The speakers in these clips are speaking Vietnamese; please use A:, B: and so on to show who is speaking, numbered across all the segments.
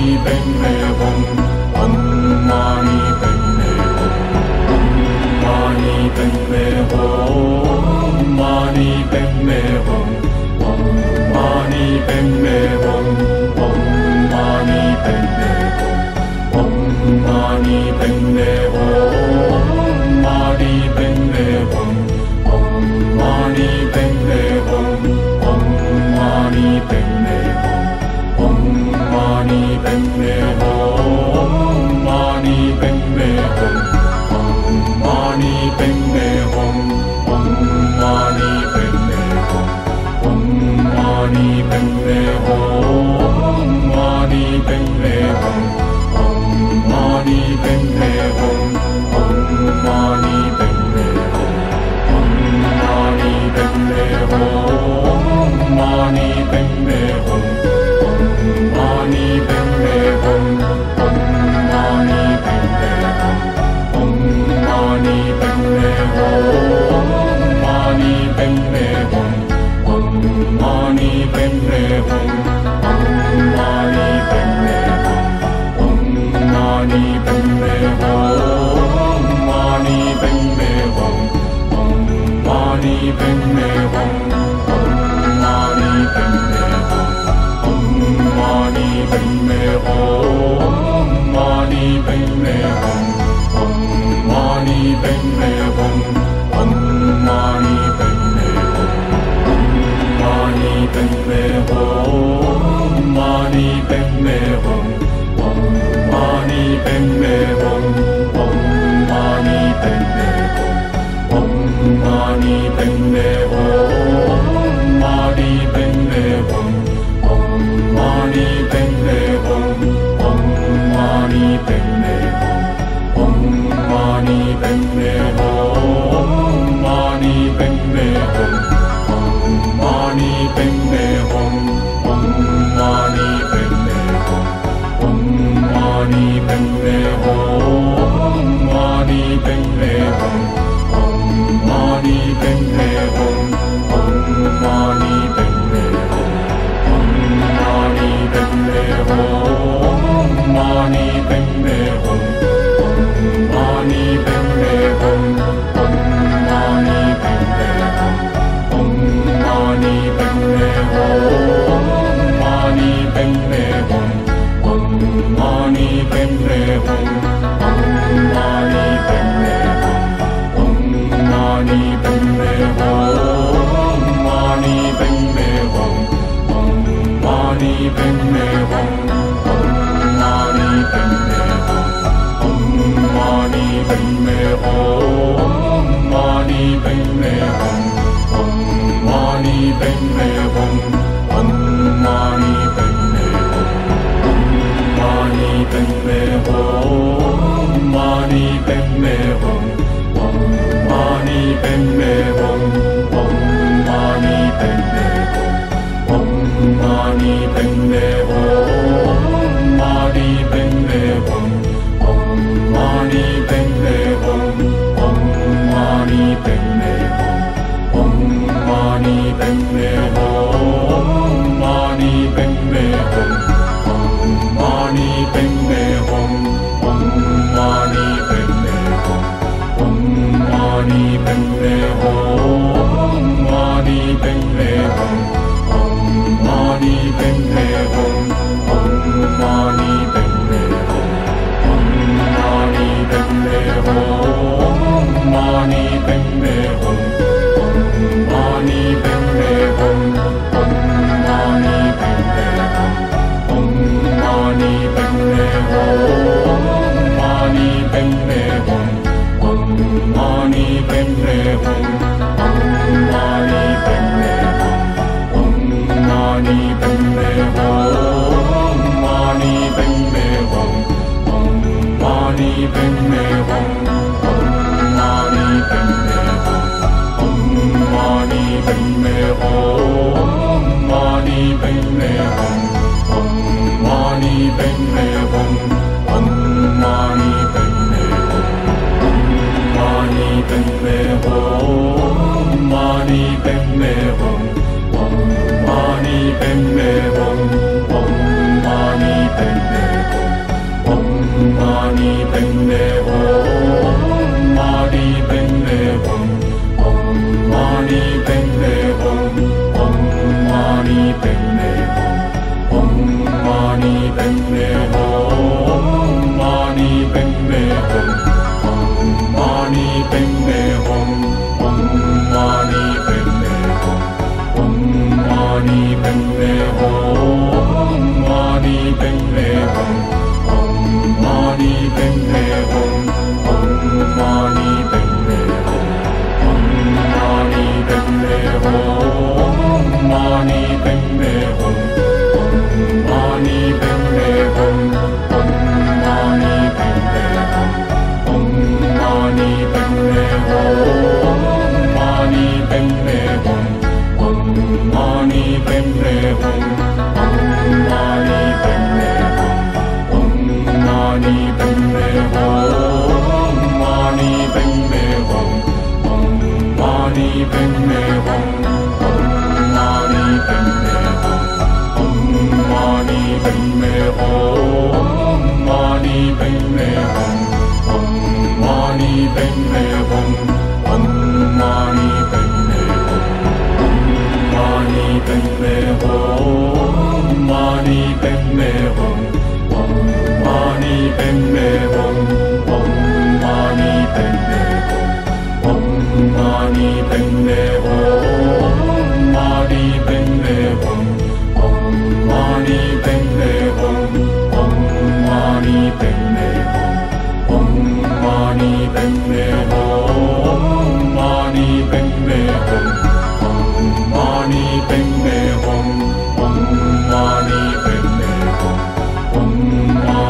A: Padme Hum, Om Mani Padme Hum, Om Mani Padme Hum, Mani Padme Hum, Om Mani Padme Hum, Om Mani Padme Hum, Om Mani Padme Hum, Mani Padme Hum, Om Mani Padme Hum, Om Mani Padme Hum, Om Mani Padme Hum, Mani Padme Hum, Om Mani Padme Hum, Om Mani Padme Hum, Om Mani Padme Hum, Mani Padme Hum, Om Mani Padme Hum, Om Mani Padme Hum, Om Mani Padme Hum, Mani Padme Hum, Om Mani Padme Hum, Om Mani Padme Hum, Om Mani Padme Hum, Mani Padme Hum, Om Mani Padme Hum, Om Mani Padme Hum, Om Mani Padme Hum, Mani Padme Hum, Om Mani Padme Hum, Om Mani Padme Hum, Om Mani Padme Hum, Mani Padme Hum, Om Mani Padme Hum, Om Mani Padme Hum, Om Mani Padme Hum, Mani Padme Hum, Om Mani Padme Hum, Om Mani Padme Hum, Om Mani Padme Hum, Mani Padme Hum, Om Mani Padme Hum, Om Mani Padme Hum, Om Mani Padme Hum, Mani Padme Hum, Om Mani Padme Hum, Om Mani Padme Hum, Om Mani Padme Hum, Mani Padme Hum, Om Mani Padme Hum, Om Mani Padme Hum, Om Mani Padme Hum, Mani Padme Hum, Om Mani Padme Hum, Om Mani Padme Hum, Om Mani Padme Hum, Mani Padme Hum, Om Mani Padme Hum, Om Mani Padme Hum, Om Mani Padme Hum, Mani Padme Hum, Om Mani Padme Hum, Om Mani Padme Hum, Om Mani Padme Hum, Mani Padme Hum, Om Mani Padme Hum, Om Mani Padme Hum, Om Mani Padme Hum, Mani Padme Hum, Om Mani Padme Hum, Om Mani Padme Hum, Om Mani Padme Hum, Mani Padme Hum, Om Mani Padme Hum, Om Mani Padme Hum, Om Mani Padme Hum, Mani Padme Hum, Om Mani Padme Hum, Om Mani Padme Hum, Om Mani Padme Hum, Mani Padme Hum, Om Mani Padme Hum, Om Mani Padme Hum, Om Mani Padme Hum, Mani Padme Hum, Om Mani Padme Hum, Om Mani Padme Hum, Om Mani Padme Hum, Mani Padme Hum, Om Mani Padme Hum, Om Mani Padme Hum, Om Mani Padme Hum, Mani Padme Hum, Om Mani Padme Hum, Om Mani Padme Hum, Om Mani Padme Hum, Mani Padme Hum, Om Mani Padme Hum, Om Mani Padme Hum, Om Mani Padme Hum, Mani Padme Hum, Om Mani Padme Hum, Om Mani Padme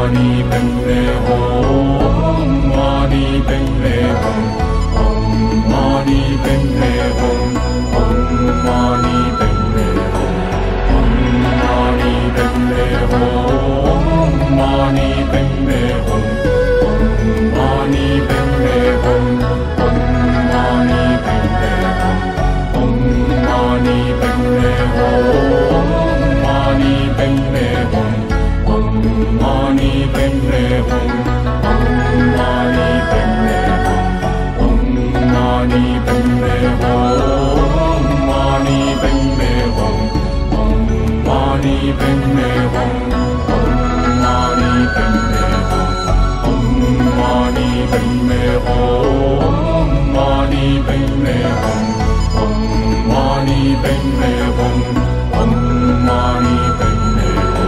A: Mani Padme Hum, Mani Padme Hum, Om Mani Padme Hum, Om Mani Padme Hum, Om Mani Padme Hum, Mani Padme Hum, Om Mani Padme Hum, Om Mani Padme Hum, Om Mani Padme Hum, Mani Padme Hum, Om Mani Padme Hum, Om Mani Padme Hum, Om Mani Padme Hum, Mani Padme Hum, Om Mani Padme Hum, Om Mani Padme Hum, Om Mani Padme Hum, Mani Padme Hum, Om Mani Padme Hum, Om Mani Padme Hum,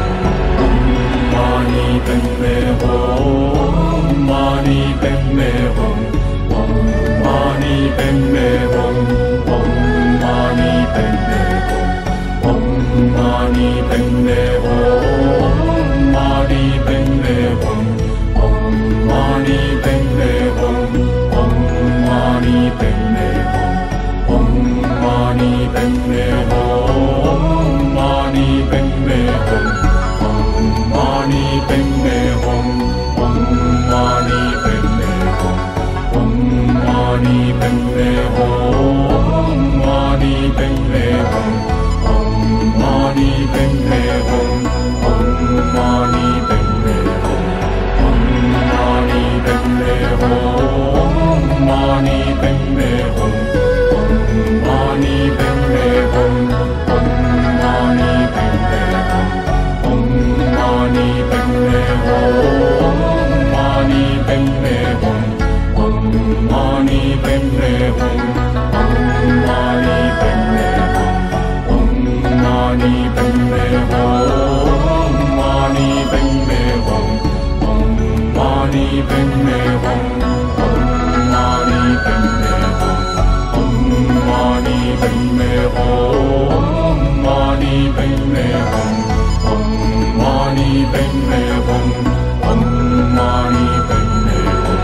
A: Mani Padme Hum, Mani Padme Hum, Om Mani Padme Hum, Om Mani Padme Hum, Om Mani Padme Hum, Mani Padme Hum, Om Mani Padme Hum, Om Mani Padme Hum, Om Mani Padme Hum, Mani Padme Hum, Om Mani Padme Hum, Om Mani Padme Hum, Om Mani Padme Hum, Mani Padme Hum, Om Mani Padme Hum, Om Mani Padme Hum, Om Mani Padme Hum, Mani Padme Hum, Om Mani Padme Hum, Om Mani Padme Hum, Om Mani Padme Hum, Mani Padme Hum, Om Mani Padme Hum, Om Mani Padme Hum, Om Mani Padme Hum, Mani Padme Hum, Om Mani Padme Hum, Om Mani Padme Hum, Om Mani Padme Hum, Mani Padme Hum, Om Mani Padme Hum, Om Mani Padme Hum,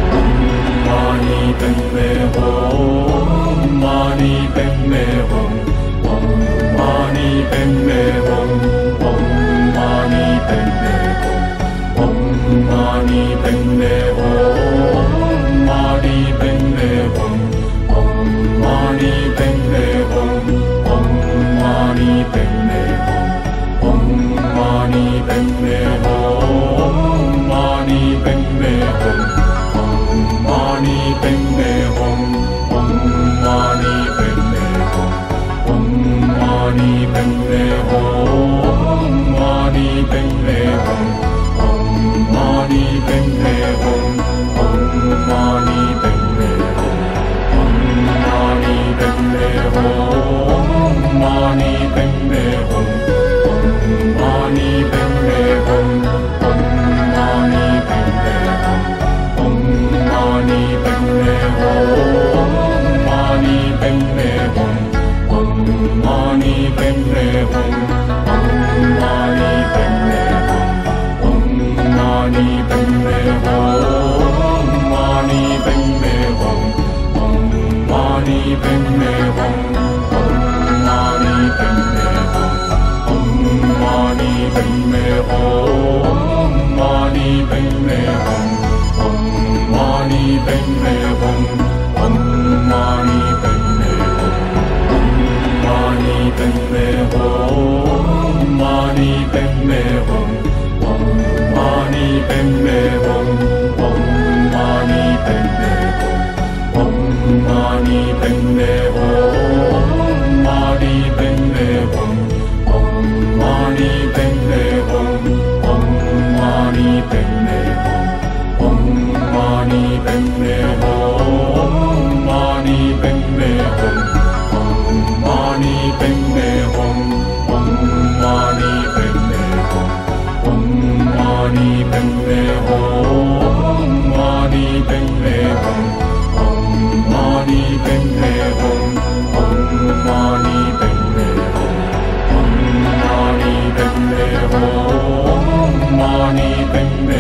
A: Mani Padme Hum, Mani Padme Hum, Om Mani Padme Hum, Om Mani Padme Hum, Om Mani Padme Hum, Mani Padme Hum, Om Mani Padme Hum, Om Mani Padme Hum, Om Mani Padme Hum, Mani Padme Hum, Om Mani Padme Hum, Om Mani Padme Hum, Om Mani Padme Hum, Mani Padme Hum, Om Mani Padme Hum, Om Mani Padme Hum, Om Mani Padme Hum, Mani Padme Hum, Om Mani Padme Hum, Om Mani Padme Hum, Om Mani Padme Hum, Mani Padme Hum, Om Mani Padme Hum, Om Mani Padme Hum, Om Mani Padme Hum, Mani Padme Hum, Om Mani Padme Hum, Om Mani Padme Hum, Om Mani Padme Hum, Mani Padme Hum, Om Mani Padme Hum, Om Mani Padme Hum, Mani Padme Hum, Mani Padme Hum, Om Mani Padme Hum, Om Mani Padme Hum, Om Mani Padme Hum, Mani Padme Hum, Om Mani Padme Hum, Om Mani Padme Hum, Om Mani Padme Hum, Mani Padme Hum, Om Mani Padme Hum, Om Mani Padme Hum, Om Mani Padme Hum, Mani Padme Hum, Om Mani Padme Hum, Om Mani Padme Hum, Om Mani Padme Hum, Mani Padme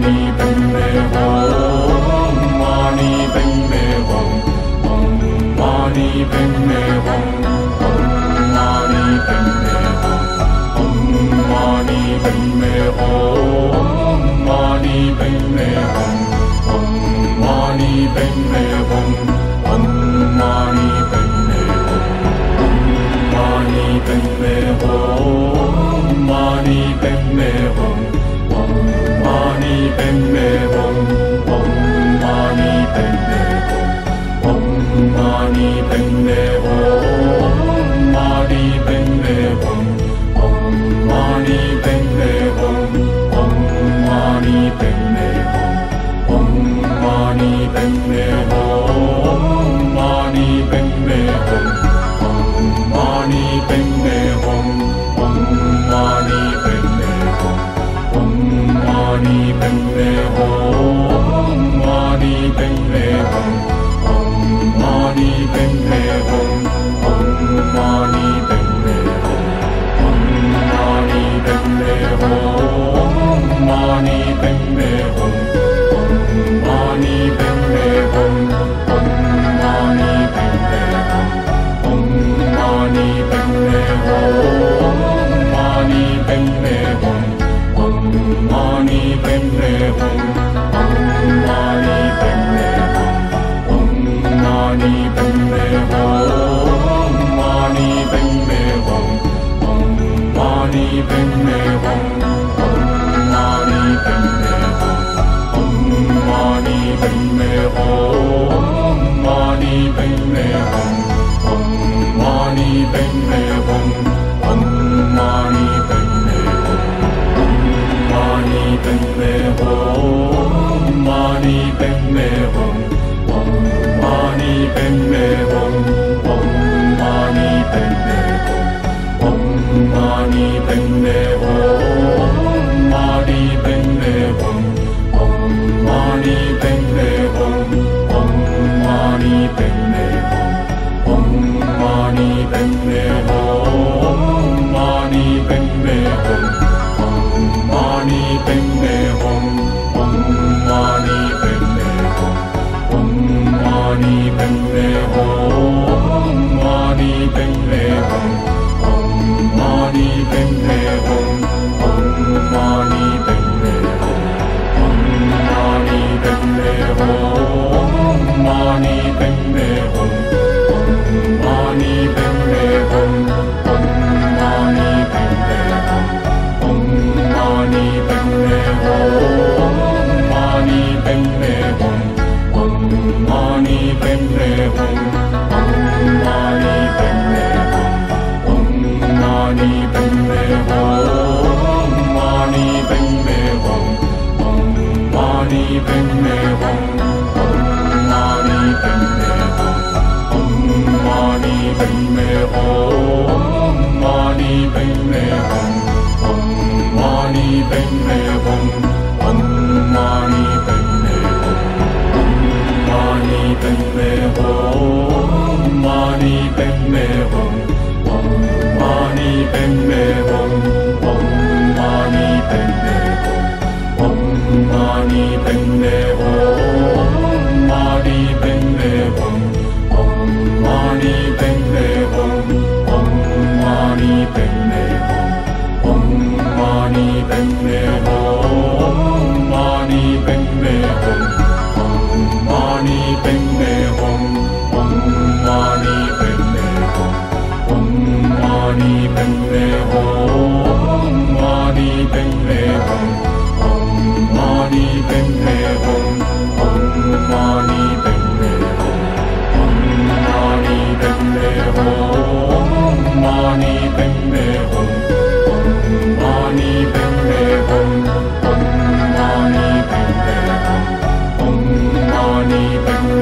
A: Om Mani Padme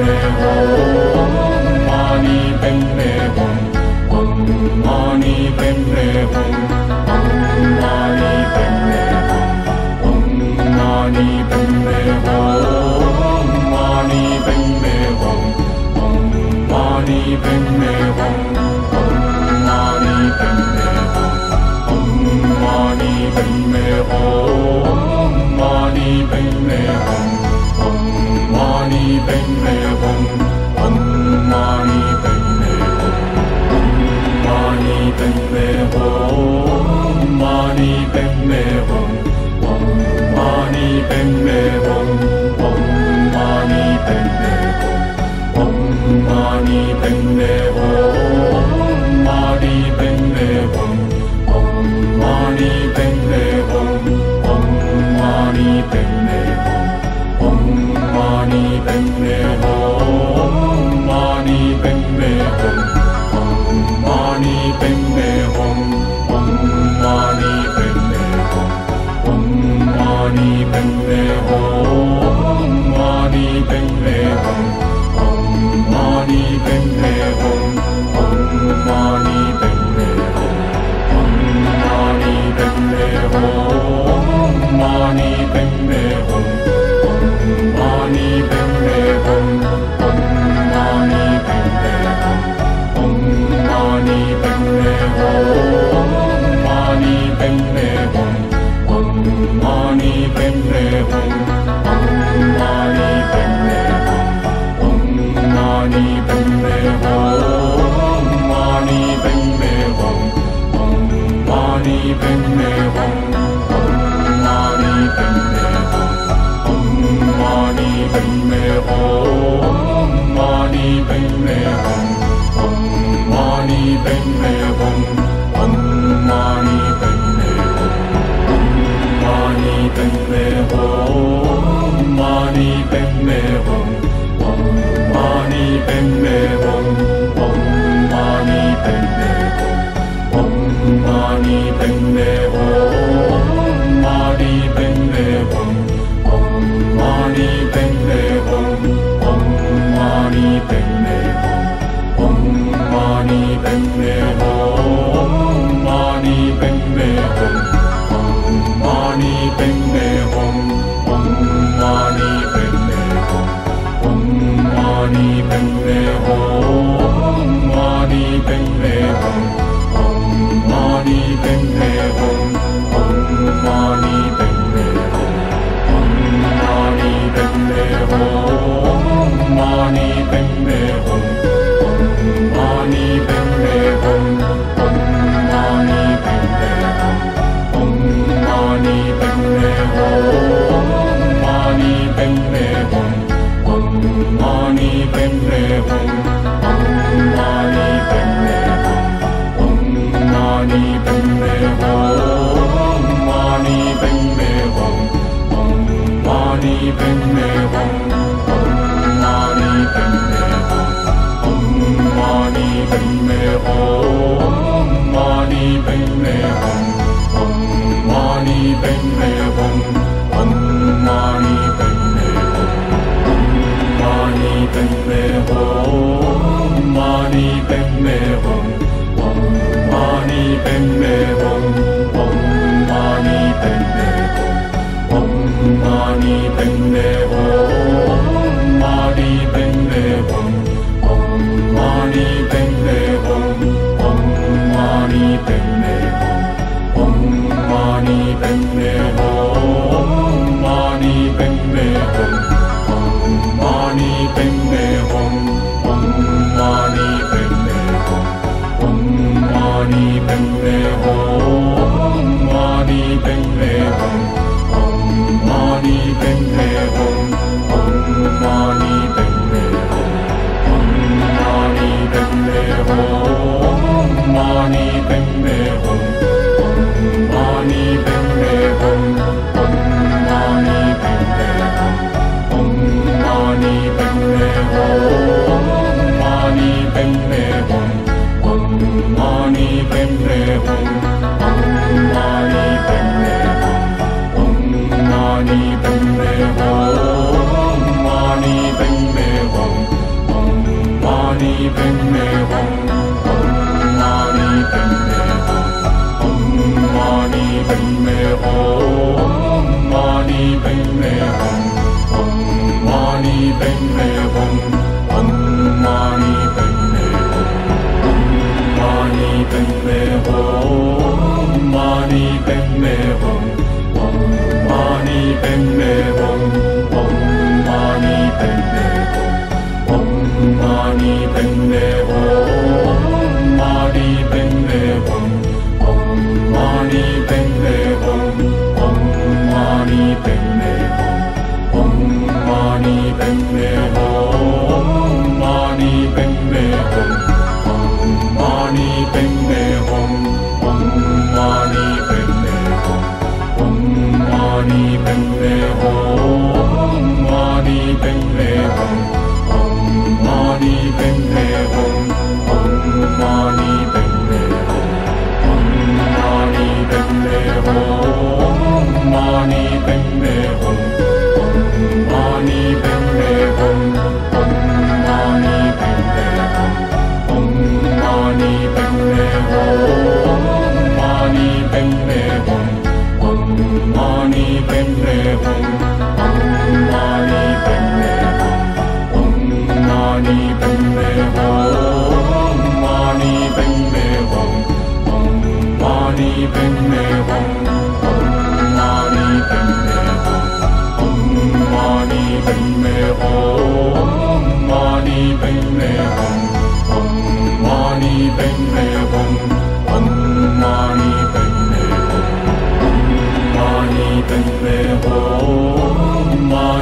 A: Mani Padme Hum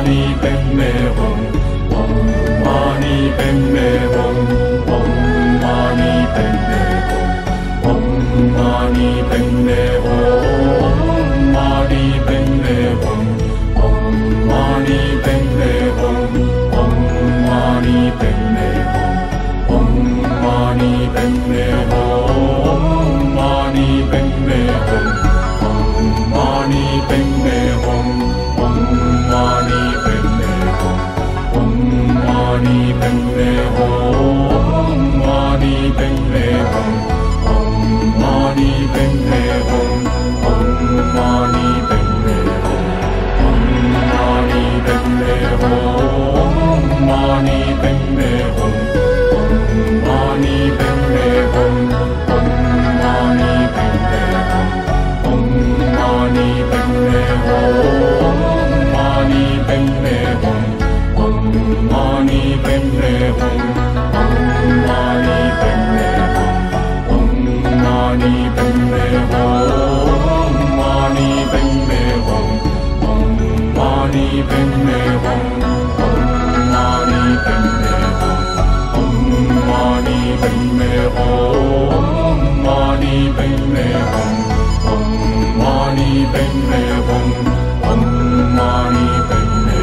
A: Mani Padme Hum, Om Mani Padme Hum, Om Mani Padme Hum, Om Mani Padme Hum, Mani Padme Hum, Om Mani Padme Hum, Om Mani Padme Hum, Om Mani Padme Hum, Mani Padme Hum, Om Mani Padme Hum, Om Mani Padme Hum, Om Mani Padme Hum, Mani Padme Hum, Om Mani Padme Hum, Om Mani Padme Hum, Om Mani Padme Hum, Mani Padme Hum, Om Mani Padme Hum, Om Mani Padme Hum, Om Mani Padme Hum, Mani Padme Hum, Om Mani Padme Hum, Om Mani Padme Hum, Om Mani Padme Hum, Mani Padme Hum, Om Mani Padme Hum, Om Mani Padme Hum, Om Mani Padme Hum, Mani Padme Hum, Om Mani Padme Hum, Om Mani Padme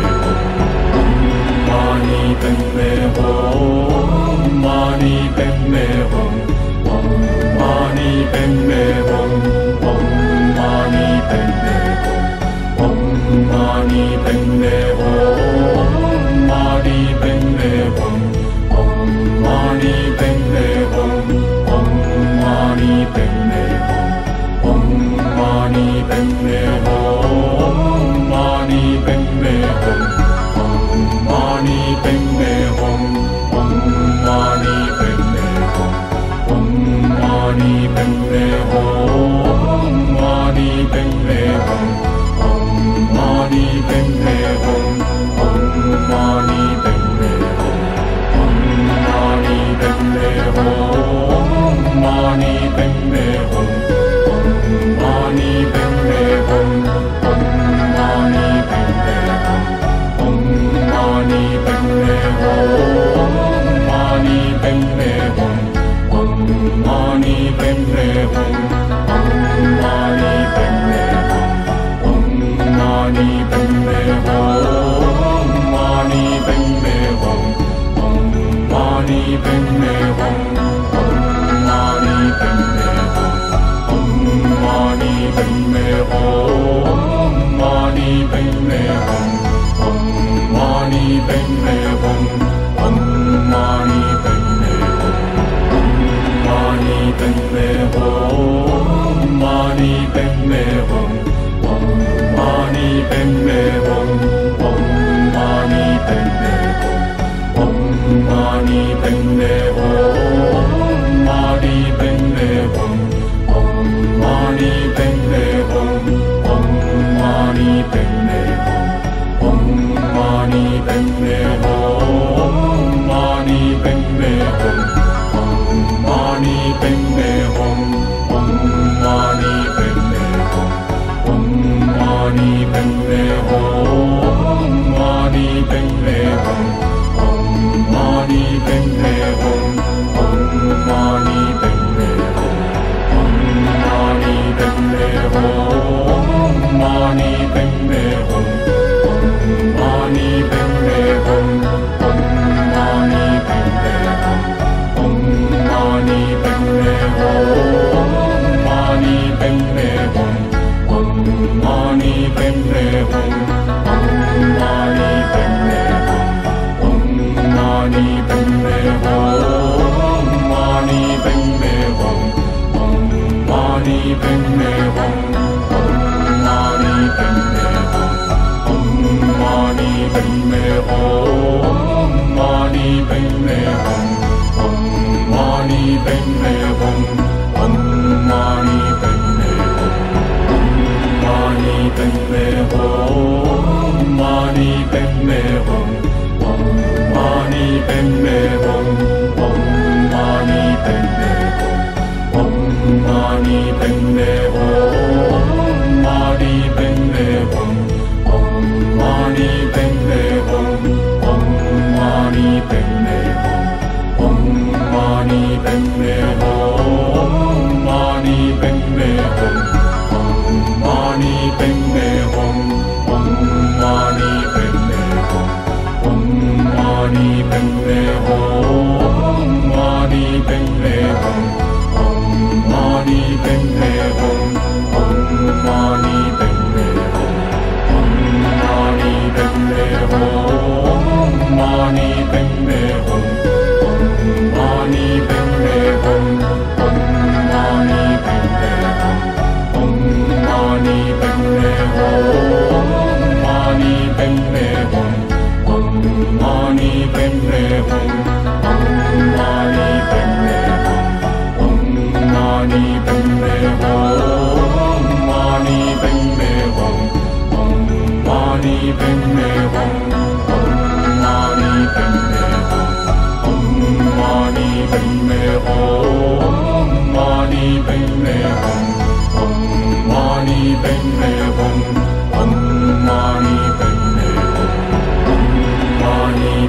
A: Hum, Mani Padme Hum, Om Mani Padme Hum, Om Mani Padme Hum, Om Mani Padme Hum, Mani Padme Hum, Om Mani Padme Hum, Om Mani Padme Hum, Om Mani Padme Hum, Mani Padme Hum, Om Mani Padme Hum, Om Mani Padme Hum, Om Mani Padme Hum, Mani Padme Hum, Om Mani Padme Hum, Om Mani Padme Hum, Om Mani Padme Hum, Mani Padme Hum, Om Mani Padme Hum, Om Mani Padme Hum, Om Mani Padme Hum, Mani Padme Hum, Om Mani Padme Hum, Om Mani Padme Hum, Om Mani Padme Hum, Mani Padme Hum, Om Mani Padme Hum, Om Mani Padme Hum, Om Mani Padme Hum, Mani Padme Hum, Om Mani Padme Hum, Om Mani Padme Hum, Mani Padme Hum, Mani Padme Hum, Om Mani Padme Hum, Om Mani Padme Hum, Om Mani Padme Hum, Mani Padme Hum, Om Mani Padme Hum, Om Mani Padme Hum, Om Mani Padme Hum, Mani Padme Hum, Om Mani Padme Hum, Om Mani Padme Hum, Om Mani Padme Hum, Mani Padme Hum, Om Mani Padme Hum, Om Mani Padme Hum, Om Mani Padme Hum, Mani Padme Hum, Om Mani Padme Hum, Om Mani Padme Hum, Om Mani Padme Hum, Mani Padme Hum, Om Mani Padme Hum, Om Mani Padme Hum, Om Mani Padme Hum, Mani Padme Hum, Om Mani Padme Hum, Om Mani Padme Hum, Om Mani Padme Hum, Mani Padme Hum, Om Mani Padme Hum, Om Mani Padme Hum, Mani Padme Hum, Mani Padme Hum, Om Mani Padme Hum, Om Mani Padme Hum, Om Mani Padme Hum, Mani Padme Hum, Om Mani Padme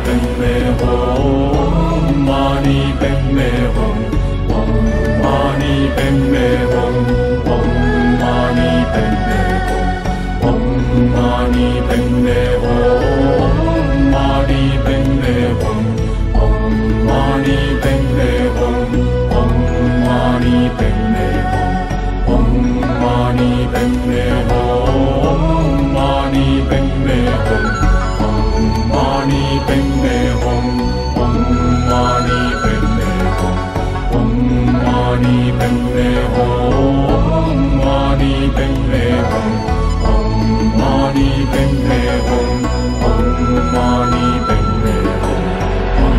A: Padme Hum Mani Padme Hum Om Mani Padme Hum Om Mani Padme Hum Om Mani Padme Hum Mani Padme Hum Om Mani Padme Hum Om Mani Padme Hum Om Mani Padme Hum Mani Padme Hum Om Mani Padme Hum Om Mani Padme Hum Om Mani Padme Hum Mani Padme Hum Om Mani Padme Hum Om Mani Padme Hum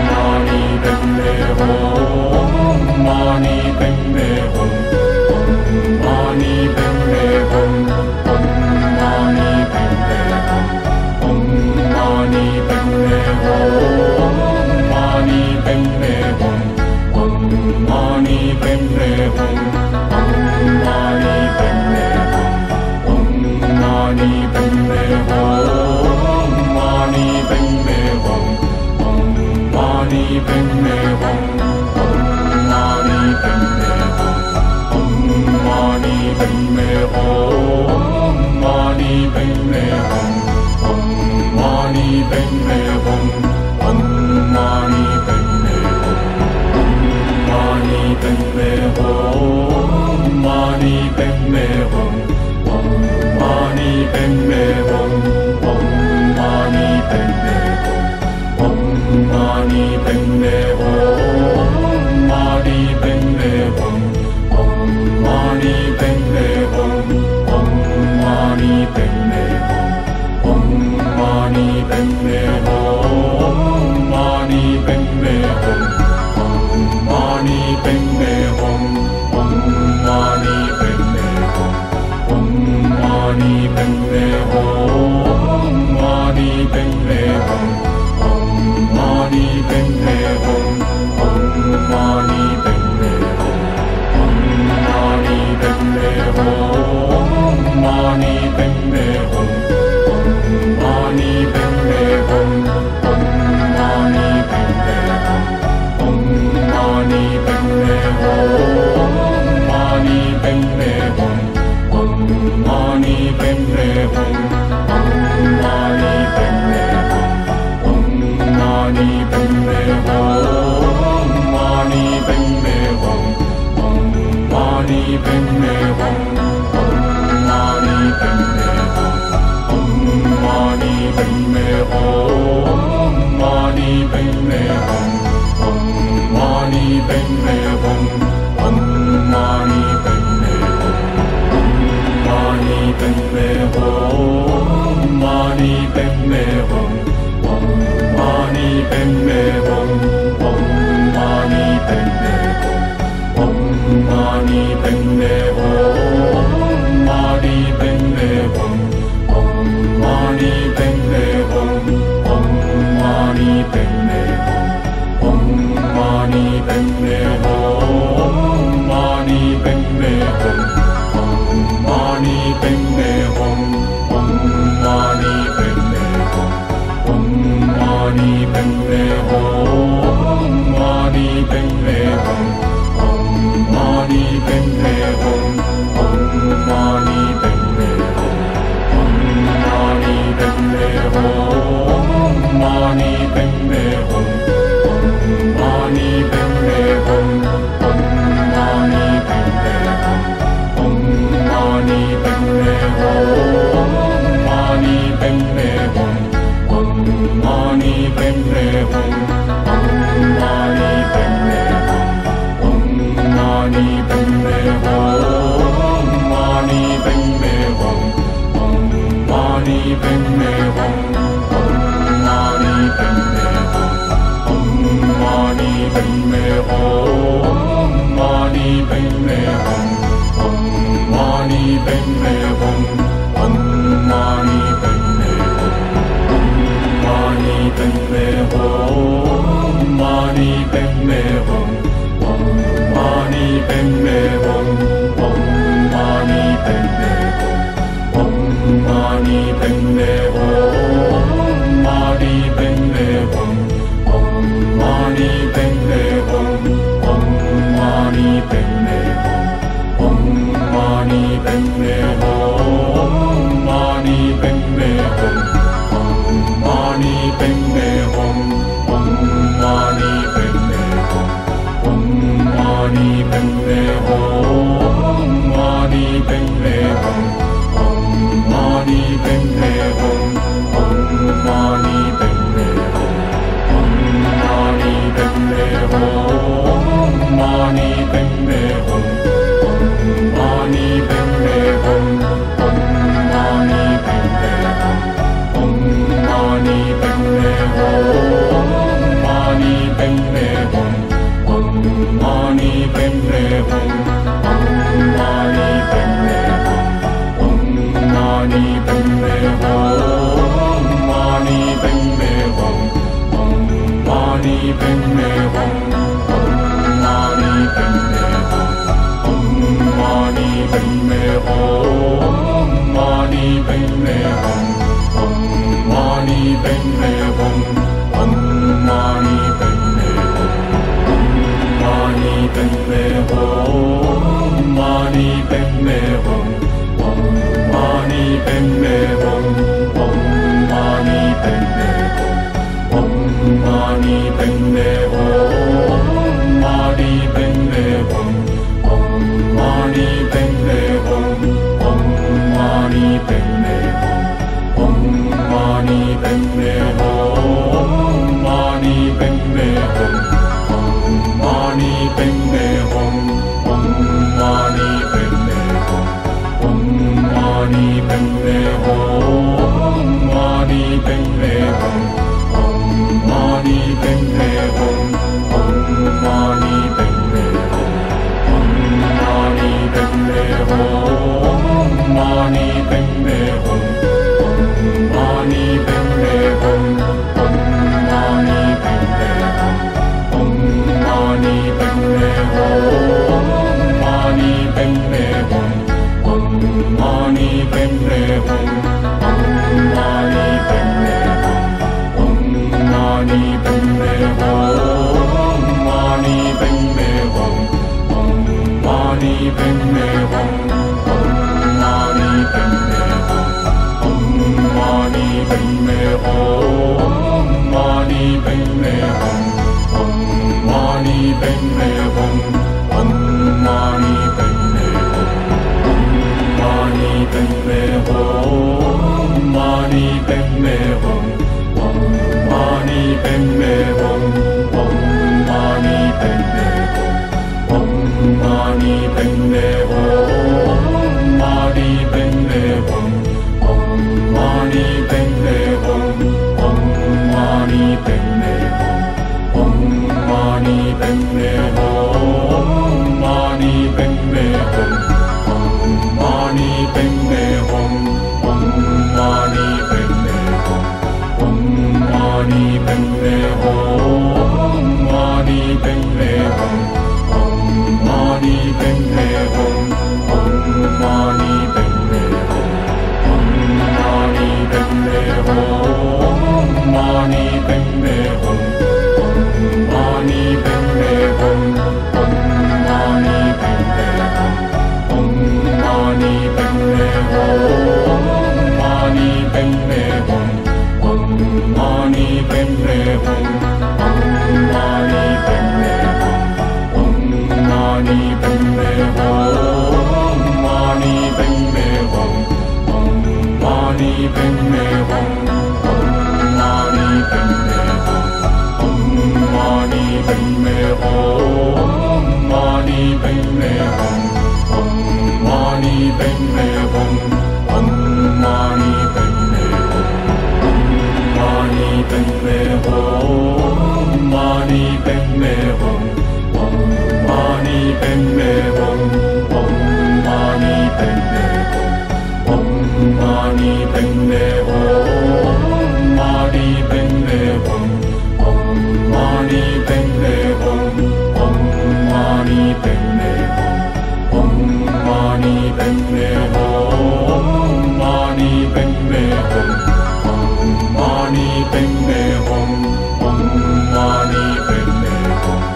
A: Mani Padme Hum Om Mani Padme Hum Om Mani Padme Hum Om Mani Padme Hum Mani Padme Hum Om Mani Padme Hum Om Mani Padme Hum Om Mani Padme Hum Mani Padme Hum Om Mani Padme Hum Om Mani Padme Hum Om Mani Padme Hum Mani Padme Hum Om Mani Padme Hum Om Mani Padme Hum Mani Padme Hum Om Mani Padme Hum Om Mani Padme Hum Om Mani Padme Hum Mani Padme Hum Om Mani Padme Hum Om Mani Padme Hum Om Mani Padme Hum Mani Padme Hum Om Mani Padme Hum Om Mani Padme Hum Om Mani Padme Hum Mani Padme Hum Om Mani Padme Hum Om Mani Padme Hum Om Mani Padme Hum Mani Padme Hum Om Mani Padme Hum Om Mani Padme Hum Om Mani Padme Hum Mani Padme Hum Om Mani Padme Hum Om Mani Padme Hum Om Mani Padme Hum Mani Padme Hum Om Mani Padme Hum Om Mani Padme Hum Om Mani Padme Hum Mani Padme Hum Om Mani Padme Hum Om Mani Padme Hum Mani Padme Hum Mani Padme Hum Om Mani Padme Hum Om Mani Padme Hum Om Mani Padme Hum Mani Padme Hum Om Mani Padme Hum Om Mani Padme Hum Om Mani Padme Hum Mani Padme Hum Om Mani Padme Hum Om Mani Padme Hum Om Mani Padme Hum Mani Padme Hum Om Mani Padme Hum Om Mani Padme Hum Om Mani Padme Hum Mani Padme Hum Om Mani Padme Hum Om Mani Padme Hum Om Mani Padme Hum Mani Padme Hum Om Mani Padme Hum Om Mani Padme Hum Om Mani Padme Hum Mani Padme Hum Om Mani Padme Hum Om Mani Padme Hum Om Mani Padme Hum Mani Padme Hum Om Mani Padme Hum Om Mani Padme Hum Mani Padme Hum Mani Padme Hum Om Mani Padme Hum Om Mani Padme Hum Om Mani Padme Hum Mani Padme Hum Mani Padme Hum, Om Mani Padme Hum, Om Mani Padme Hum, Mani Padme Hum, Om Mani Padme Hum, Om Mani Padme Hum, Om Mani Padme Hum, Mani Padme Hum, Om Mani Padme Hum, Om Mani Padme Hum, Om Mani Padme Hum, Mani Padme Hum, Om Mani Padme Hum, Om Mani Padme Hum, Om Mani Padme Hum, Mani Padme Hum, Om Mani Padme Hum, Om Mani Padme Hum, Om Mani Padme Hum, Mani Padme Hum, Om Mani Padme Hum, Om Mani Padme Hum, Mani Padme Hum, Mani Padme Hum, Om Mani Padme Hum, Om Mani Padme Hum, Om Mani Padme Hum, Mani Padme Hum, Om Mani Padme Hum, Om Mani Padme Hum, Om Mani Padme Hum, Mani Padme Hum, Om Mani Padme Hum, Om Mani Padme Hum, Om Mani Padme Hum, Mani Padme Hum, Om Mani Padme Hum, Om Mani Padme Hum, Om Mani Padme Hum, Mani Padme Hum, Om Mani Padme Hum, Om Mani Padme Hum, Om Mani Padme Hum, Mani Padme Hum, Om Mani Padme Hum, Om Mani Padme Hum, Om Mani Padme Hum, Mani Padme Hum, Om Mani Padme Hum, Om Mani Padme Hum, Om Mani Padme Hum, Mani Padme Hum, Om Mani Padme Hum, Om Mani Padme Hum, Mani Padme Hum, Om Mani Padme Hum, Om Mani Padme Hum, Om Mani Padme Hum, Mani Padme Hum, Om Mani Padme Hum, Om Mani Padme Hum, Om Mani Padme Hum, Mani Padme Hum, Om Mani Padme Hum, Om Mani Padme Hum, Om Mani Padme Hum, Mani Padme Hum, Om Mani Padme Hum, Om Mani Padme Hum, Om Mani Padme Hum, Mani Padme Hum, Om Mani Padme Hum, Om Mani Padme Hum, Om Mani Padme Hum, Mani Padme Hum, Om Mani Padme Hum, Om Mani Padme Hum, Om Mani Padme Hum, Mani Padme Hum, Om Mani Padme Hum, Om Mani Padme Hum, Om Mani Padme Hum, Mani Padme Hum, Om Mani Padme Hum, Om Mani Padme Hum, Mani Padme Hum, Mani Padme Hum, Om Mani Padme Hum, Om Mani Padme Hum, Om Mani Padme Hum, Mani Padme Hum, Om Mani Padme Hum, Om Mani Padme Hum, Om Mani Padme Hum, Mani Padme Hum, Om Mani Padme Hum, Om Mani Padme Hum.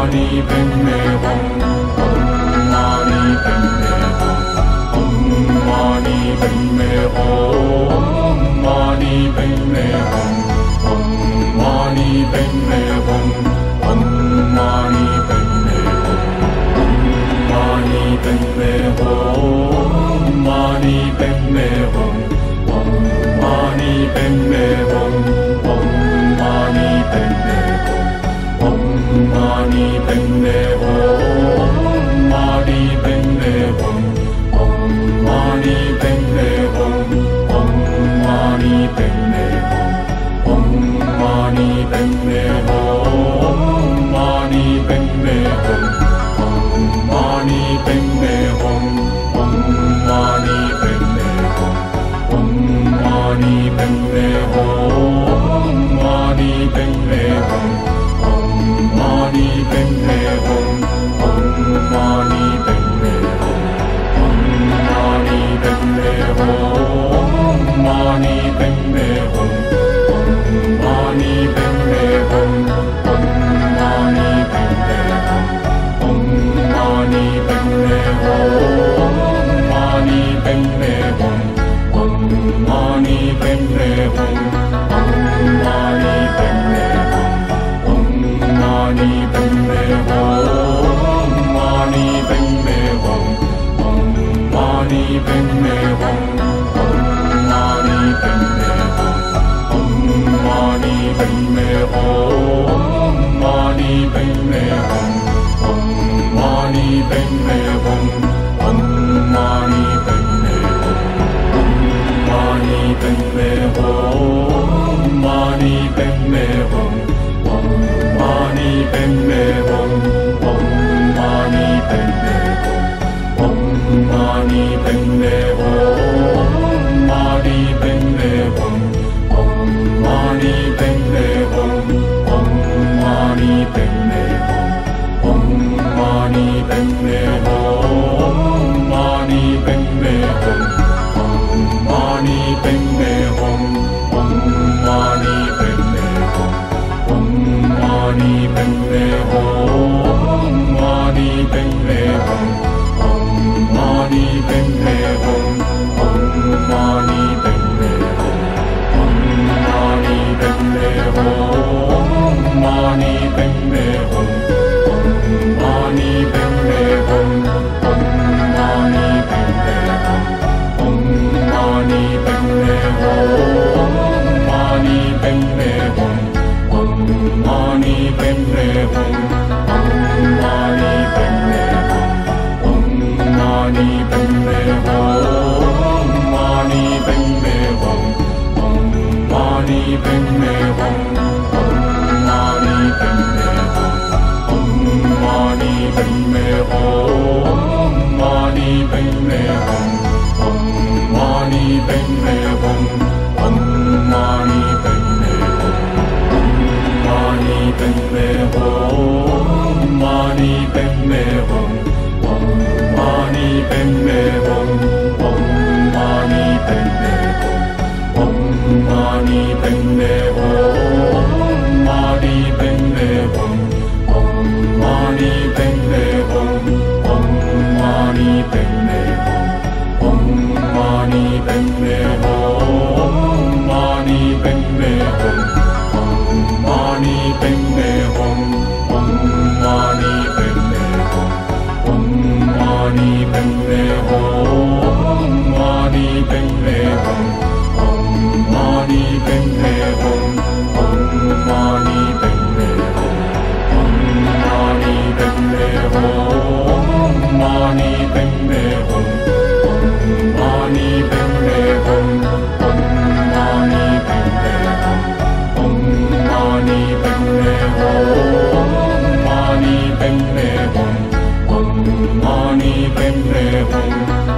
A: Mani Padme Hum. Om Mani Padme Hum. Om Mani Padme Hum. Mani Padme Hum. Om Mani Padme Hum. Om Mani Padme Hum. Mani Padme Hum. Mani Padme Hum. Om Mani Padme Hum. Om Mani Padme Hum. Om Mani Padme Hum. Mani Padme Hum. Om Mani Padme Hum. Om Mani Padme Hum. Om Mani Padme Hum. Mani Padme Hum. Om Mani Padme Hum. Om Mani Padme Hum. Om Mani Padme Hum. Mani Padme Hum. Om Mani Padme Hum. Om Mani Padme Hum. Om Mani Padme Hum. Mani Padme Hum. Om Mani Padme Hum. Om Mani Padme Hum. Om Mani Padme Hum. Mani Padme Hum. Om Mani Padme Hum. Om Mani Padme Hum. Om Mani Padme Hum. Mani Padme Hum. Om Mani Padme Hum. Om Mani Padme Hum. Om Mani Padme Hum. Mani Padme Hum. Om Mani Padme Hum. Om Mani Padme Hum. Om Mani Padme Hum. Mani Padme Hum. Om Mani Padme Hum. Om Mani Padme Hum. Om Mani Padme Hum. Mani Padme Hum. Om Mani Padme Hum. Om Mani Padme Hum. Om Mani Padme Hum. Mani Padme Hum. Om Mani Padme Hum. Om Mani Padme Hum. Om Mani Padme Hum. Mani Padme Hum. Om Mani Padme Hum. Om Mani Padme Hum. Om Mani Padme Hum. Mani Padme Hum. Om Mani Padme Hum. Om Mani Padme Hum. Om Mani Padme Hum. Mani Padme Hum. Om Mani Padme Hum. Om Mani Padme Hum. Om Mani Padme Hum. Mani Padme Hum. Om Mani Padme Hum. Om Mani Padme Hum. Om Mani Padme Hum. Mani Padme Hum. Om Mani Padme Hum. Om Mani Padme Hum. Om Mani Padme Hum. Mani Padme Hum. Om Mani Padme Hum. Om Mani Padme Hum. Om Mani Padme Hum. Mani Padme Hum. Om Mani Padme Hum. Om Mani Padme Hum. Om Mani Padme Hum. Mani Padme Hum. Om Mani Padme Hum. Om Mani Padme Hum. Om Mani Padme Hum. Mani Padme Hum. Om Mani Padme Hum. Om Mani Padme Hum. Om Mani Padme Hum. Mani Padme Hum. Om Mani Padme Hum. Om Mani Padme Hum. Om Mani Padme Hum. Mani Padme Hum. Om Mani Padme Hum.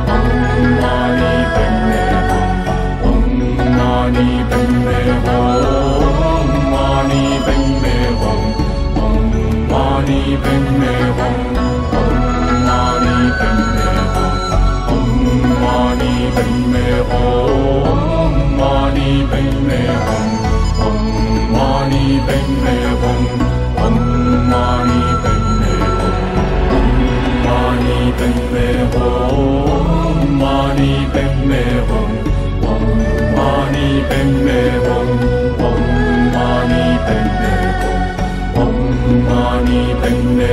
A: Mani Padme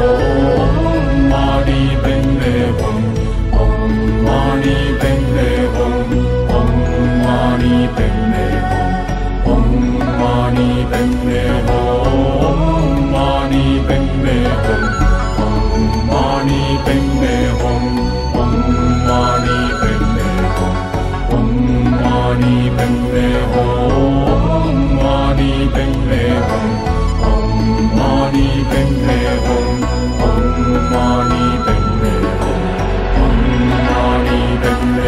A: Hum, Mani Padme Hum, Om Mani Padme Hum, Om Mani Padme Hum, Om Mani Padme Hum, Mani Padme Hum, Om Mani Padme Hum, Om Mani Padme Hum, Om Mani Padme Hum, Mani Padme Hum, Om Mani Padme Hum, Om Mani Padme Hum, Om Mani Padme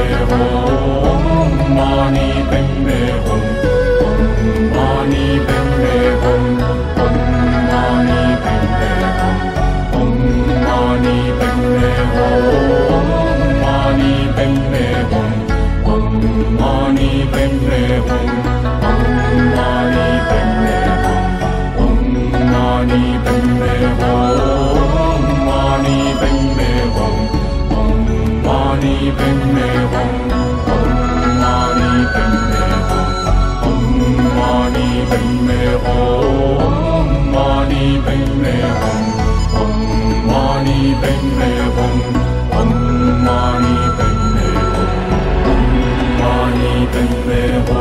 A: Hum, Mani Padme Hum, Om Mani Padme Hum, Om Mani Padme Hum, Om Mani Padme Hum, Mani Padme Hum, Om Mani Padme Hum, Om Mani Padme Hum, Om Mani Padme Hum, Mani Padme Hum, Om Mani Padme Hum, Om Mani Padme Hum, Om Mani Padme Hum, Mani Padme Hum, Om Mani Padme Hum, Om Mani Padme Hum, Mani Padme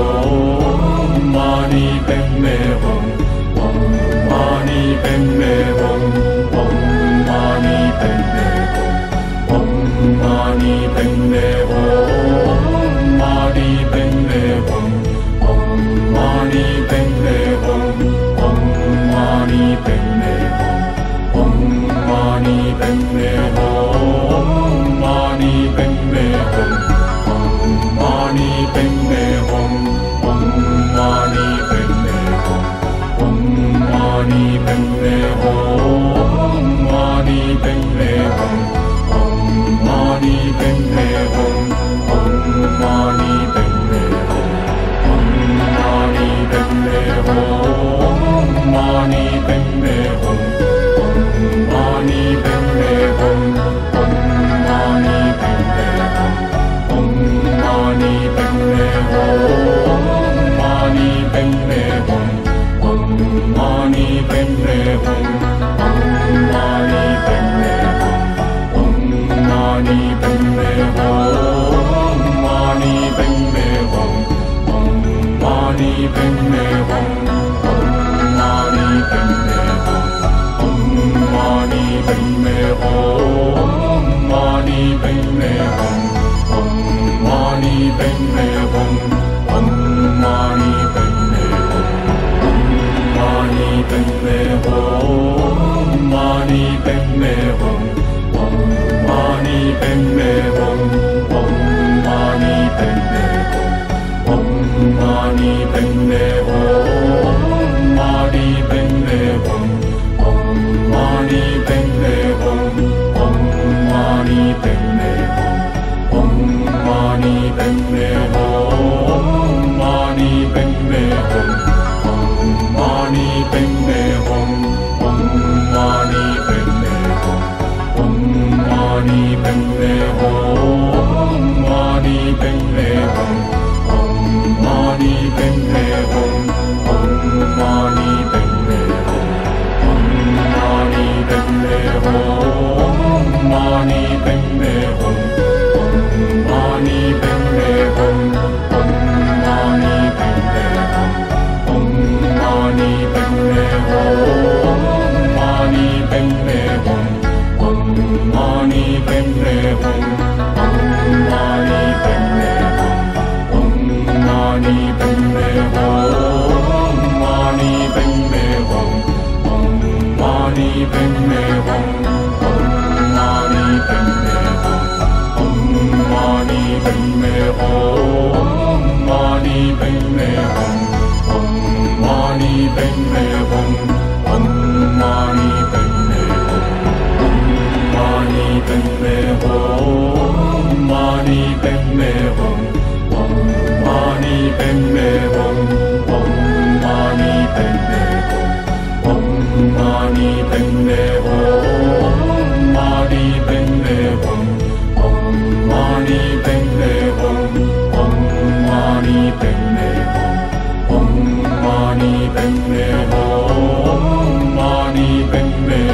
A: Hum, Mani Padme Hum, Om Mani Padme Hum, Om Mani Padme Hum, Om Mani Padme Hum, Mani Padme Hum, Om Mani Padme Hum, Om Mani Padme Hum, Om Mani Padme Hum, Mani Padme Hum, Om Mani Padme Hum, Om Mani Padme Hum, Om Mani Padme Hum, Mani Padme Hum, Om Mani Padme Hum, Om Mani Padme Hum, Om Mani Padme Hum, Mani Padme Hum, Om Mani Padme Hum, Om Mani Padme Hum, Om Mani Padme Hum, Mani Padme Hum, Om Mani Padme Hum, Om Mani Padme Hum, Om Mani Padme Hum, Mani Padme Hum, Om Mani Padme Hum, Om Mani Padme Hum, Om Mani Padme Hum, Mani Padme Hum, Om Mani Padme Hum, Om Mani Padme Hum, Om Mani Padme Hum, Mani Padme Hum, Om Mani Padme Hum, Om Mani Padme Hum, Om Mani Padme Hum, Mani Padme Hum, Om Mani Padme Hum, Om Mani Padme Hum, Om Mani Padme Hum, Mani Padme Hum, Om Mani Padme Hum, Om Mani Padme Hum, Om Mani Padme Hum, Mani Padme Hum, Om Mani Padme Hum, Om Mani Padme Hum, Om Mani Padme Hum, Mani Padme Hum, Om Mani Padme Hum, Om Mani Padme Hum, Om Mani Padme Hum, Mani Padme Hum, Om Mani Padme Hum, Om Mani Padme Hum, Om Mani Padme Hum, Mani Padme Hum, Om Mani Padme Hum, Om Mani Padme Hum, Om Mani Padme Hum, Mani Padme Hum, Om Mani Padme Hum, Om Mani Padme Hum, Om Mani Padme Hum, Mani Padme Hum, Om Mani Padme Hum, Om Mani Padme Hum, Om Mani Padme Hum, Mani Padme Hum, Om Mani Padme Hum, Om Mani Padme Hum, Om Mani Padme Hum, Mani Padme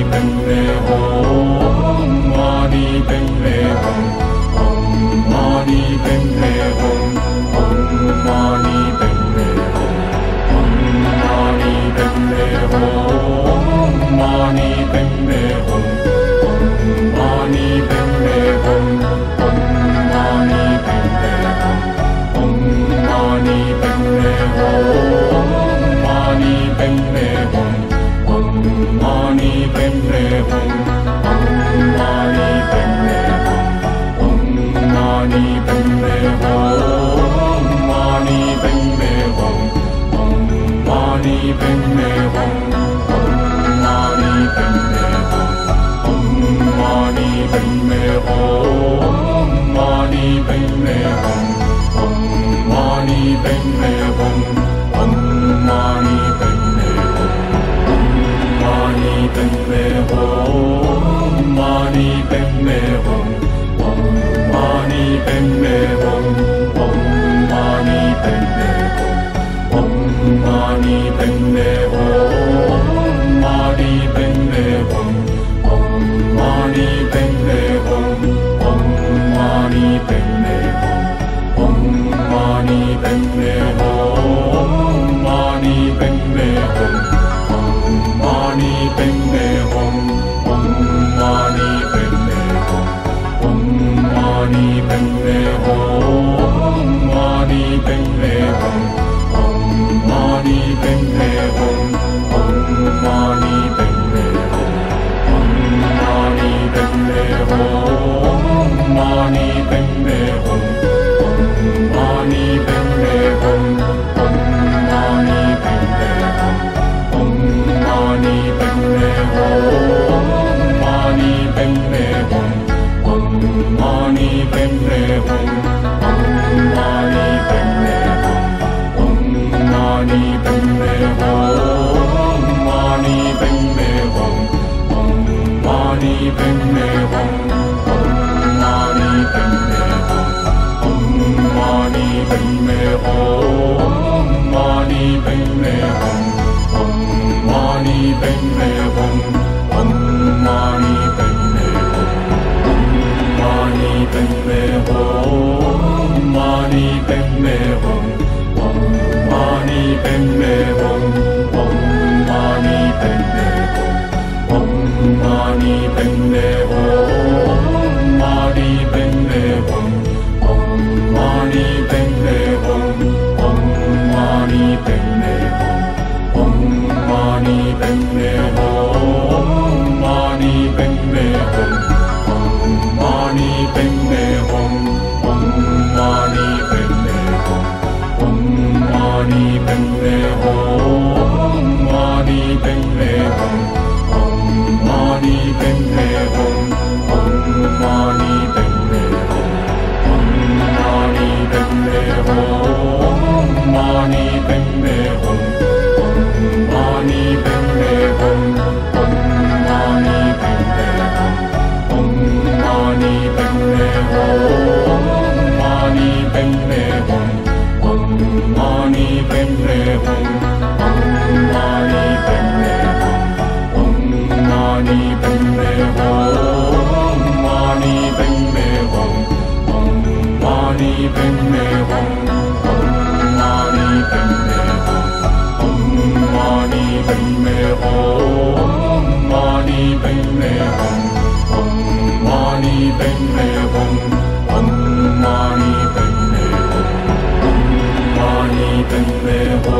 A: Padme Hum, Mani Padme Hum, Om Mani Padme Hum, Om Mani Padme Hum, Om Mani Padme Hum, Mani Padme Hum, Om Mani Padme Hum, Om Mani Padme Hum, Om Mani Padme Hum, Mani Padme Hum, Om Mani Padme Hum, Om Mani Padme Hum, Om Mani Padme Hum, Mani Padme Hum, Om Mani Padme Hum, Om Mani Padme Hum, Om Mani Padme Hum, Mani Padme Hum, Om Mani Padme Hum, Om Mani Padme Hum, Mani Padme Hum, Mani Padme Hum, Om Mani Padme Hum, Om Mani Padme Hum, Om Mani Padme Hum, Mani Padme Hum, Om Mani Padme Hum, Om Mani Padme Hum, Om Mani Padme Hum, Mani Padme Hum, Om Mani Padme Hum, Om Mani Padme Hum, Om Mani Padme Hum, Mani Padme Hum, Om Mani Padme Hum, Om Mani Padme Hum, Om Mani Padme Hum, Mani Padme Hum, Om Mani Padme Hum, Om Mani Padme Hum, Om Mani Padme Hum, Mani Padme Hum, Om Mani Padme Hum, Om Mani Padme Hum, Om Mani Padme Hum, Mani Padme Hum, Om Mani Padme Hum, Om Mani Padme Hum, Om Mani Padme Hum, Mani Padme Hum, Om Mani Padme Hum, Om Mani Padme Hum, Mani Padme Hum, Mani Padme Hum, Om Mani Padme Hum, Om Mani Padme Hum, Om Mani Padme Hum, Mani Padme Hum, Om Mani Padme Hum, Om Mani Padme Hum, Om Mani Padme Hum, Mani Padme Hum, Om Mani Padme Hum, Om Mani Padme Hum, Om Mani Padme Hum, Mani Padme Hum, Om Mani Padme Hum, Om Mani Padme Hum, Om Mani Padme Hum, Mani Padme Hum, Om Mani Padme Hum, Om Mani Padme Hum, Om Mani Padme Hum, Mani Padme Hum, Om Mani Padme Hum, Om Mani Padme Hum, Om Mani Padme Hum, Mani Padme Hum, Om Mani Padme Hum, Om Mani Padme Hum, Om Mani Padme Hum, Mani Padme Hum, Om Mani Padme Hum, Om Mani Padme Hum, Om Mani Padme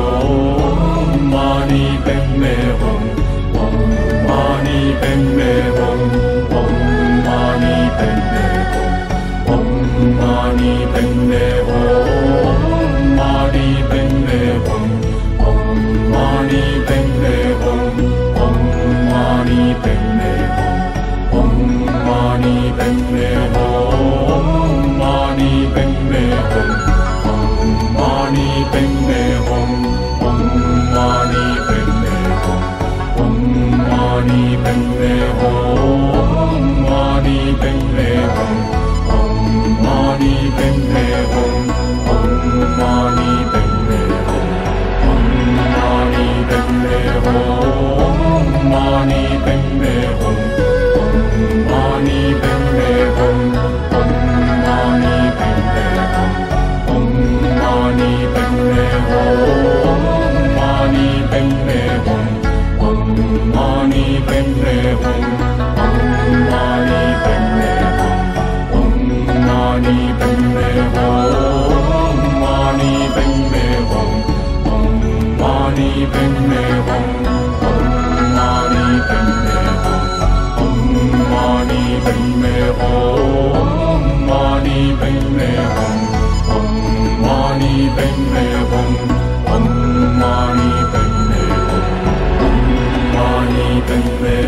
A: Hum, Mani Padme Hum, Om Mani Padme Hum, Om Mani Padme Hum, Om Mani Padme Hum, Mani Padme Hum, Om Mani Padme Hum, Om Mani Padme Hum, Om Mani Padme Hum, Mani Padme Hum, Om Mani Padme Hum, Om Mani Padme Hum, Om Mani Padme Hum, Mani Padme Hum, Om Mani Padme Hum, Om Mani Padme Hum, Om Mani Padme Hum, Mani Padme Hum. Hum, Om Mani Padme Hum, Om Mani Padme Hum, Om Mani Padme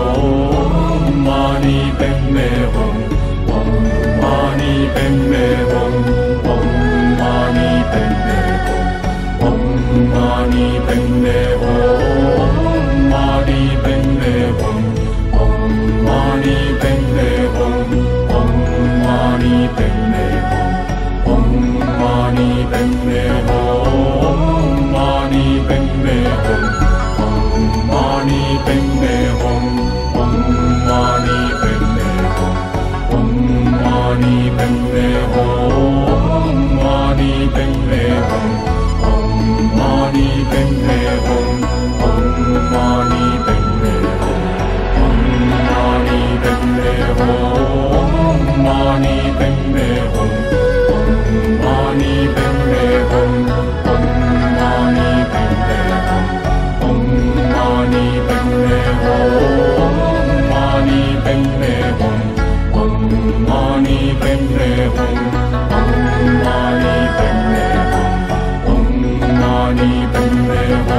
A: Hum, Mani Padme Hum, Om Mani Padme Hum, Om Mani Padme Hum, Om Mani Padme Hum, Mani Padme Hum, Om Mani Padme Hum, Om Mani Padme Hum, Om Mani Padme Hum, Mani Padme Hum, Om Mani Padme Hum, Om Mani Padme Hum, Om Mani Padme Hum, Mani Padme Hum, Om Mani Padme Hum, Om Mani Padme Hum, Om Mani Padme Hum, Mani Padme Hum, Om Mani Padme Hum, Om Mani Padme Hum, Om Mani Padme Hum, Mani Padme Hum, Om Mani Padme Hum, Om Mani Padme Hum, Om Mani Padme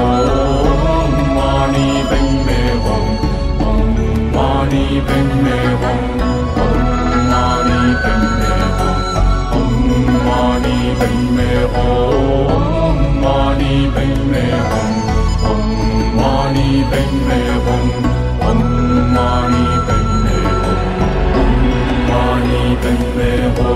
A: Hum, Mani Padme Hum, Om Mani Padme Hum, Om Mani Padme Hum, Om Mani Padme Hum, Mani Padme Hum, Om Mani Padme Hum, Om Mani Padme Hum, Om Mani Padme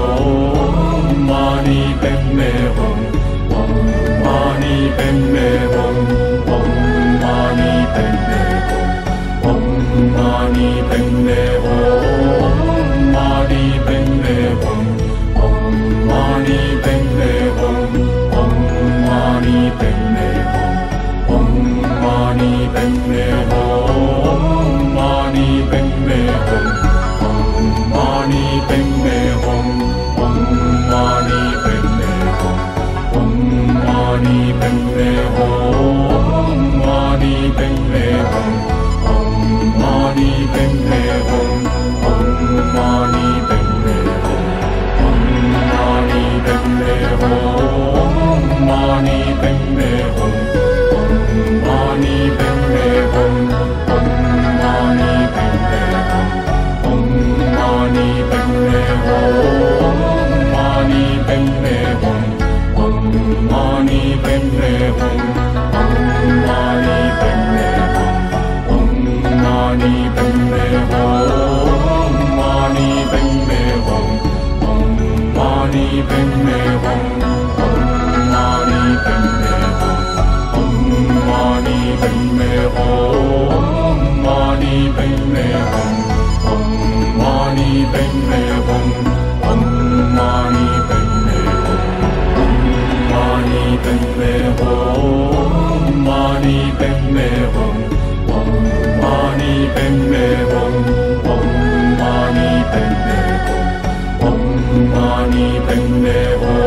A: Hum, Mani Padme Hum, Om Mani Padme Hum, Om Mani Padme Hum, Om Mani Padme Hum, Mani Padme Hum, Om Mani Padme Hum, Om Mani Padme Hum, Om Mani Padme Hum, Mani Padme Hum, Om Mani Padme Hum, Om Mani Padme Hum, Om Mani Padme Hum, Mani Padme Hum, Om Mani Padme Hum, Om Mani Padme Hum, Om Mani Padme Hum, Mani Padme Hum, Om Mani Padme Hum, Om Mani Padme Hum, Om Mani Padme Hum, Mani Padme Hum, Om Mani Padme Hum, Om Mani Padme Hum, Om Mani Padme Hum, Mani Padme Hum, Om Mani Padme Hum, Om Mani Padme Hum, Om Mani Padme Hum, Mani Padme Hum, Om Mani Padme Hum, Om Mani Padme Hum, Om Mani Padme Hum, Mani Padme Hum, Om Mani Padme Hum, Om Mani Padme Hum, Om Mani Padme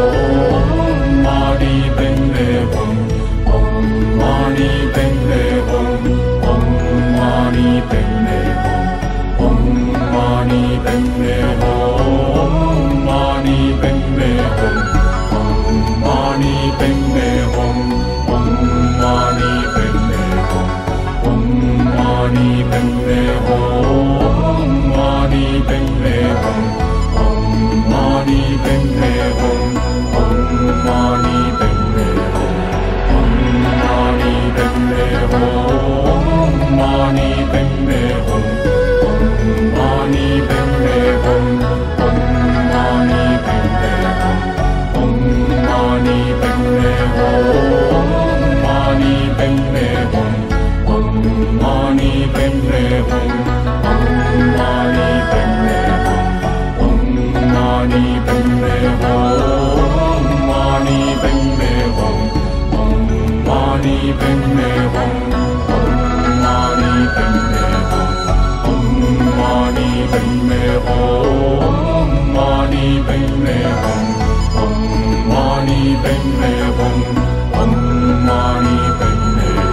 A: Hum, Mani Padme Hum, Om Mani Padme Hum, Om Mani Padme Hum, Om Mani Padme Hum, Mani Padme Hum, Om Mani Padme Hum, Om Mani Padme Hum, Om Mani Padme Hum, Mani Padme Hum, Om Mani Padme Hum, Om Mani Padme Hum, Om Mani Padme Hum, Mani Padme Hum, Om Mani Padme Hum, Om Mani Padme Hum, Om Mani Padme Hum, Mani Padme Hum, Om Mani Padme Hum, Om Mani Padme Hum, Om Mani Padme Hum, Mani Padme Hum, Om Mani Padme Hum, Om Mani Padme Hum, Om Mani Padme Hum, Mani Padme Hum, Om Mani Padme Hum, Om Mani Padme Hum.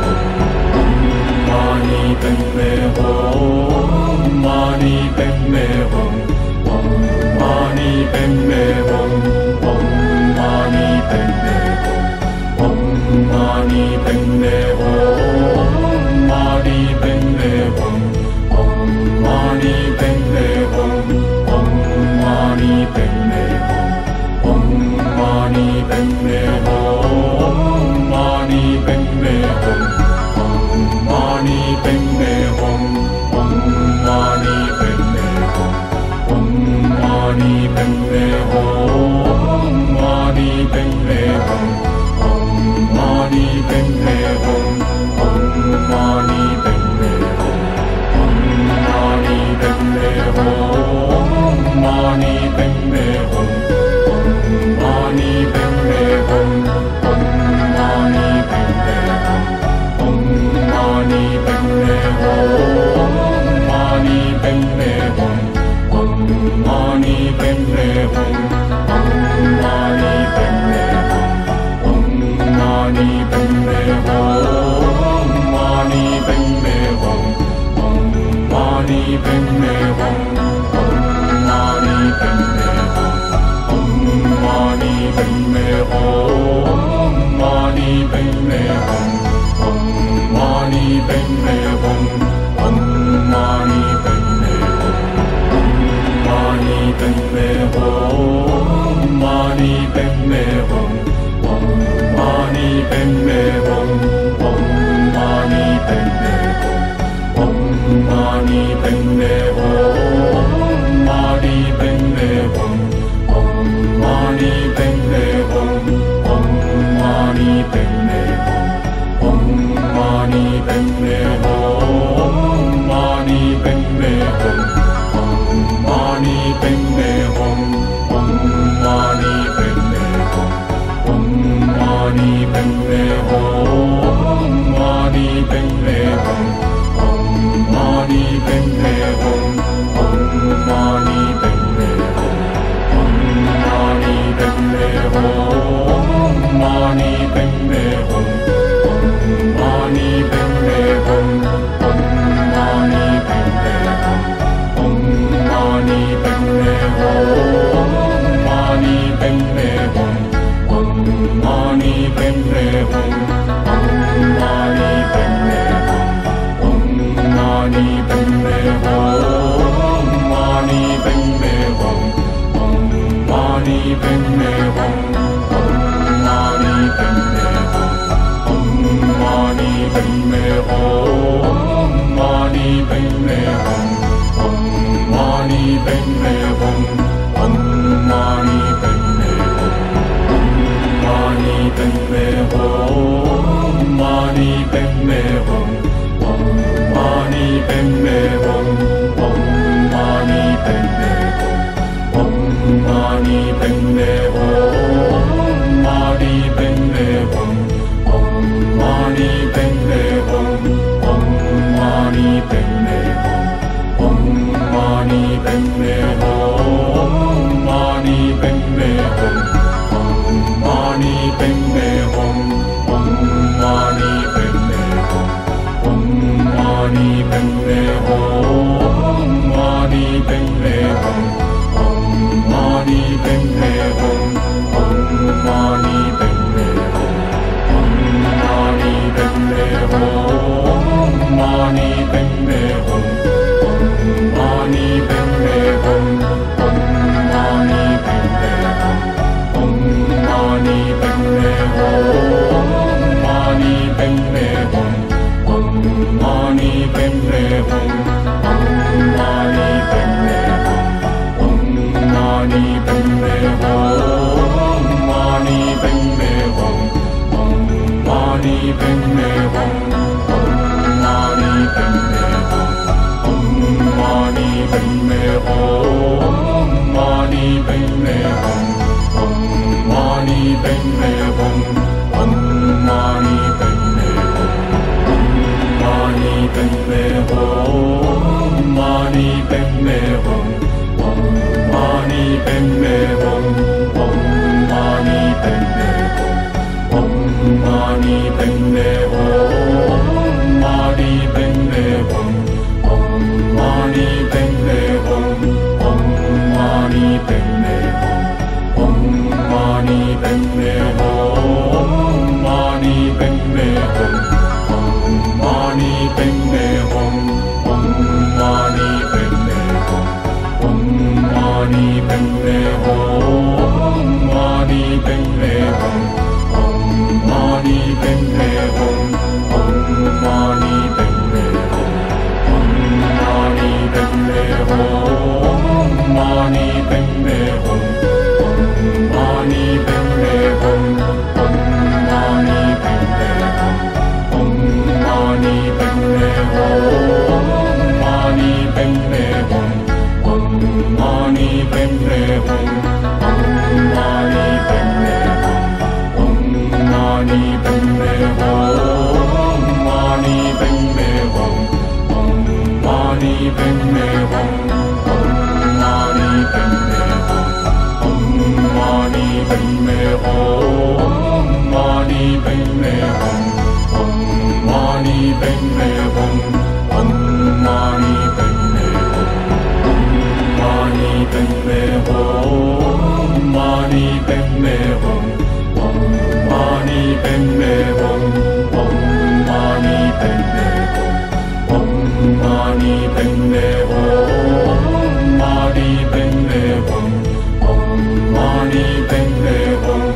A: เป็นเมหงองมานีเป็นเมหงองมานีเป็นเมหงองมานีเป็นเมหงมานีเป็นเมหงองมานีเป็นเมหงองมานีเป็นเมหงองมานีเป็นเมหงมานีเป็นเมหงองมานีเป็นเมหงองมานีเป็นเมหงองมานีเป็นเมหงมานีเป็นเมหงองมานีเป็นเมหงองมานีเป็นเมหงองมานีเป็นเมหงมานีเป็นเมหงองมานีเป็นเมหงองมานีเป็นเมหงองมานีเป็นเมหงมานีเป็นเมหงองมานีเป็นเมหงองมานีเป็นเมหงองมานีเป็นเมหงมานีเป็นเมหงองมานีเป็นเมหงองมานีเป็นเมหงองมานีเป็นเมหงมานีเป็นเมหงองมานีเป็นเมหงองมานีเป็นเมหงมานีเป็นเมหงมานีเป็นเมหงองมานีเป็นเมหงองมานีเป็นเมหงองมานีเป็นเมหงมานีเป็นเมหงองมานีเป็นเมหงองมานีเป็นเมหงองมานีเป็นเมหงมานีเป็นเมหงองมานีเป็นเมหงองมานีเป็นเมหงองมานีเป็นเมหงมานีเป็นเมหงองมานีเป็นเมหงองมานีเป็นเมหงองมานีเป็นเมหงมานีเป็นเมหงองมานีเป็นเมหงองมานีเป็นเมหงองมานีเป็นเมหงมานีเป็นเมหงองมานีเป็นเมหงองมานีเป็นเมหงองมานีเป็นเมหงมานีเป็นเมหงองมานีเป็นเมหงองมานีเป็นเมหงองมานีเป็นเมหงมานีเป็นเมหงองมานีเป็นเมหงองมานีเป็นเมหงองมานีเป็นเมหงมานีเป็นเมหงองมานีเป็นเมหงองมานีเป็นเมหงองมานีเป็นเมหงมานีเป็นเมหงองมานีเป็นเมหงองมานีเป็นเมหงองมานีเป็นเมหงมานีเป็นเมหงองมานีเป็นเมหงองมานีเป็นเมหงองมานีเป็นเมหงมานีเป็นเมหงองมานีเป็นเมหงองมานีเป็นเมหงองมานีเป็นเมหงมานีเป็นเมหงองมานีเป็นเมหงองมานีเป็นเมหงองมานีเป็นเมหงมานีเป็นเมหงองมานีเป็นเมหงองมานีเป็นเมหงองมานีเป็นเมหงมานีเป็นเมหงองมานีเป็นเมหงองมานีเป็นเมหงองมานีเป็นเมหงมานีเป็นเมหงองมานีเป็นเมหงองมานีเป็นเมหงองมานีเป็นเมหงมานีเป็นเมหงองมานีเป็นเมหงองมานีเป็นเมหงองมานีเป็นเมหงมานีเป็นเมหงองมานีเป็นเมหง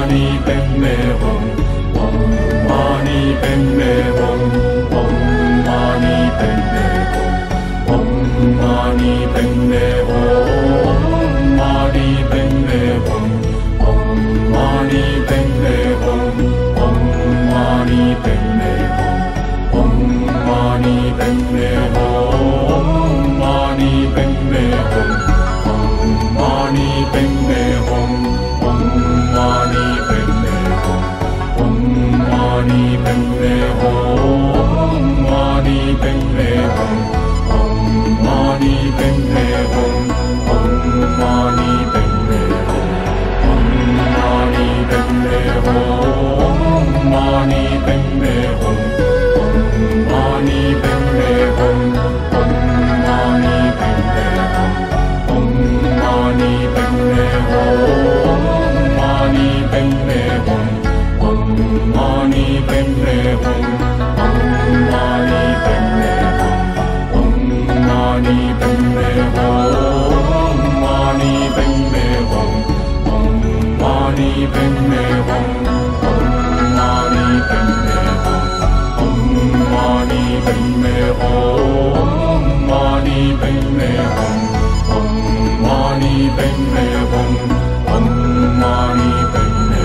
A: Mani Padme Hum, Om Mani Padme Hum, Om Mani Padme Hum, Om Mani Padme Hum, Mani Padme Hum, Om Mani Padme Hum, Om Mani Padme Hum, Om Mani Padme Hum, Mani Padme Hum, Om Mani Padme Hum, Om Mani Padme Hum, Om Mani Padme Hum, Mani Padme Hum, Om Mani Padme Hum, Om Mani Padme Hum, Om Mani Padme Hum, Mani Padme Hum, Om Mani Padme Hum, Om Mani Padme Hum, Om Mani Padme Hum, Mani Padme Hum, Om Mani Padme Hum, Om Mani Padme Hum, Om Mani Padme Hum, Mani Padme Hum, Om Mani Padme Hum, Om Mani Padme Hum, Om Mani Padme Hum, Mani Padme Hum, Om Mani Padme Hum, Om Mani Padme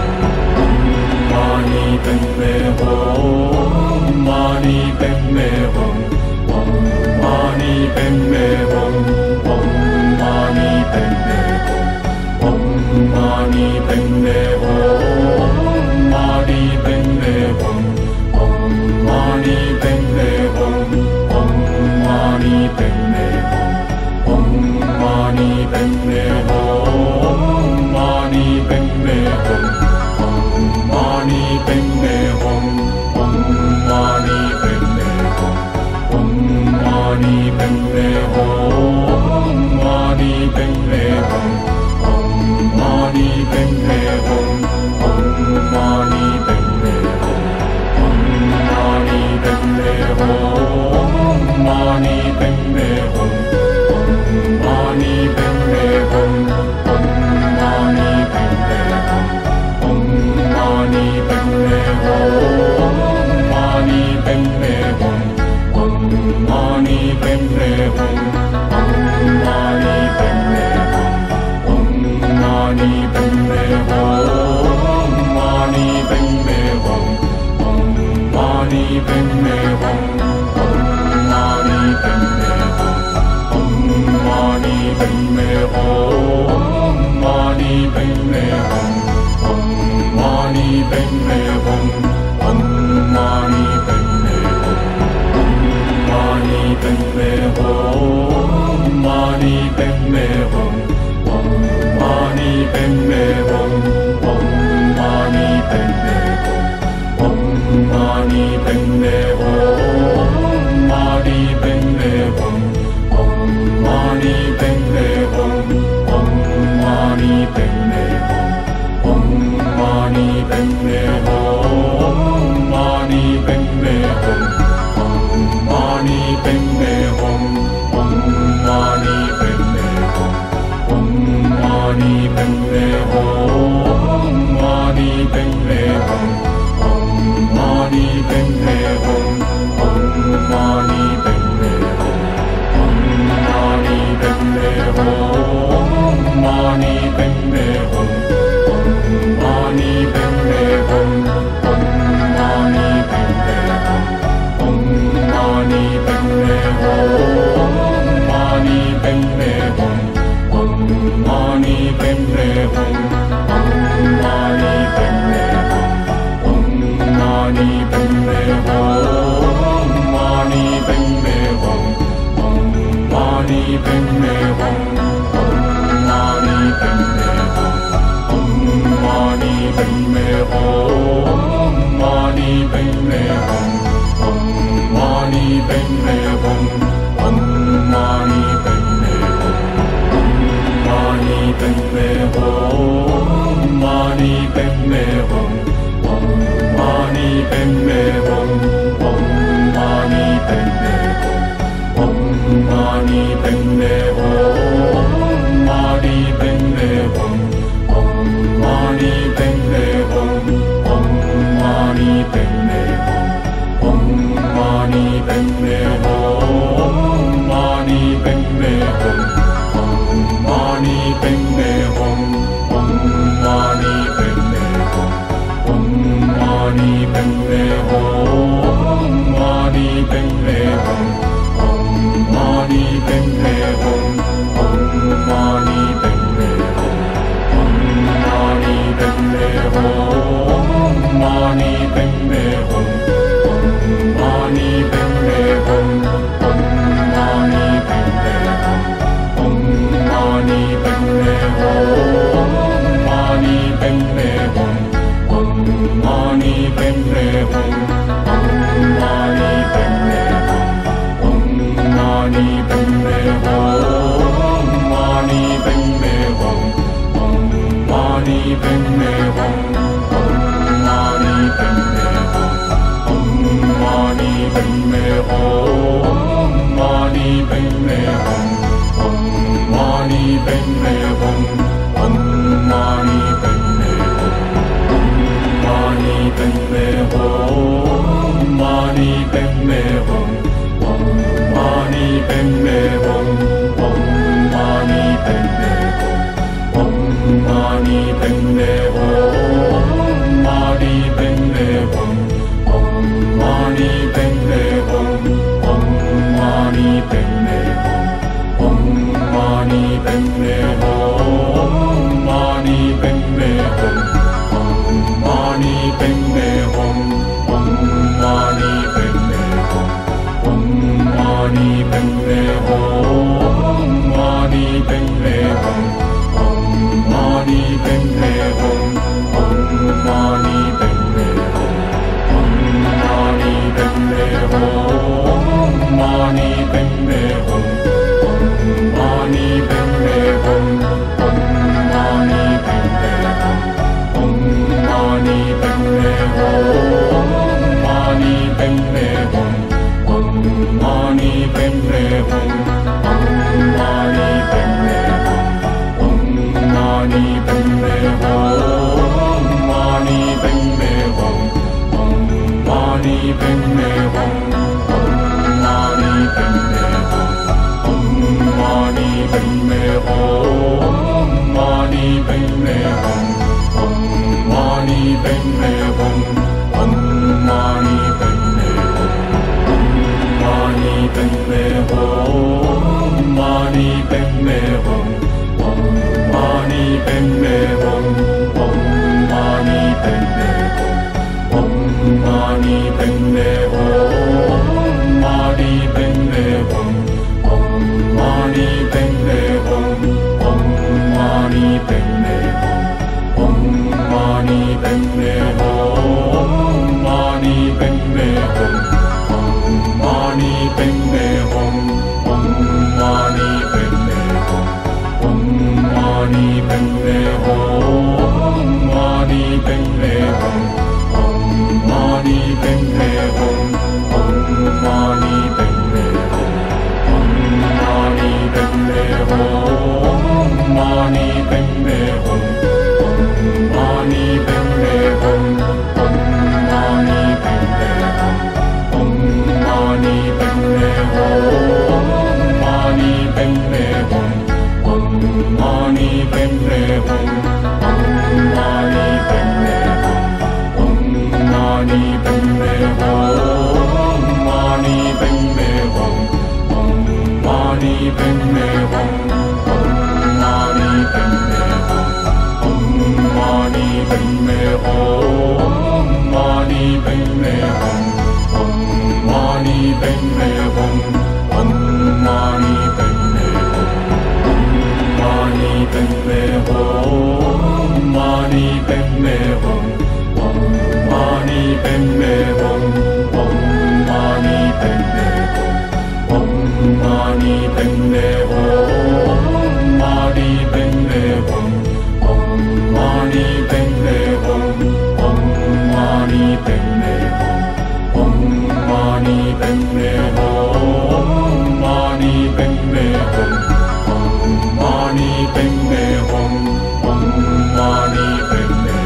A: Hum, Mani Padme Hum, Om Mani Padme Hum, Om Mani Padme Hum, Om Mani Padme Hum, Mani Padme Hum, Om Mani Padme Hum, Om Mani Padme Hum, Om Mani Padme Hum, Mani Padme Hum, Om Mani Padme Hum, Om Mani Padme Hum, Om Mani Padme Hum, Mani Padme Hum, Om Mani Padme Hum, Om Mani Padme Hum, Om Mani Padme Hum, Mani Padme Hum, Om Mani Padme Hum, Om Mani Padme Hum, Om Mani Padme Hum, Mani Padme Hum, Om Mani Padme Hum, Om Mani Padme Hum, Om Mani Padme Hum, Mani Padme Hum, Om Mani Padme Hum, Om Mani Padme Hum, Om Mani Padme Hum, Mani Padme Hum, Om Mani Padme Hum, Om Mani Padme Hum, Mani Padme Hum, Mani Padme Hum, Om Mani Padme Hum, Om Mani Padme Hum, Om Mani Padme Hum, Mani Padme Hum, Om Mani Padme Hum, Om Mani Padme Hum, Om Mani Padme Hum, Mani Padme Hum, Om Mani Padme Hum, Om Mani Padme Hum, Om Mani Padme Hum, Mani Padme Hum, Om Mani Padme Hum, Om Mani Padme Hum, Om Mani Padme Hum, Mani Padme Hum, Om Mani Padme Hum, Om Mani Padme Hum, Om Mani Padme Hum, Mani Padme Hum, Om Mani Padme Hum, Om Mani Padme Hum, Om Mani Padme Hum, Mani Padme Hum, Om Mani Padme Hum, Om Mani Padme Hum, Om Mani Padme Hum, Mani Padme Hum, Om Mani Padme Hum, Om Mani Padme Hum, Mani Padme Hum, Mani Padme Hum, Om Mani Padme Hum, Om Mani Padme Hum, Om Mani Padme Hum, Mani Padme Hum, Om Mani Padme เป็นเมหงองมานีเป็นเมหงองมานีเป็นเมหงมานีเป็นเมหงองมานีเป็นเมหงองมานีเป็นเมหงองมานีเป็นเมหงมานีเป็นเมหงองมานีเป็นเมหงองมานีเป็นเมหงองมานีเป็นเมหงมานีเป็นเมหงองมานีเป็นเมหงองมานีเป็นเมหงองมานีเป็นเมหงมานีเป็นเมหงองมานีเป็นเมหงองมานีเป็นเมหงองมานีเป็นเมหงมานีเป็นเมหงองมานีเป็นเมหงองมานีเป็นเมหงองมานีเป็นเมหงมานีเป็นเมหงองมานีเป็นเมหงองมานีเป็นเมหงองมานีเป็นเมหงมานีเป็นเมหงองมานีเป็นเมหงองมานีเป็นเมหงองมานีเป็นเมหงมานีเป็นเมหงองมานีเป็นเมหงองมานีเป็นเมหงองมานีเป็นเมหงมานีเป็นเมหงองมานีเป็นเมหงองมานีเป็นเมหงองมานีเป็นเมหงมานีเป็นเมหงองมานีเป็นเมหงองมานีเป็นเมหงองมานีเป็นเมหงมานีเป็นเมหงองมานีเป็นเมหงองมานีเป็นเมหงองมานีเป็นเมหงมานีเป็นเมหงองมานีเป็นเมหงองมานีเป็นเมหงองมานีเป็นเมหงมานีเป็นเมหงองมานีเป็นเมหงองมานีเป็นเมหงองมานีเป็นเมหงมานีเป็นเมหงองมานีเป็นเมหงองมานีเป็นเมหงองมานีเป็นเมหงมานีเป็นเมหงองมานีเป็นเมหงองมานีเป็นเมหงองมานีเป็นเมหงมานีเป็นเมหงองมานีเป็นเมหงองมานีเป็นเมหงองมานีเป็นเมหงมานีเป็นเมหงองมานีเป็นเมหงองมานีเป็นเมหงองมานีเป็นเมหงมานีเป็นเมหงองมานีเป็นเมหงองมานีเป็นเมหงองมานีเป็นเมหงมานีเป็นเมหงองมานีเป็นเมหงองมานีเป็นเมหงองมานีเป็นเมหงมานีเป็นเมหงองมานีเป็นเมหงองมานีเป็นเมหงองมานีเป็นเมหงมานีเป็นเมหงองมานีเป็นเมหงองมานีเป็นเมหงองมานีเป็นเมหงมานีเป็นเมหงองมานีเป็นเมหงองมานีเป็นเมหงองมานีเป็นเมหงมานีเป็นเมหงองมานีเป็นเมหงองมานีเป็นเมหงองมานีเป็นเมหงมานีเป็นเมหงองมานีเป็นเมหงองมานีเป็นเม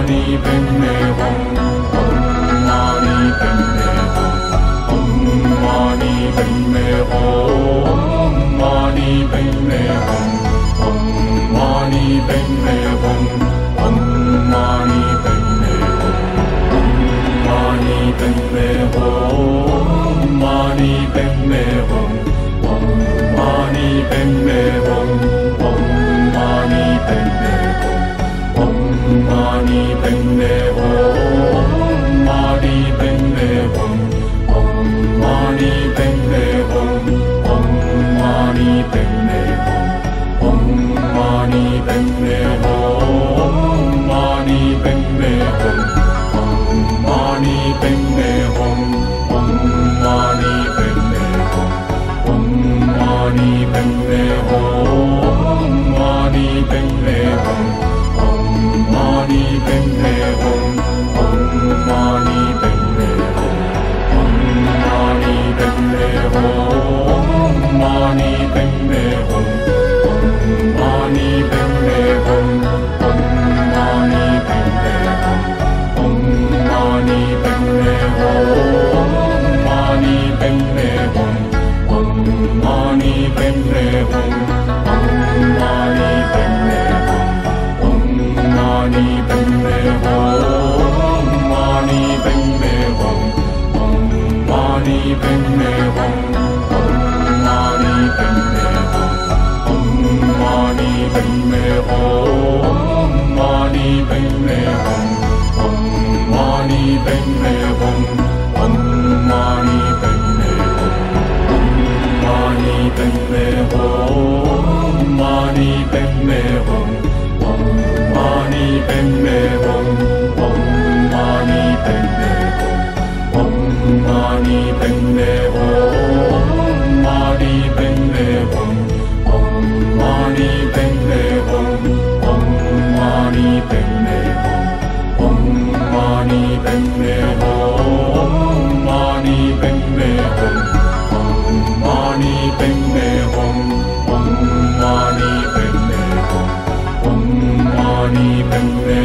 A: mani padme hum, om mani padme hum, om mani padme hum, mani padme hum, om mani padme hum, om mani padme hum, mani padme hum, mani padme hum, om mani padme hum, om mani padme hum, om mani padme hum, mani padme hum, om mani padme hum, om mani padme hum, om mani padme hum, mani padme hum, om mani padme hum, om mani padme hum, om mani padme hum, mani padme hum, om mani padme hum, om mani padme hum, om mani padme hum, mani padme hum, om mani padme hum, om mani padme hum, om mani padme hum, mani padme hum, om mani padme hum, om mani padme hum, om mani padme hum, mani padme hum, om mani padme hum, om mani padme hum, om mani padme hum, mani padme hum, om mani padme hum, om mani padme hum, om mani padme hum, mani padme hum, om mani padme hum, om mani padme hum, om mani padme hum, mani padme hum, om mani padme hum, om mani padme hum, om mani padme hum, mani padme hum, om mani padme hum, om mani padme hum, om mani padme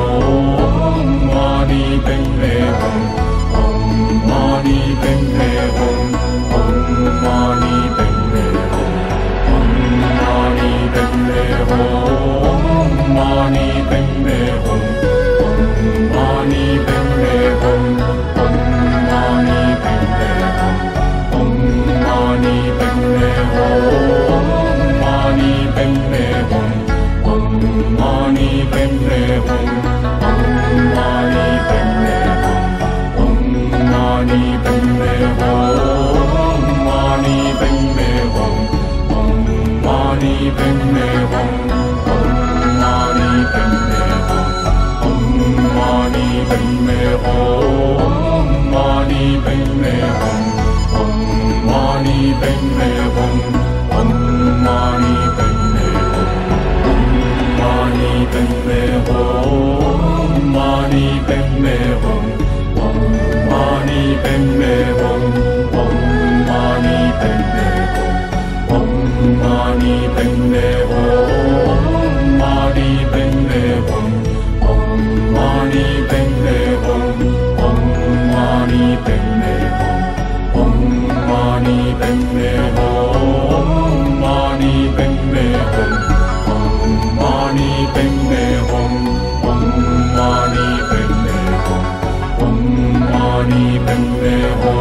A: hum, mani padme hum, om mani padme hum, om mani padme hum, om mani padme hum, mani padme hum, om mani padme hum, om mani padme hum, om mani padme hum, mani padme hum, om mani padme hum, om mani padme hum, om mani padme hum, mani padme hum, om mani padme hum, om mani padme hum, om mani padme hum, mani padme hum, om mani padme hum, om mani padme hum, om mani padme hum, mani padme hum, om mani padme hum, om mani padme hum, om mani padme hum, mani padme hum, om mani padme hum, om mani padme hum, om mani padme hum, mani padme hum, om mani padme hum, om mani padme hum, om mani padme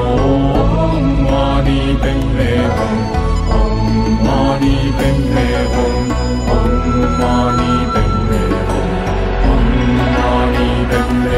A: hum, mani padme hum, om mani padme hum, om mani padme hum, om mani padme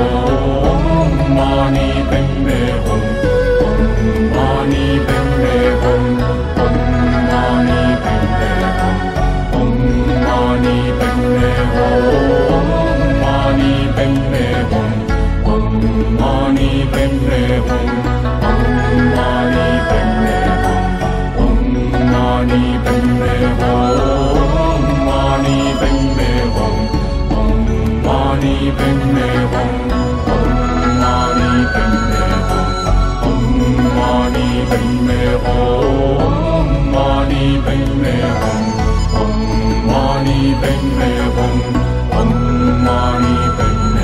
A: hum, mani padme hum, om mani padme hum, om mani padme hum, om mani padme hum, mani padme hum, om mani padme hum, om mani padme hum, om mani padme hum, mani padme hum, om mani padme hum, om mani padme hum, om mani padme hum, mani padme hum, om mani padme hum, om mani padme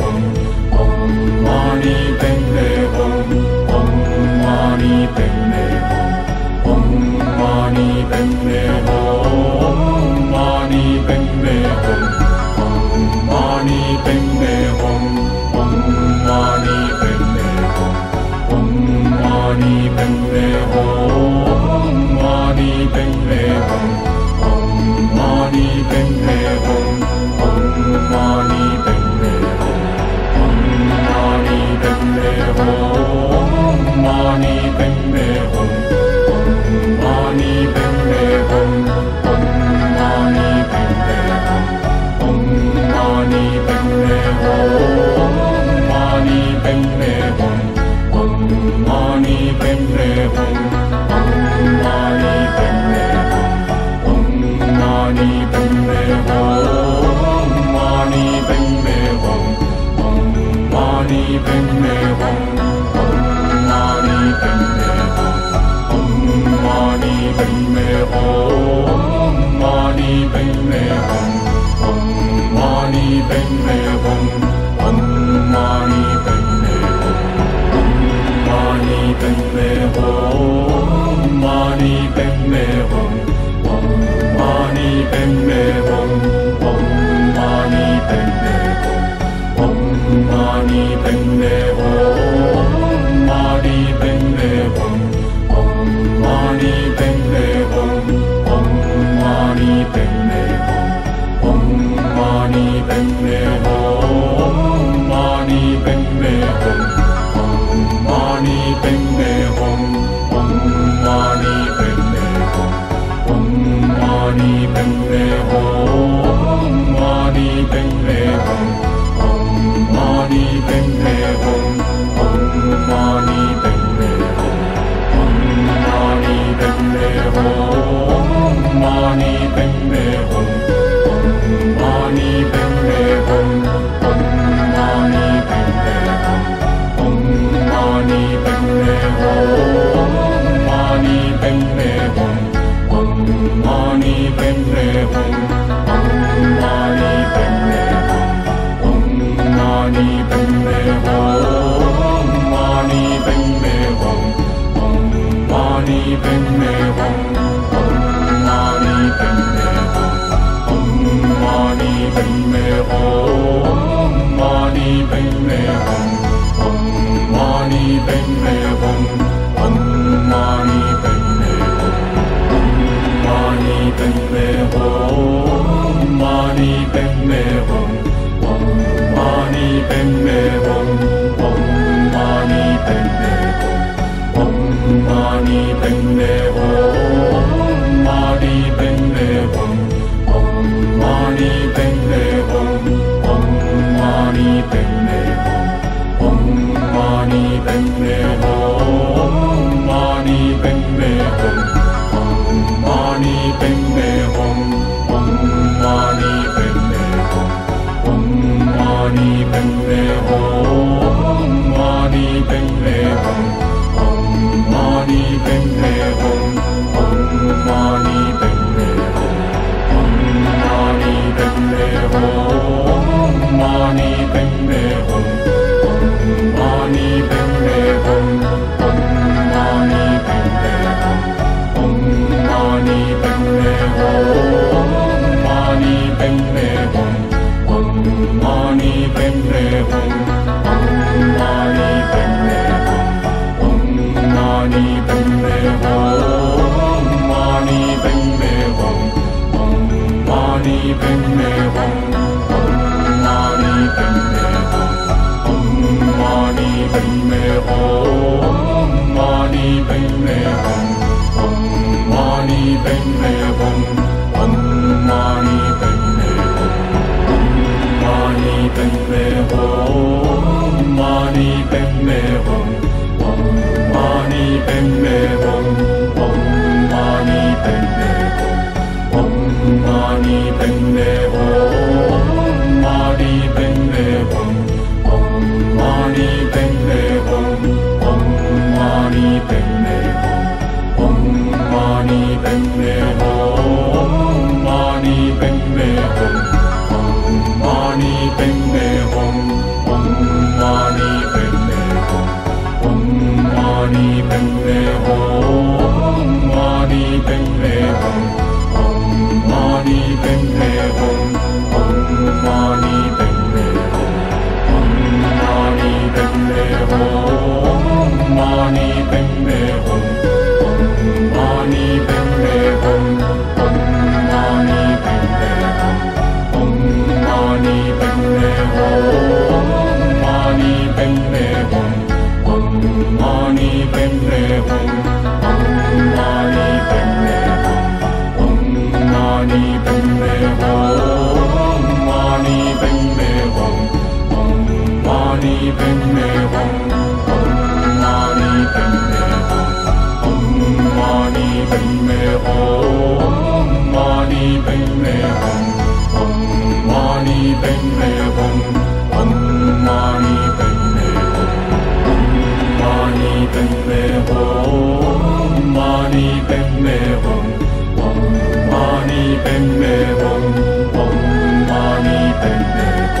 A: เป็นเมวงองมานีเป็นเมวงองมานีเป็นเมวงมานีเป็นเมวงองมานีเป็นเมวงองมานีเป็นเมวงองมานีเป็นเมวงมานีเป็นเมวงองมานีเป็นเมวงองมานีเป็นเมวงองมานีเป็นเมวงมานีเป็นเมวงองมานีเป็นเมวงองมานีเป็นเมวงองมานีเป็นเมวงมานีเป็นเมวงองมานีเป็นเมวงองมานีเป็นเมวงองมานีเป็นเมวงมานีเป็นเมวงองมานีเป็นเมวงองมานีเป็นเมวงองมานีเป็นเมวงมานีเป็นเมวงองมานีเป็นเมวงองมานีเป็นเมวงองมานีเป็นเมวงมานีเป็นเมวงองมานีเป็นเมวงองมานีเป็นเมวงองมานีเป็นเมวงมานีเป็นเมวงองมานีเป็นเมวงองมานีเป็นเมวงองมานีเป็นเมวงมานีเป็นเมวงองมานีเป็นเมวงองมานีเป็นเมวงองมานีเป็นเมวงมานีเป็นเมวงองมานีเป็นเมวงองมานีเป็นเมวงองมานีเป็นเมวงมานีเป็นเมวงองมานีเป็นเมวงองมานีเป็นเมวงองมานีเป็นเมวงมานีเป็นเมวงองมานีเป็นเมวงองมานีเป็นเมวงองมานีเป็นเมวงมานีเป็นเมวงองมานีเป็นเมวงองมานีเป็นเมวงองมานีเป็นเมวงมานีเป็นเมวงองมานีเป็นเมวงองมานีเป็นเมวงองมานีเป็นเมวงมานีเป็นเมวงองมานีเป็นเมวงองมานีเป็นเมวงองมานีเป็นเมวงมานีเป็นเมวงองมานีเป็นเมวงองมานีเป็นเมวงองมานีเป็นเมวงมานีเป็นเมวงองมานีเป็นเมวงองมานีเป็นเมวงองมานีเป็นเมวงมานีเป็นเมวงองมานีเป็นเมวงองมานีเป็นเมวงองมานีเป็นเมวงมานีเป็นเมวงองมานีเป็นเมวงองมานีเป็นเมวงองมานีเป็นเมวงมานีเป็นเมวงองมานีเป็นเมวงองมานีเป็นเมวงองมานีเป็นเมวงมานีเป็นเมวงองมานีเป็นเมวงองมานีเป็นเมวงองมานีเป็นเมวงมานีเป็นเมวงองมานีเป็นเมวงองมานีเป็นเมวงองมานีเป็นเมวงมานีเป็นเมวงองมานีเป็นเมวงองมานีเป็นเมวงองมานีเป็นเมวงมานีเป็นเมวงองมานีเป็นเมวงองมานีเป็นเมวงองมานีเป็นเมวงมานีเป็นเมวงองมานีเป็นเมวงองมานีเป็นเมวง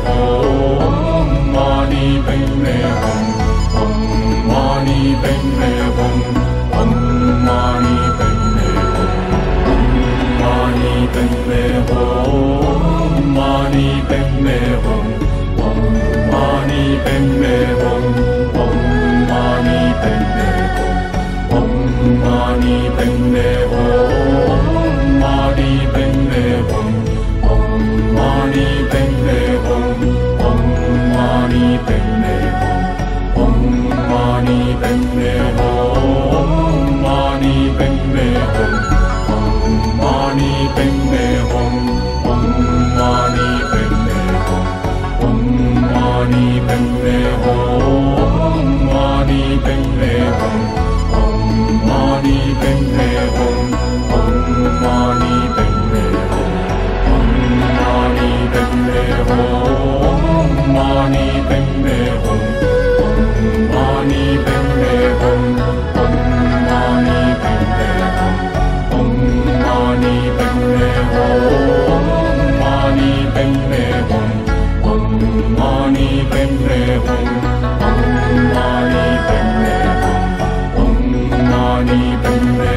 A: Om Mani Padme Hum. Om Mani Padme Hum. Om Mani Padme Hum. Om Mani Padme Hum. Mani Padme Hum. Om Mani Padme Hum. Om Mani Padme Hum. Om Mani Padme Hum. Mani Padme Hum. Om Mani Padme Hum. Om Mani Padme Hum. Om Mani Padme Hum. Mani Padme Hum. Om Mani Padme Hum. Om Mani Padme Hum. Om Mani Padme Hum. Mani Padme Hum. Om Mani Padme Hum. Om Mani Padme Hum. Om Mani Padme Hum. Mani Padme Hum. Om Mani Padme Hum. Om Mani Padme Hum. Om Mani Padme Hum. Mani Padme Hum. Om Mani Padme Hum. Om Mani Padme Hum. Om Mani Padme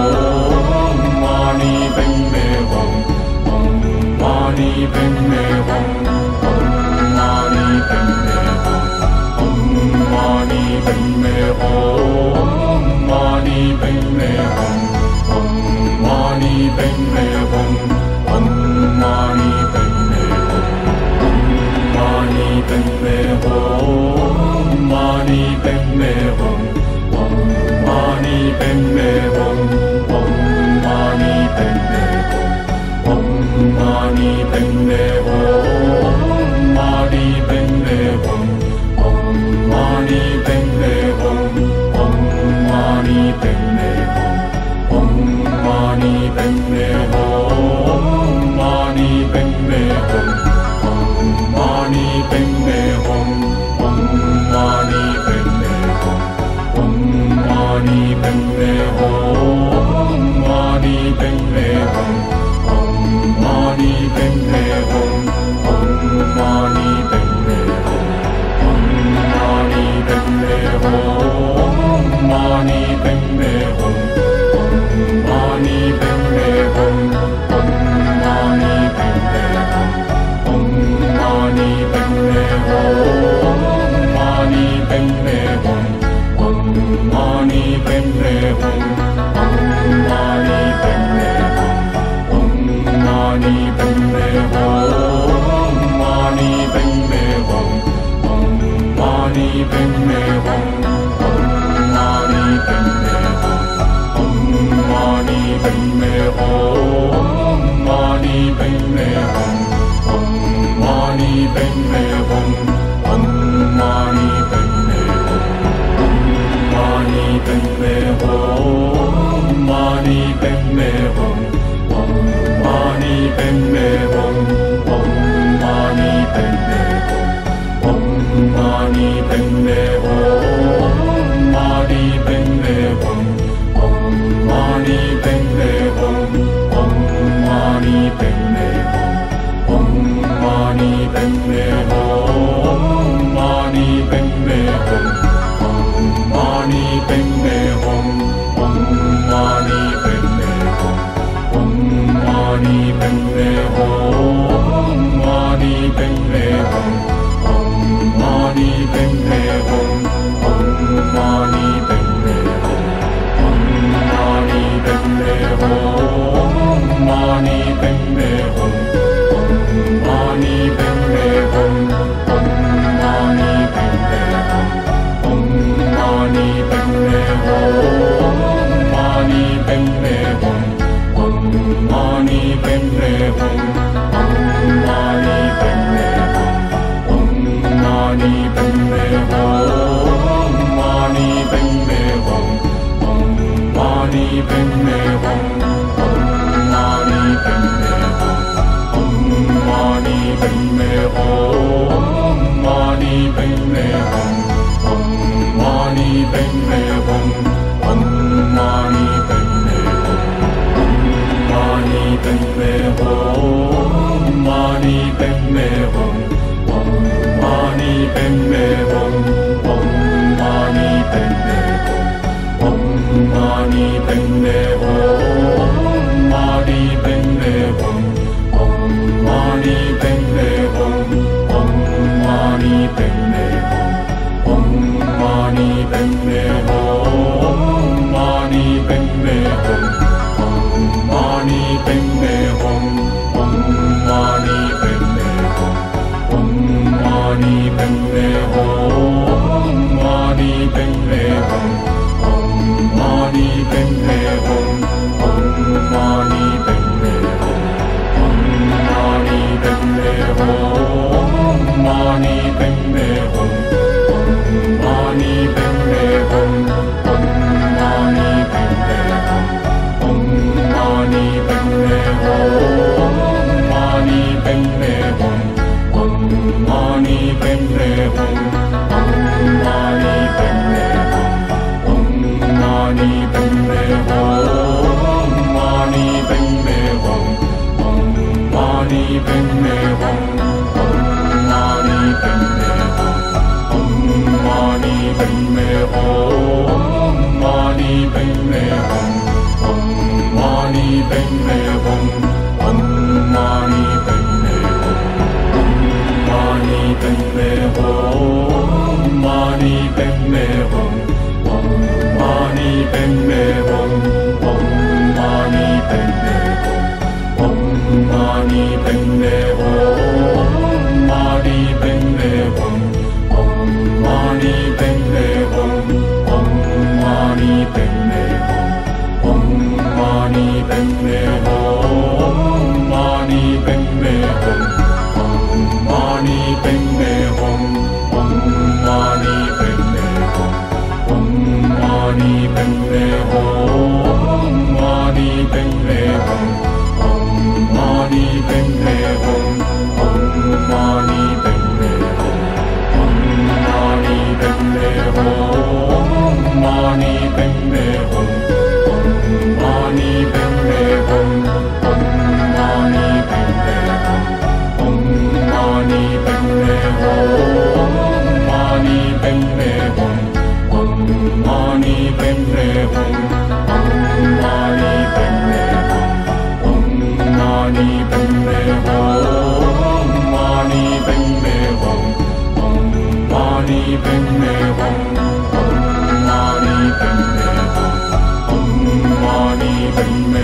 A: Hum. Mani Padme Hum. Om Mani Padme Hum. Om Mani Padme Hum. Om Mani Padme Hum. Mani Padme Hum. Om Mani Padme Hum. Om Mani Padme Hum. Om Mani Padme Hum. Mani Padme Hum. Om Mani Padme Hum. Om Mani Padme Hum. Om Mani Padme Hum. Mani Padme Hum. Om Mani Padme Hum. Om Mani Padme Hum. Om Mani Padme Hum. Mani Padme Hum. Om Mani Padme Hum. Om Mani Padme Hum. Om Mani Padme Hum. Mani Padme Hum. Om Mani Padme Hum. Om Mani Padme Hum. Om Mani Padme Hum. Mani Padme Hum. Om Mani Padme Hum. Om Mani Padme Hum. Om Mani Padme Hum. Mani Padme Hum. Om Mani Padme Hum. Om Mani Padme Hum. Om Mani Padme Hum. Mani Padme Hum. Om Mani Padme Hum. Om Mani Padme Hum. Om Mani Padme Hum. Mani Padme Hum. Om Mani Padme Hum. Om Mani Padme Hum. Om Mani Padme Hum. Mani Padme Hum. Om Mani Padme Hum. Om Mani Padme Hum. Om Mani Padme Hum. Mani Padme Hum. Om Mani Padme Hum. Om Mani Padme Hum. Om Mani Padme Hum. Mani Padme Hum. Om Mani Padme Hum. Om Mani Padme Hum. Om Mani Padme Hum. Mani Padme Hum. Om Mani Padme Hum. Om Mani Padme Hum. Om Mani Padme Hum. Mani Padme Hum. Om Mani Padme Hum. Om Mani Padme Hum. Om Mani Padme Hum. Mani Padme Hum. Om Mani Padme Hum. Om Mani Padme Hum. Om Mani Padme Hum. Mani Padme Hum. Om Mani Padme Hum. Om Mani Padme Hum. Om Mani Padme Hum. Mani Padme Hum. Om Mani Padme Hum. Om Mani Padme Hum. Om Mani Padme Hum. Mani Padme Hum. Padme Hum. Om Mani Padme Hum. Mani Padme Hum. Om Mani Padme Hum. Om Mani Padme Hum. Om Mani Padme Hum. Mani Padme Hum. Om Mani Padme Hum. Om Mani Padme Hum. Om Mani Padme Hum. Mani Padme Hum. Om Mani Padme Hum. Om Mani Padme Hum. Om Mani Padme Hum. Mani Padme Hum. Om Mani Padme Hum. Om Mani Padme Hum. Om Mani Padme Hum. Mani Padme Hum. Om Mani Padme Hum. Om Mani Padme Hum. Om Mani Padme Hum. Mani Padme Hum. Om Mani Padme Hum. Om Mani Padme Hum. Om Mani Padme Hum. Mani Padme Hum. Om Mani Padme Hum. Om Mani Padme Hum. Om Mani Padme Hum. Mani Padme Hum. Om Mani Padme Hum. Om Mani Padme Hum. Om Mani Padme Hum. Mani Padme Hum. Om Mani Padme Hum. Om Mani Padme Hum. Om Mani Padme Hum. Mani Padme Hum. Om Mani Padme Hum. Om Mani Padme Hum. Om Mani Padme Hum. Mani Padme Hum. Om Mani Padme Hum. Om Mani Padme Hum. Om Mani Padme Hum. Mani Padme Hum. Om Mani Padme Hum. Om Mani Padme Hum. Om Mani Padme Hum. Mani Padme Hum. Om Mani Padme Hum. Om Mani Padme Hum. Om Mani Padme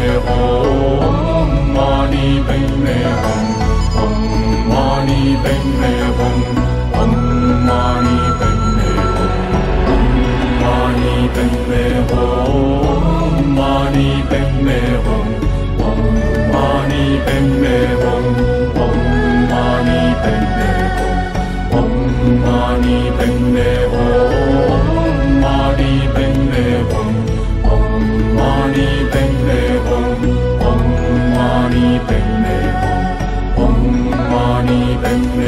A: Hum. Mani Padme Hum. Om Mani Padme Hum. Om Mani Padme Hum. Om Mani Padme Hum. Mani Padme Hum. Om Mani Padme Hum. Om Mani Padme Hum. Om Mani Padme Hum. Mani Padme Hum. Om Mani Padme Hum. Om Mani Padme Hum. Om Mani Padme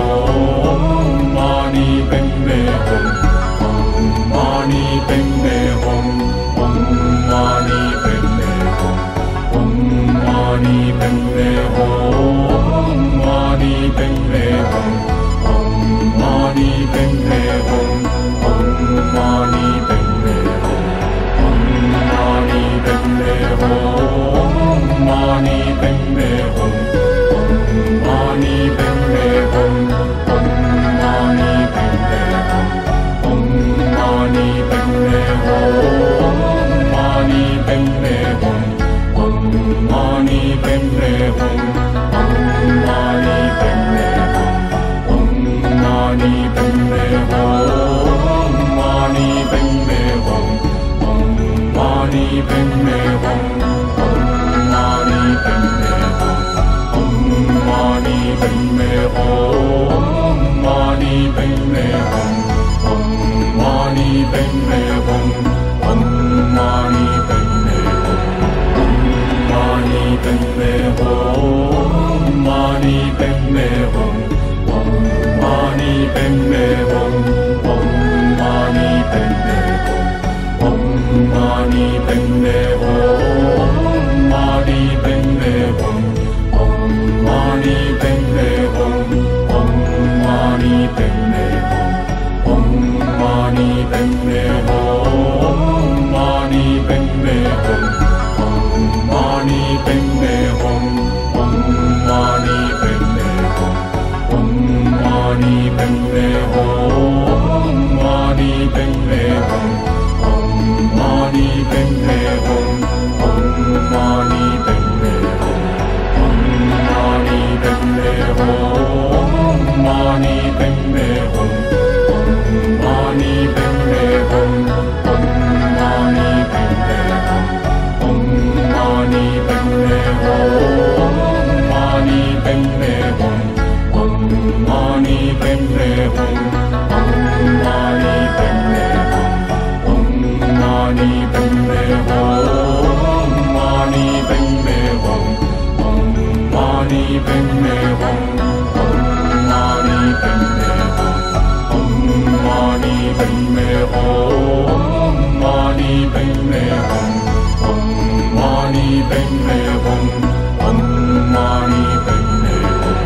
A: Hum. Mani Padme Hum. Om Mani Padme Hum. Om Mani Padme Hum. Om Mani Padme Hum. Mani Padme Hum. Om Mani Padme Hum. Om Mani Padme Hum. Om Mani Padme Hum. Mani Padme Hum. Om Mani Padme Hum. Om Mani Padme Hum. Om Mani Padme Hum. Mani Padme Hum. Om Mani Padme Hum. Om Mani Padme Hum. Om Mani Padme Hum. Mani Padme Hum. Om Mani Padme Hum. Om Mani Padme Hum. Om Mani Padme Hum. Mani Padme Hum. Om Mani Padme Hum. Om Mani Padme Hum. Om Mani Padme Hum. Mani Padme Hum. Om Mani Padme Hum. Om Mani Padme Hum. Om Mani Padme Hum. Mani Padme Hum. Om Mani Padme Hum. Om Mani Padme Hum. Om Mani Padme Hum. Mani Padme Hum. Om Mani Padme Hum. Om Mani Padme Hum. Om Mani Mani Padme Hum, Mani Padme Hum, Om Mani Padme Hum, Om Mani Padme Hum, Om Mani Padme Hum, Mani Padme Hum, Om Mani Padme Hum, Om Mani Padme Hum, Om Mani Padme Hum, Mani Padme Hum, Om Mani Padme Hum, Om Mani Padme Hum, Om Mani Padme Hum, Mani Padme Hum, Om Mani Padme Hum, Om Mani Padme Hum, Om Mani Padme Hum, Mani Padme Hum, Om Mani Padme Hum, Om Mani Padme Hum,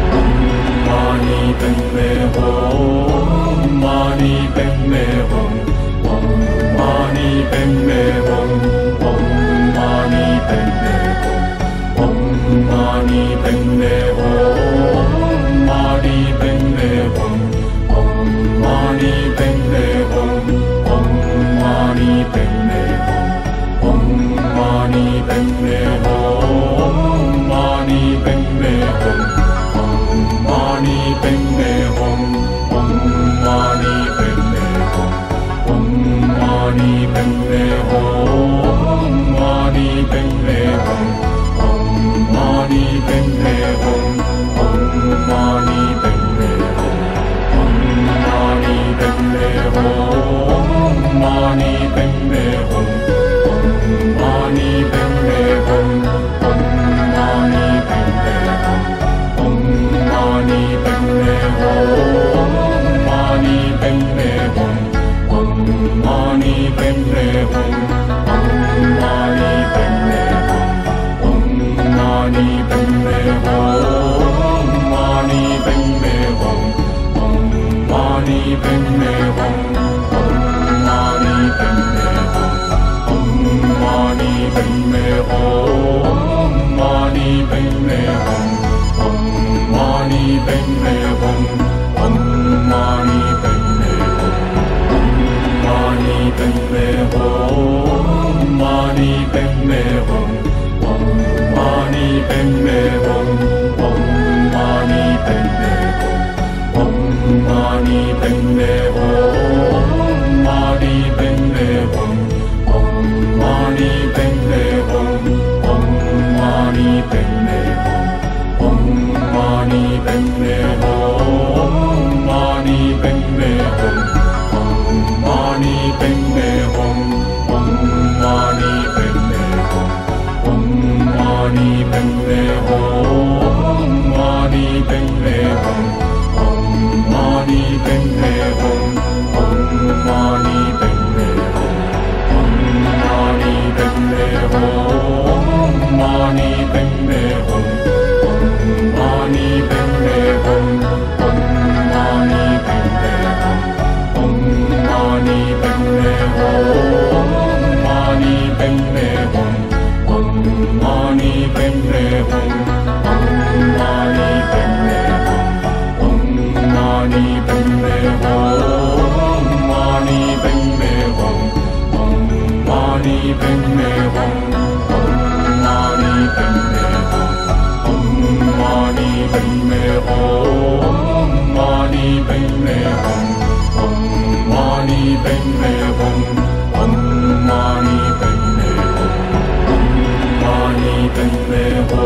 A: Mani Padme Hum, Mani Padme Hum, Om Mani Padme Hum, Om Mani Padme Hum, Om Mani Padme Hum, Mani Padme Hum, Om Mani Padme Hum, Om Mani Padme Hum, Om Mani Padme Hum, Mani Padme Hum, Om Mani Padme Hum, Om Mani Padme Hum, Om Mani Padme Hum, Mani Padme Hum, Om Mani Padme Hum, Om Mani Padme Hum, Om Mani Padme Hum, Mani Padme Hum, Om Mani Padme Hum, Om Mani Padme Hum, Om Mani Padme Hum, Mani Padme Hum, Om Mani Padme Hum, Om Mani Padme Hum, Om Mani Padme Hum, Mani Padme Hum, Om Mani Padme Hum, Om Mani Padme Hum, Om Mani Padme Hum, Mani Padme Hum, Om Mani Padme Hum, Om Mani Padme Hum, Mani Padme Hum, Mani Padme Hum, Om Mani Padme Hum, Om Mani Padme Hum, Om Mani Padme Hum, Mani Padme Hum, Om Mani Padme Hum, Om Mani Padme Hum, Om Mani Padme Hum, Mani Padme Hum, Om Mani Padme Hum, Om Mani Padme Hum, Om Mani Padme Hum, Mani Padme Hum, Om Mani Padme Hum, Om Mani Padme Hum, Om Mani Padme Hum, Mani Padme Hum, Om Mani Padme Hum, Om Mani Padme Hum, Om Mani Padme Hum, Mani Padme Hum, Om Mani Padme Hum, Om Mani Padme Hum, Om Mani Padme Hum, Mani Padme Hum, Om Mani Padme Hum, Om Mani Padme Hum, Om Mani Padme Hum, Mani Padme Hum, Om Mani Padme Hum, Om Mani Padme Hum, Om Mani Padme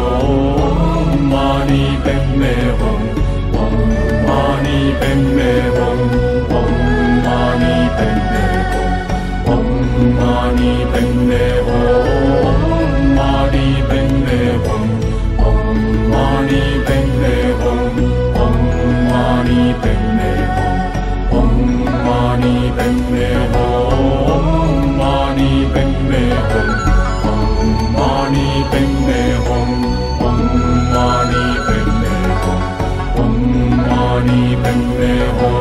A: Hum, Mani Padme Hum, Om Mani Padme Hum, Om Mani Padme Hum, Om Mani Padme Hum, Mani Padme Hum, Om Mani Padme Hum, Om Mani Padme Hum, Om Mani Padme Hum, Mani Padme Hum, Om Mani Padme Hum, Om Mani Padme Hum, Om Mani Padme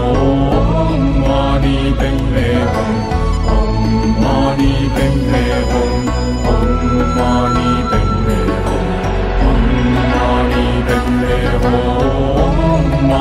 A: Hum, Mani Padme Hum, Om Mani Padme Hum, Om Mani Padme Hum, Om Mani Padme Hum, Mani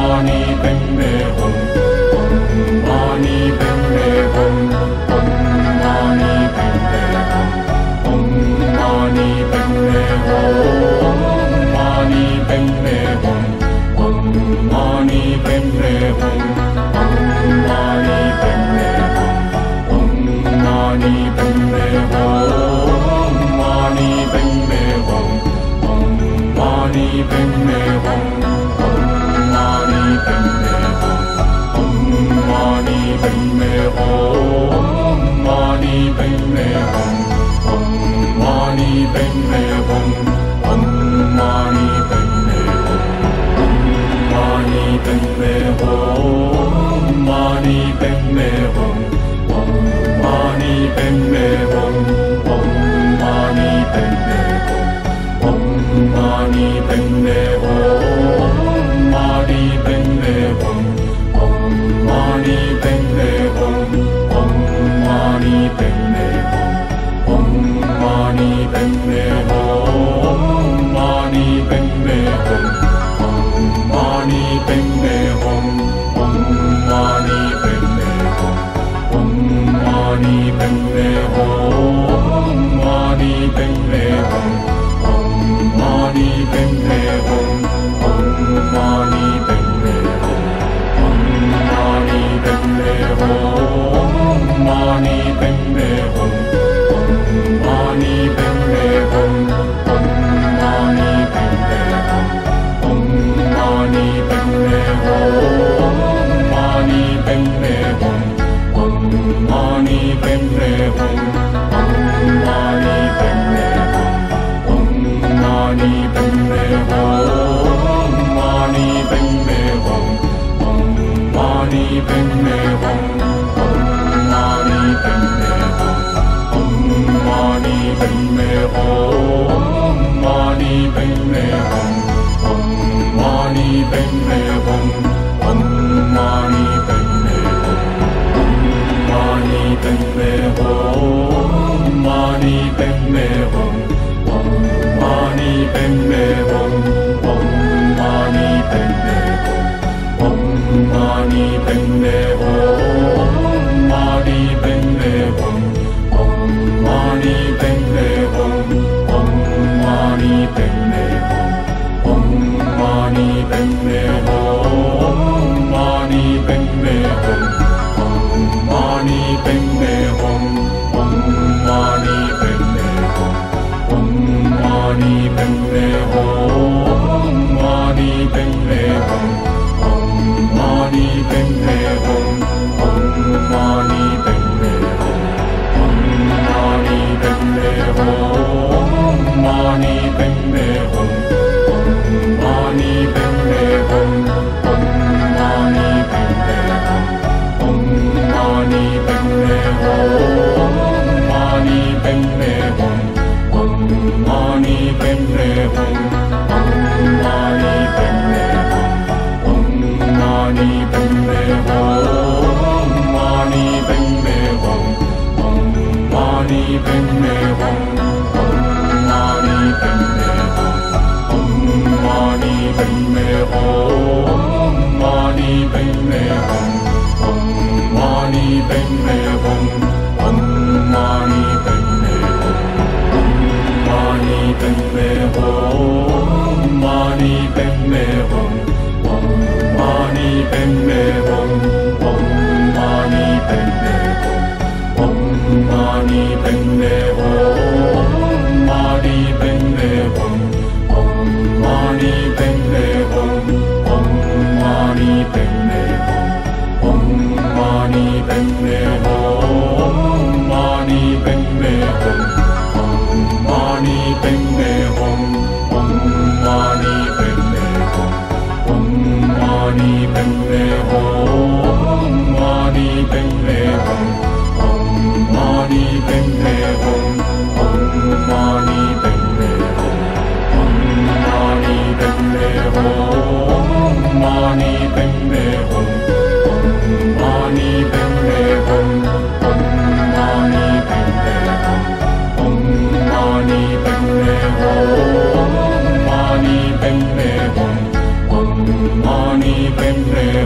A: เป็นเมหงองมานีเป็นเมหงองมานีเป็นเมหงองมานีเป็นเมหงมานีเป็นเมหงองมานีเป็นเมหงองมานีเป็นเมหงองมานีเป็นเมหงมานีเป็นเมหงองมานีเป็นเมหงองมานีเป็นเมหงองมานีเป็นเมหงมานีเป็นเมหงองมานีเป็นเมหงองมานีเป็นเมหงองมานีเป็นเมหงมานีเป็นเมหงองมานีเป็นเมหงองมานีเป็นเมหงองมานีเป็นเมหงมานีเป็นเมหงองมานีเป็นเมหงองมานีเป็นเมหงองมานีเป็นเมหงมานีเป็นเมหงองมานีเป็นเมหงองมานีเป็นเมหงองมานีเป็นเมหงมานีเป็นเมหงองมานีเป็นเมหงองมานีเป็นเมหงองมานีเป็นเมหงมานีเป็นเมหงองมานีเป็นเมหงองมานีเป็นเมหงองมานีเป็นเมหงมานีเป็นเมหงองมานีเป็นเมหงองมานีเป็นเมหงองมานีเป็นเมหงมานีเป็นเมหงองมานีเป็นเมหงองมานีเป็นเมหงองมานีเป็นเมหงมานีเป็นเมหงองมานีเป็นเมหงองมานีเป็นเมหงมานีเป็นเมหงมานีเป็นเมหงองมานีเป็นเมหงองมานีเป็นเมหงองมานีเป็นเมหงมานีเป็นเมหงองมานีเป็นเมหงองมานีเป็นเมหงองมานีเป็นเมหงมานีเป็นเมหงองมานีเป็นเมหงองมานีเป็นเมหงองมานีเป็นเมหงมานีเป็นเมหงองมานีเป็นเมหงองมานีเป็นเมหงองมานีเป็นเมหงมานีเป็นเมหงองมานีเป็นเมหงองมานีเป็นเมหงองมานีเป็นเมหงมานีเป็นเมหงองมานีเป็นเมหงองมานีเป็นเมหงองมานีเป็นเมหงมานีเป็นเมหงองมานีเป็นเมหงองมานีเป็นเมหงองมานีเป็นเมหงมานีเป็นเมหงองมานีเป็นเมหงองมานีเป็นเมหงองมานีเป็นเมหงมานีเป็นเมหงองมานีเป็นเมหงองมานีเป็นเมหงองมานีเป็นเมหงมานีเป็นเมหงองมานีเป็นเมหงองมานีเป็นเมหงองมานีเป็นเมหงมานีเป็นเมหงองมานีเป็นเมหงองมานีเป็นเมหงองมานีเป็นเมหงมานีเป็นเมหงองมานีเป็นเมหงองมานีเป็นเมหงองมานีเป็นเมหงมานีเป็นเมหงองมานีเป็นเมหงองมานีเป็นเมหงองมานีเป็นเมหงมานีเป็นเมหงองมานีเป็นเมห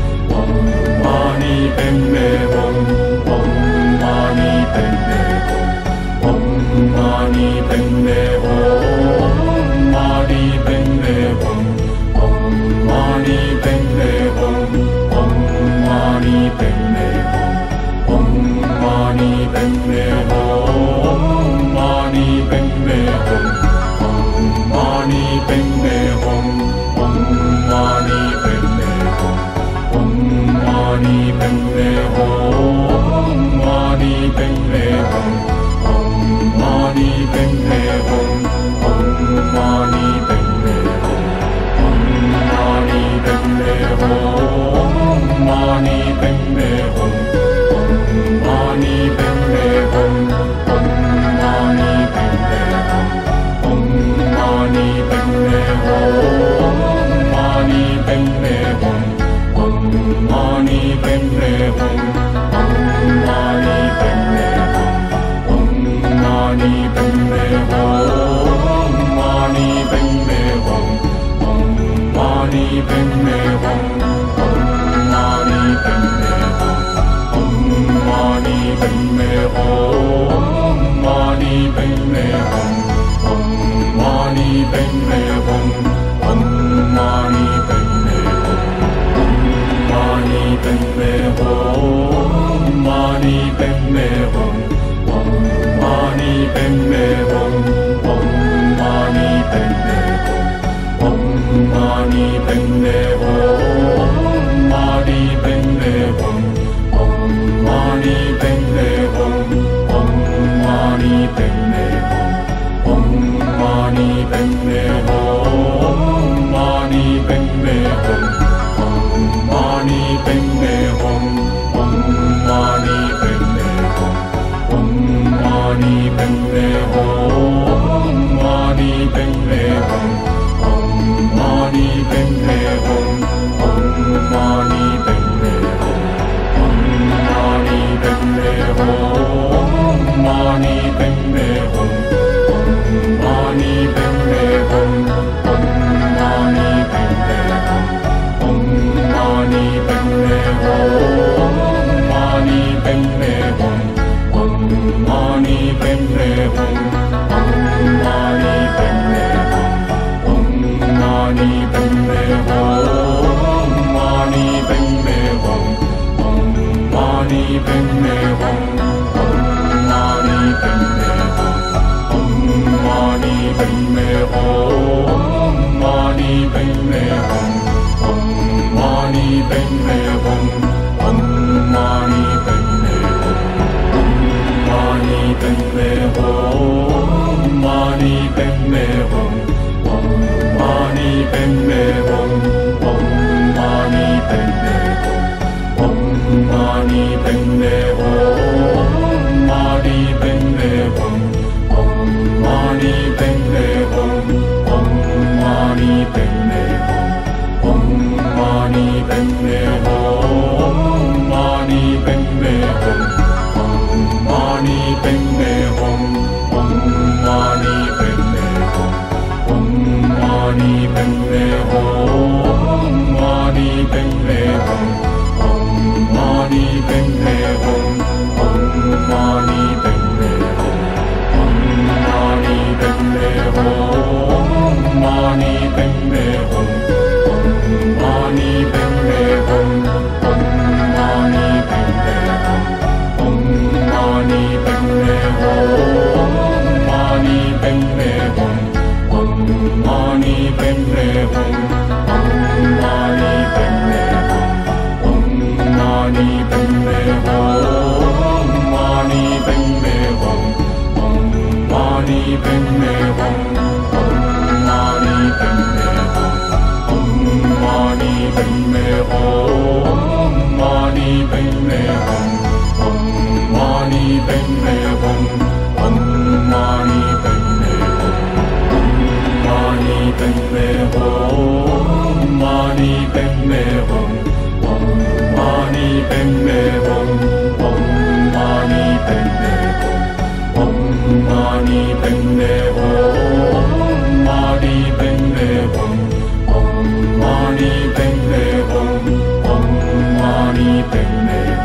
A: เป็นเมหงองมานีเป็นเมหงองมานีเป็นเมหงมานีเป็นเมหงองมานีเป็นเมหงองมานีเป็นเมหงองมานีเป็นเมหงมานีเป็นเมหงองมานีเป็นเมหงองมานีเป็นเมหงองมานีเป็นเมหงมานีเป็นเมหงองมานีเป็นเมหงองมานีเป็นเมหงองมานีเป็นเมหงมานีเป็นเมหงองมานีเป็นเมหงองมานีเป็นเมหงองมานีเป็นเมหงมานีเป็นเมหงองมานีเป็นเมหงองมานีเป็นเมหงองมานีเป็นเมหงมานีเป็นเมหงองมานีเป็นเมหงองมานีเป็นเมหงองมานีเป็นเมหงมานีเป็นเมหงองมานีเป็นเมหงองมานีเป็นเมหงมานีเป็นเมหงมานีเป็นเมหงองมานีเป็นเมหงองมานีเป็นเมหงองมานีเป็นเมหงมานีเป็นเมหงองมานีเป็นเมหงองมานีเป็นเมหงองมานีเป็นเมหงมานีเป็นเมหงองมานีเป็นเมหงองมานีเป็นเมหงองมานีเป็นเมหงมานีเป็นเมหงองมานีเป็นเมหงองมานีเป็นเมหงองมานีเป็นเมหงมานีเป็นเมหงองมานีเป็นเมหงองมานีเป็นเมหงองมานีเป็นเมหงมานีเป็นเมหงองมานีเป็นเมหงองมานีเป็นเมหงองมานีเป็นเมหงมานีเป็นเมหงองมานีเป็นเมหงองมานีเป็นเมหงองมานีเป็นเมหงมานีเป็นเมหงองมานีเป็นเมหงองมานีเป็นเมหงองมานีเป็นเมหงมานีเป็นเมหงองมานีเป็นเมหงองมานีเป็นเมหงองมานีเป็นเมหงมานีเป็นเมหงองมานีเป็นเมหงองมานีเป็นเมหงองมานีเป็นเมหงมานีเป็นเมหงองมานีเป็นเมหงองมานีเป็นเมหงองมานีเป็นเมหงมานีเป็นเมหงองมานีเป็นเมหงองมานีเป็นเมหงองมานีเป็นเมหงมานีเป็นเมหงองมานีเป็นเมหงองมานีเป็นเมหงองมานีเป็นเมหงมานีเป็นเมหงองมานีเป็นเมหงองมานีเป็นเมหงองมานีเป็นเมหงมานีเป็นเมหงองมานีเป็นเมหงองมานีเป็นเมหงองมานีเป็นเมหงมานีเป็นเมหงองมานีเป็นเมหงองมานีเป็นเมหงองมานีเป็นเมหงมานีเป็นเมหงองมานีเป็นเมหงองมานีเป็นเมหงองมานีเป็นเมหงมานีเป็นเมหงองมานีเป็นเมหงองมานีเป็นเมห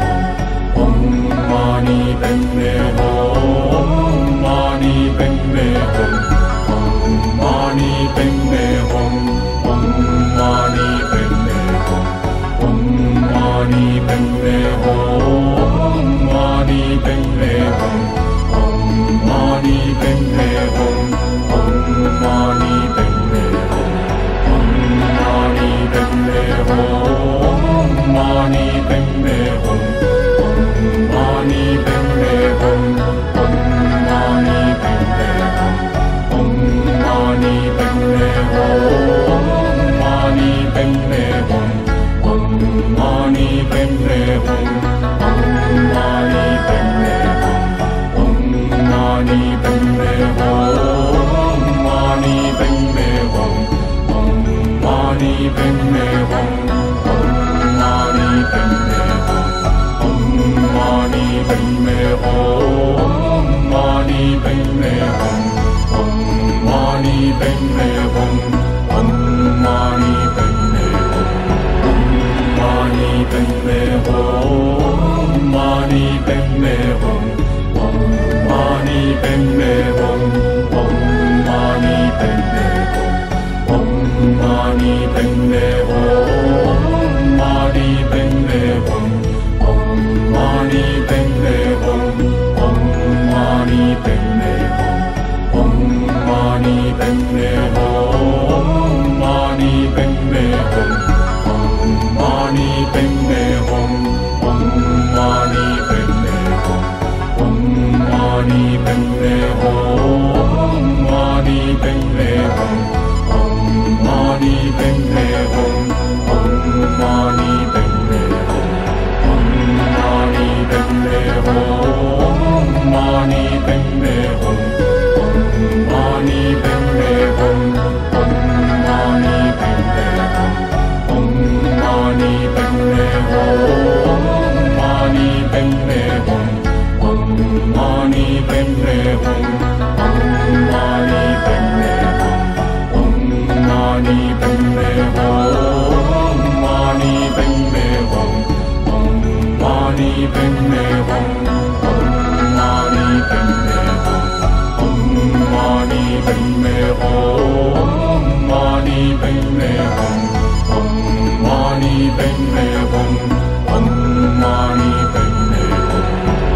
A: Mani Padme Hum, Om Mani Padme Hum, Om Mani Padme Hum, Om Mani Padme Hum, Mani Padme Hum, Om Mani Padme Hum, Om Mani Padme Hum, Om Mani Padme Hum, Mani Padme Hum, Om Mani Padme Hum, Om Mani Padme Hum, Om Mani Padme Hum, Mani Padme Hum, Om Mani Padme Hum, Om Mani Padme Hum, Om Mani Padme Hum, Mani Padme Hum, Om Mani Padme Hum, Om Mani Padme Hum, Om Mani Padme Hum, Mani Padme Hum, Om Mani Padme Hum, Om Mani Padme Hum, Om Mani Padme Hum, Mani Padme Hum, Om Mani Padme Hum, Om Mani Padme Hum, Om Mani Padme Hum, Mani Padme Hum, Om Mani Padme Hum, Om Mani Padme Hum,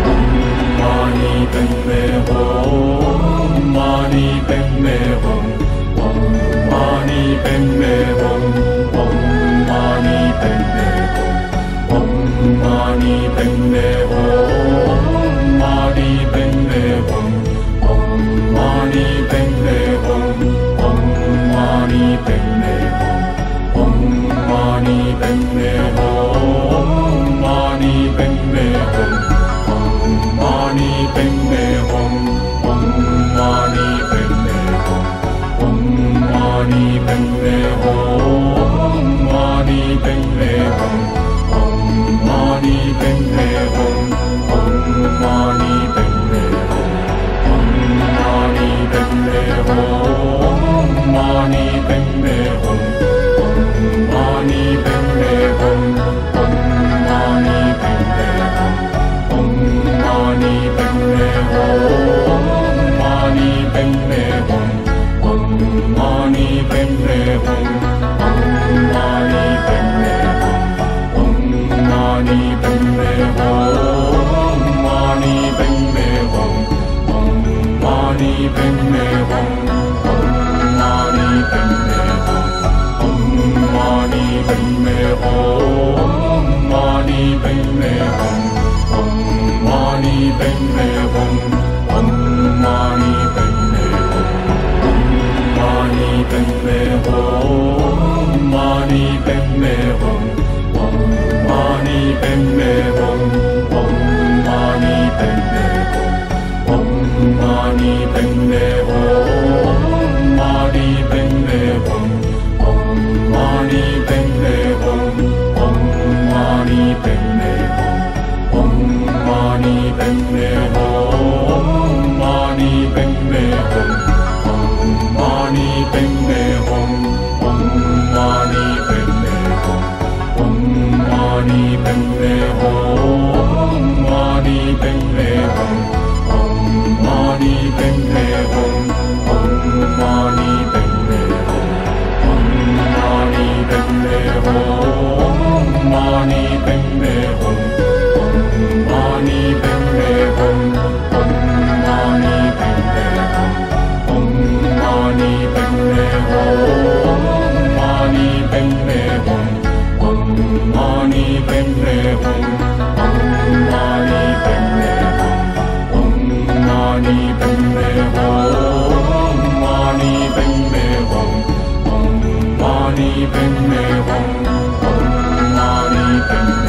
A: Mani Padme Hum, Mani Padme Hum, Om Mani Padme Hum, Om Mani Padme Hum, Om Mani Padme Hum, Mani Padme Hum, Om Mani Padme Hum, Om Mani Padme Hum, Om Mani Padme Hum, Mani Padme Hum, Om Mani Padme Hum, Om Mani Padme Hum, Om Mani Padme Hum, Mani Padme Hum, Om Mani Padme Hum, Om Mani Padme Hum, Om Mani Padme Hum, Mani Padme Hum, Om Mani Padme Hum, Om Mani Padme Hum, Om Mani Padme Hum, Mani Padme Hum, Om Mani Padme Hum, Om Mani Padme Hum, Om Mani Padme Hum, Mani Padme Hum, Om Mani Padme Hum, Om Mani Padme Hum, Om Mani Padme Hum, Mani Padme Hum, Om Mani Padme Hum, Om Mani Padme Hum, Mani Padme Hum, Om Mani Padme Hum, Om Mani Padme Hum, Om Mani Padme Hum, Mani Padme Hum, Om Mani Padme Hum, Om Mani Padme Hum, Om Mani Padme Hum, Mani Padme Hum, Om Mani Padme Hum, Om Mani Padme Hum, Om Mani Padme Hum, Mani Padme Hum, Om Mani Padme Hum, Om Mani Padme Hum, Om Mani Padme Hum, Mani Padme Hum, Om Mani Padme Hum, Om Mani Padme Hum, Om Mani Padme Hum, Mani Padme Hum, Om Mani Padme Hum, Om Mani Padme Hum, Om Mani Padme Hum, Mani Padme Hum, Om Mani Padme Hum, Om Mani Padme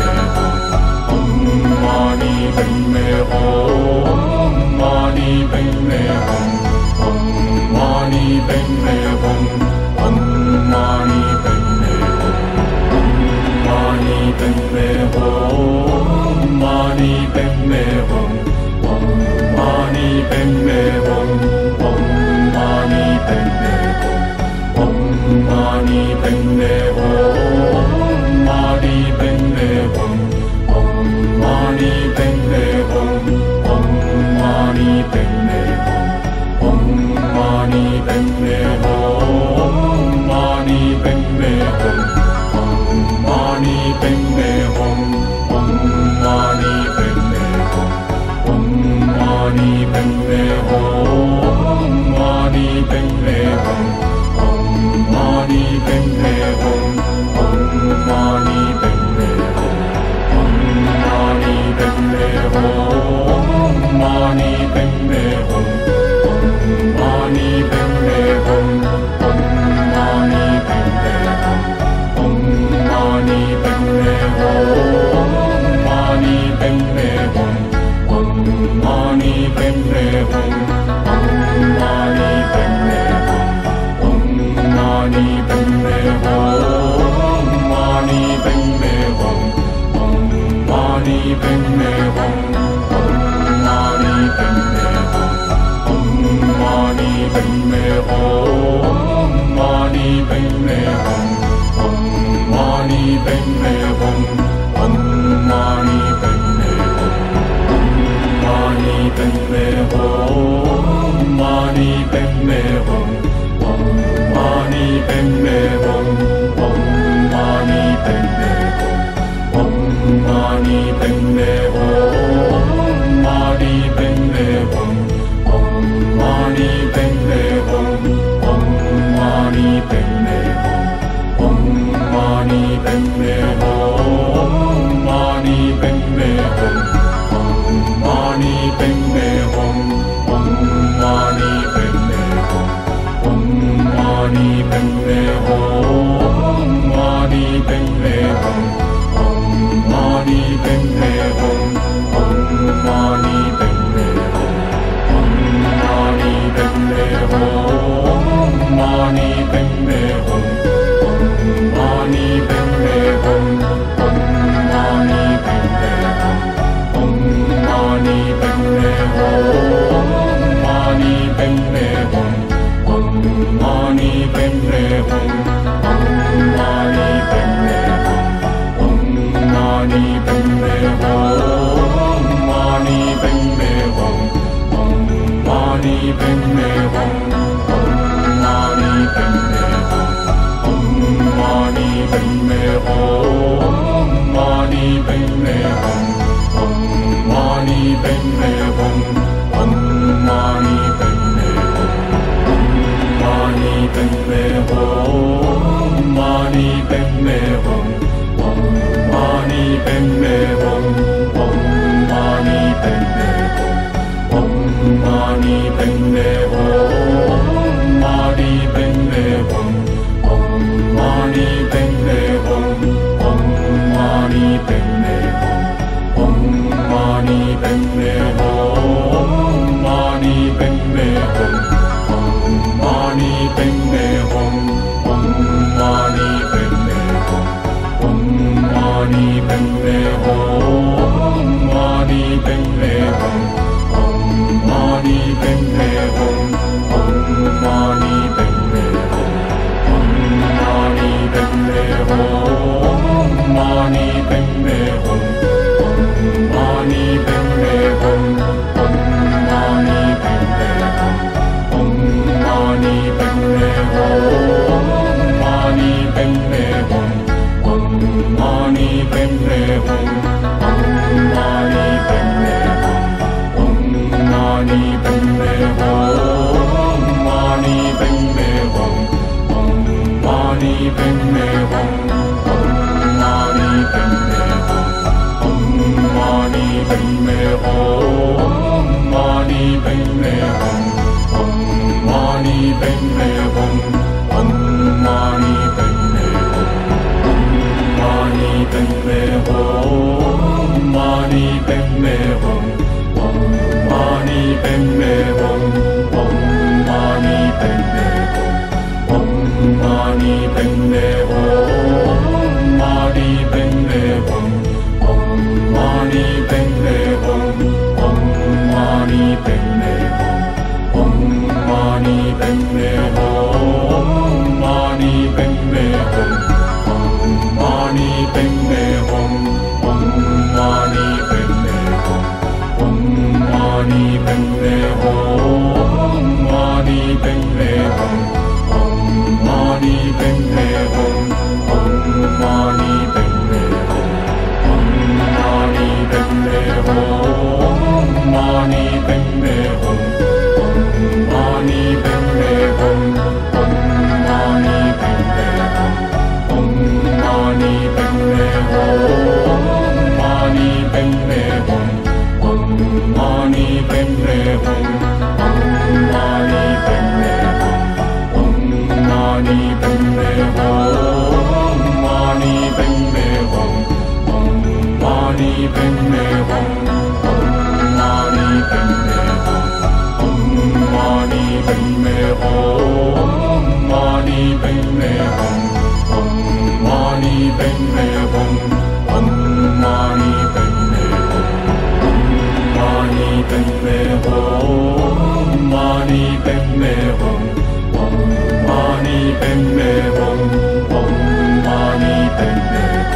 A: เป็นเมวงอมมานีเป็นเมวงอมมานีเป็นเมวงมานีเป็นเมวงอมมานีเป็นเมวงอมมานีเป็นเมวงอมมานีเป็นเมวงมานีเป็นเมวงอมมานีเป็นเมวงอมมานีเป็นเมวงอมมานีเป็นเมวงมานีเป็นเมวงอมมานีเป็นเมวงอมมานีเป็นเมวงอมมานีเป็นเมวงมานีเป็นเมวงอมมานีเป็นเมวงอมมานีเป็นเมวงอมมานีเป็นเมวงมานีเป็นเมวงอมมานีเป็นเมวงอมมานีเป็นเมวงอมมานีเป็นเมวงมานีเป็นเมวงอมมานีเป็นเมวงอมมานีเป็นเมวงอมมานีเป็นเมวงมานีเป็นเมวงอมมานีเป็นเมวงอมมานีเป็นเมวงอมมานีเป็นเมวงมานีเป็นเมวงอมมานีเป็นเมวงอมมานีเป็นเมวงอมมานีเป็นเมวงมานีเป็นเมวงอมมานีเป็นเมวงอมมานีเป็นเมวงอมมานีเป็นเมวงมานีเป็นเมวงอมมานีเป็นเมวงอมมานีเป็นเมวงอมมานีเป็นเมวงมานีเป็นเมวงอมมานีเป็นเมวงอมมานีเป็นเมวงอมมานีเป็นเมวงมานีเป็นเมวงอมมานีเป็นเมวงอมมานีเป็นเมวงอมมานีเป็นเมวงมานีเป็นเมวงอมมานีเป็นเมวงอมมานีเป็นเมวงอมมานีเป็นเมวงมานีเป็นเมวงอมมานีเป็นเมวงอมมานีเป็นเมวงอมมานีเป็นเมวงมานีเป็นเมวงอมมานีเป็นเมวงอมมานีเป็นเมวงอมมานีเป็นเมวงมานีเป็นเมวงอมมานีเป็นเมวงอมมานีเป็นเมวงอมมานีเป็นเมวงมานีเป็นเมวงอมมานีเป็นเมวงอมมานีเป็นเมวงอมมานีเป็นเมวงมานีเป็นเมวงอมมานีเป็นเมวงอมมานีเป็นเมวงอมมานีเป็นเมวงมานีเป็นเมวงอมมานีเป็นเมวงอมมานีเป็นเมวงอมมานีเป็นเมวงมานีเป็นเมวงอมมานีเป็นเมวงอมมานีเป็นเมวงอมมานีเป็นเมวงมานีเป็นเมวงอมมานีเป็นเมวงอมมานีเป็นเมวงอมมานีเป็นเมวงมานีเป็นเมวงอมมานีเป็นเมวงอมมานีเป็นเมวงอมมานีเป็นเมวงมานีเป็นเมวงอมมานีเป็นเมวงอมมานีเป็นเมวงอมมานีเป็นเมวงมานีเป็นเมวงอมมานีเป็นเมวงอมมานีเป็นเมวงอมมานีเป็นเมวงมานีเป็นเมวงอมมานีเป็นเมวงอมมานีเป็นเมว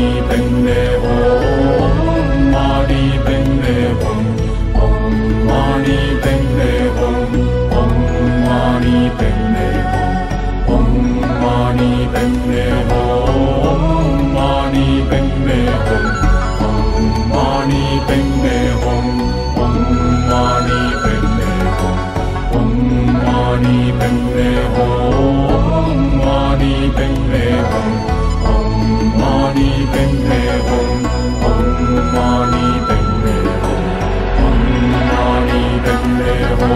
A: Padme Hum Mani Padme Hum Om Mani Padme Hum Om Mani Padme Hum Om Mani Padme Hum Mani Padme Hum Om Mani Padme Hum Om Mani Padme Hum Om Mani Padme Hum Mani Padme Hum Om Mani Padme Hum Om Mani Padme Hum Om Mani Padme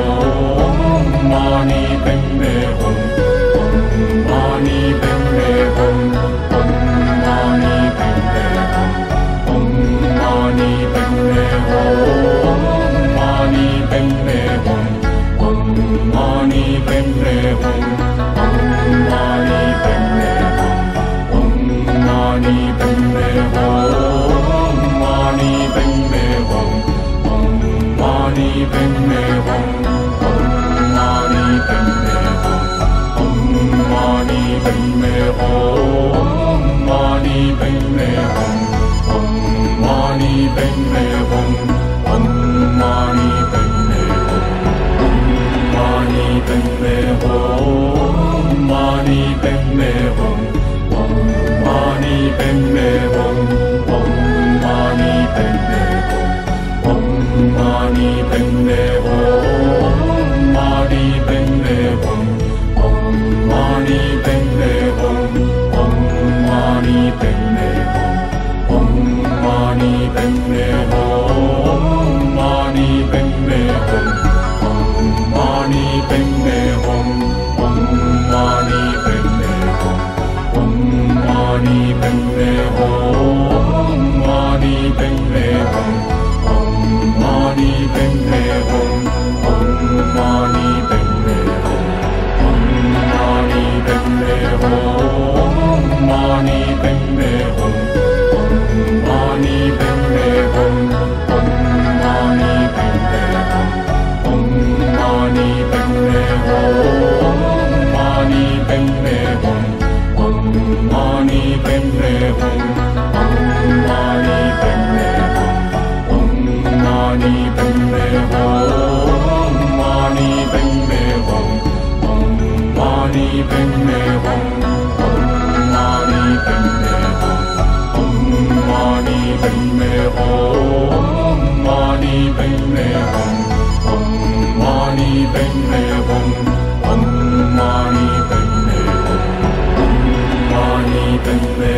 A: Hum Mani Padme Hum Om Mani Padme Hum Om Mani Padme Hum Om Mani Padme Hum Mani Padme Hum Om Mani Padme Hum Om Mani Padme Hum Om Mani Padme Hum Mani Padme Hum Om Mani Padme Hum Om Mani Padme Hum Om Mani Padme Hum Mani Padme Hum Om Mani Padme Hum Om Mani Padme Hum Mani Padme Hum Mani Padme Hum Om Mani Padme Hum Om Mani Padme Hum Om Mani Padme Hum Mani Padme Hum Om Mani Padme Hum Om Mani Padme Hum Om Mani Padme Hum Mani Padme Hum Om Mani Padme Hum Om Mani Padme Hum Om Mani Padme Hum Mani Padme Hum Om Mani Padme Hum Om Mani Padme Hum Om Mani Padme Hum Mani Padme Hum Om Mani Padme Hum Om Mani Padme Hum Om Mani Padme Hum Mani Padme Hum Om Mani Padme Hum Om Mani Padme Hum Om Mani Padme Hum Mani Padme Hum Om Mani Padme Hum Om Mani Padme Hum Om Mani Padme Hum Mani Padme Hum Om Mani Padme Hum Om Mani Padme Hum Mani Padme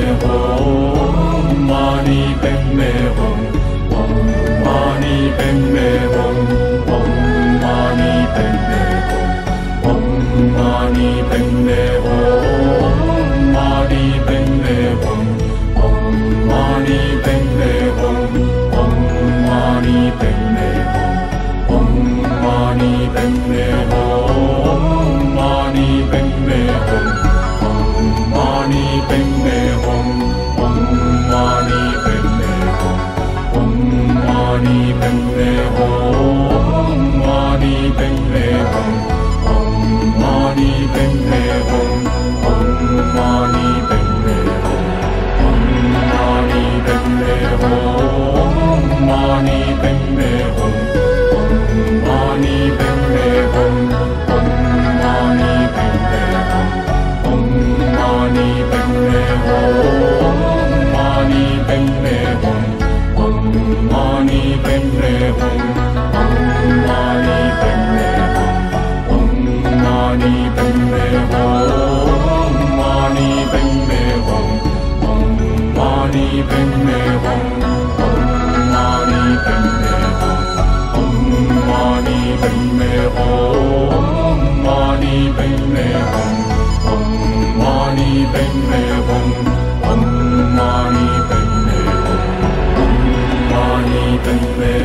A: Hum Mani Padme Hum Om Mani Padme Hum Om Mani Padme Hum Om Mani Padme Hum Mani Padme Hum Om Mani Padme Hum Om Mani Padme Hum Om Mani Padme Hum Mani Padme Hum Om Mani Padme Hum Om Mani Padme Hum Om Mani Padme Hum Mani Padme Hum Om Mani Padme Hum Om Mani Padme Hum Om Mani Padme Hum Mani Padme Hum Om Mani Padme Hum Om Mani Padme Hum Om Mani Padme Hum Mani Padme Hum Om Mani Padme Hum Om Mani Padme Hum Om Mani Padme Hum Mani Padme Hum Om Mani Padme Hum Om Mani Padme Hum Om Mani Padme Hum Mani Padme Hum Om Mani Padme Hum Om Mani Padme Hum Mani Padme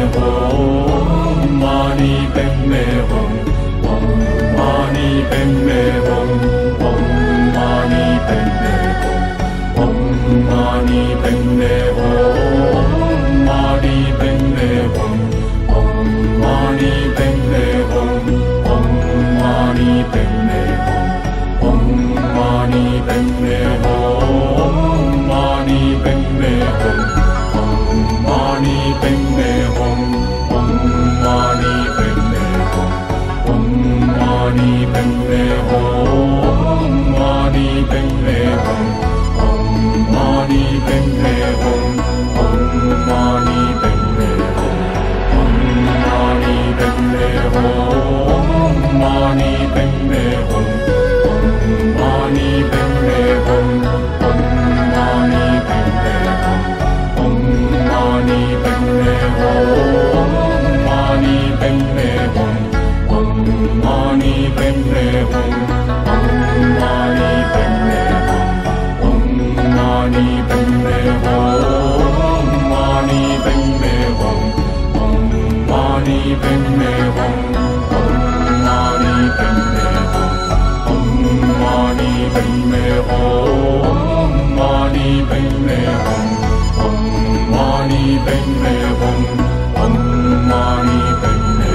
A: Hum Mani Padme Hum Om Mani Padme Hum Om Mani Padme Hum Om Mani Padme Hum Mani Padme Hum Om Mani Padme Hum Om Mani Padme Hum Om Mani Padme Hum Mani Padme Mani Padme Hum, Mani Padme Hum, Om Mani Padme Hum, Om Mani Padme Hum, Om Mani Padme Hum, Mani Padme Hum, Om Mani Padme Hum, Om Mani Padme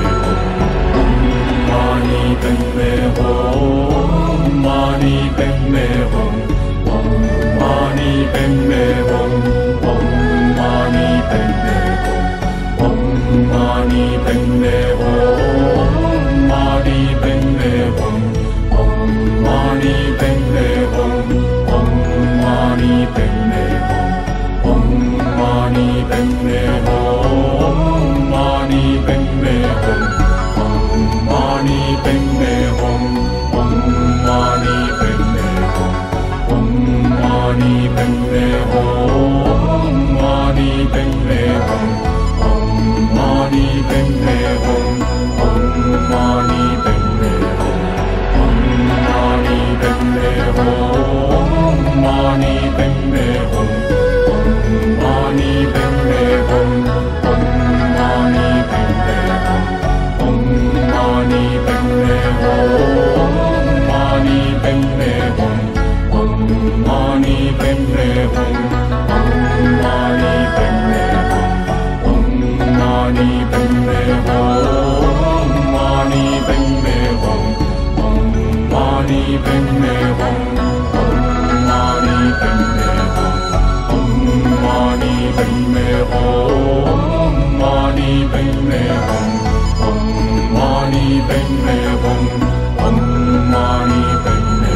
A: Hum, Mani Padme Hum, Om Mani Padme Hum, Om Mani Padme Hum, Om Mani Padme Hum, Mani Padme Hum, Om Mani Padme Hum, Om Mani Padme Hum, Om Mani Padme Hum, Mani Padme Hum, Om Mani Padme Hum, Om Mani Padme Hum, Om Mani Padme Hum, Mani Padme Hum, Om Mani Padme Hum, Om Mani Padme Hum, Om Mani Padme Hum, Mani Padme Hum, Om Mani Padme Hum, Om Mani Padme Hum, Om Mani Padme Hum, Mani Padme Hum, Om Mani Padme Hum, Om Mani Padme Hum, Om Mani Padme Hum, Mani Padme Hum, Om Mani Padme Hum, Om Mani Padme Hum, Om Mani Padme Hum, Mani Padme Hum, Om Mani Padme Hum, Om Mani Padme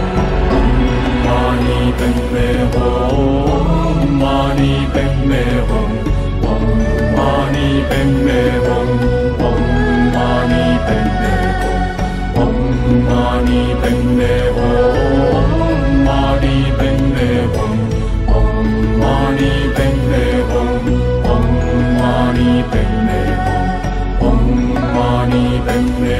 A: Hum, Mani Padme Hum, Om Mani Padme Hum, Om Mani Padme Hum, Om Mani Padme Hum, Mani Padme Hum, Om Mani Padme Hum, Om Mani Padme Hum, Om Mani Padme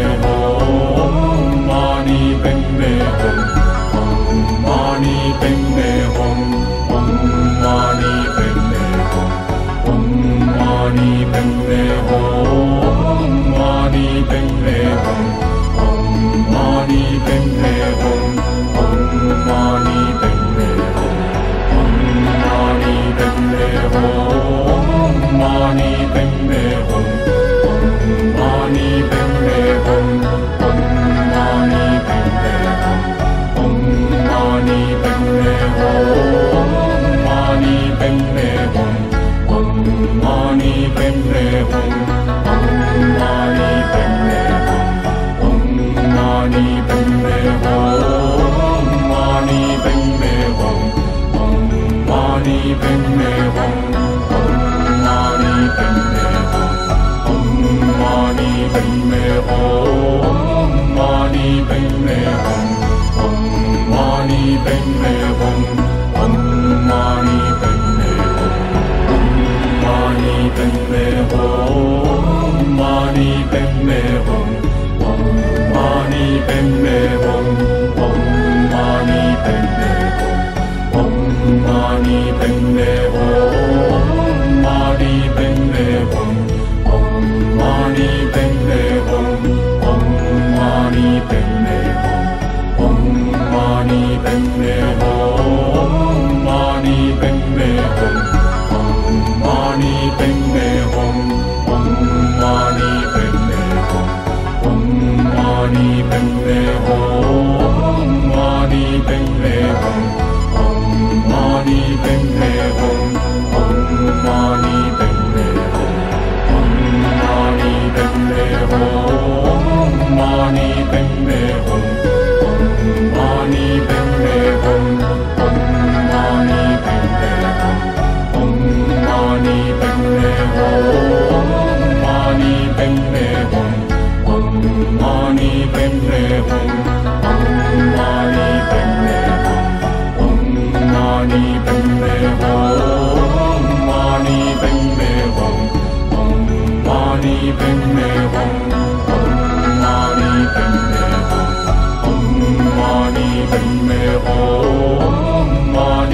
A: Hum, Mani Padme Hum, Om Mani Padme Hum, Om Mani Padme Hum, Om Mani Padme Hum, Mani Padme Hum, Om Mani Padme Hum, Om Mani Padme Hum, Om Mani Padme Hum, Mani Padme Hum, Om Mani Padme Hum, Om Mani Padme Hum, Om Mani Padme Hum, Mani Padme Hum, Om Mani Padme Hum, Om Mani Padme Hum, Om Mani Padme Hum, Mani Padme Hum, Om Mani Padme Hum, Om Mani Padme Hum, Om Mani Padme Hum, Mani Padme Hum, Om Mani Padme Hum, Om Mani Padme Hum, Mani Padme Hum, Mani Padme Hum, Om Mani Padme Hum, Om Mani Padme Hum, Om Mani Padme Hum, Mani Padme Hum, Om Mani Padme Hum, Om Mani Padme Hum, Om Mani Padme Hum, Mani Padme Hum, Om Mani Padme Hum, Om Mani Padme Hum, Om Mani Padme Hum, Mani Padme Hum, Om Mani Padme Hum, Om Mani Padme Hum, Om Mani Padme Hum, Mani Padme Hum, Om Mani Padme Hum, Om Mani Padme Hum, Om Mani Padme Hum, Mani Padme Hum, Om Mani Padme Hum, Om Mani Padme Hum, Om Mani Padme Hum, Mani Padme Hum, Om Mani Padme Hum, Om Mani Padme Hum, Om Mani Padme Hum, Mani Padme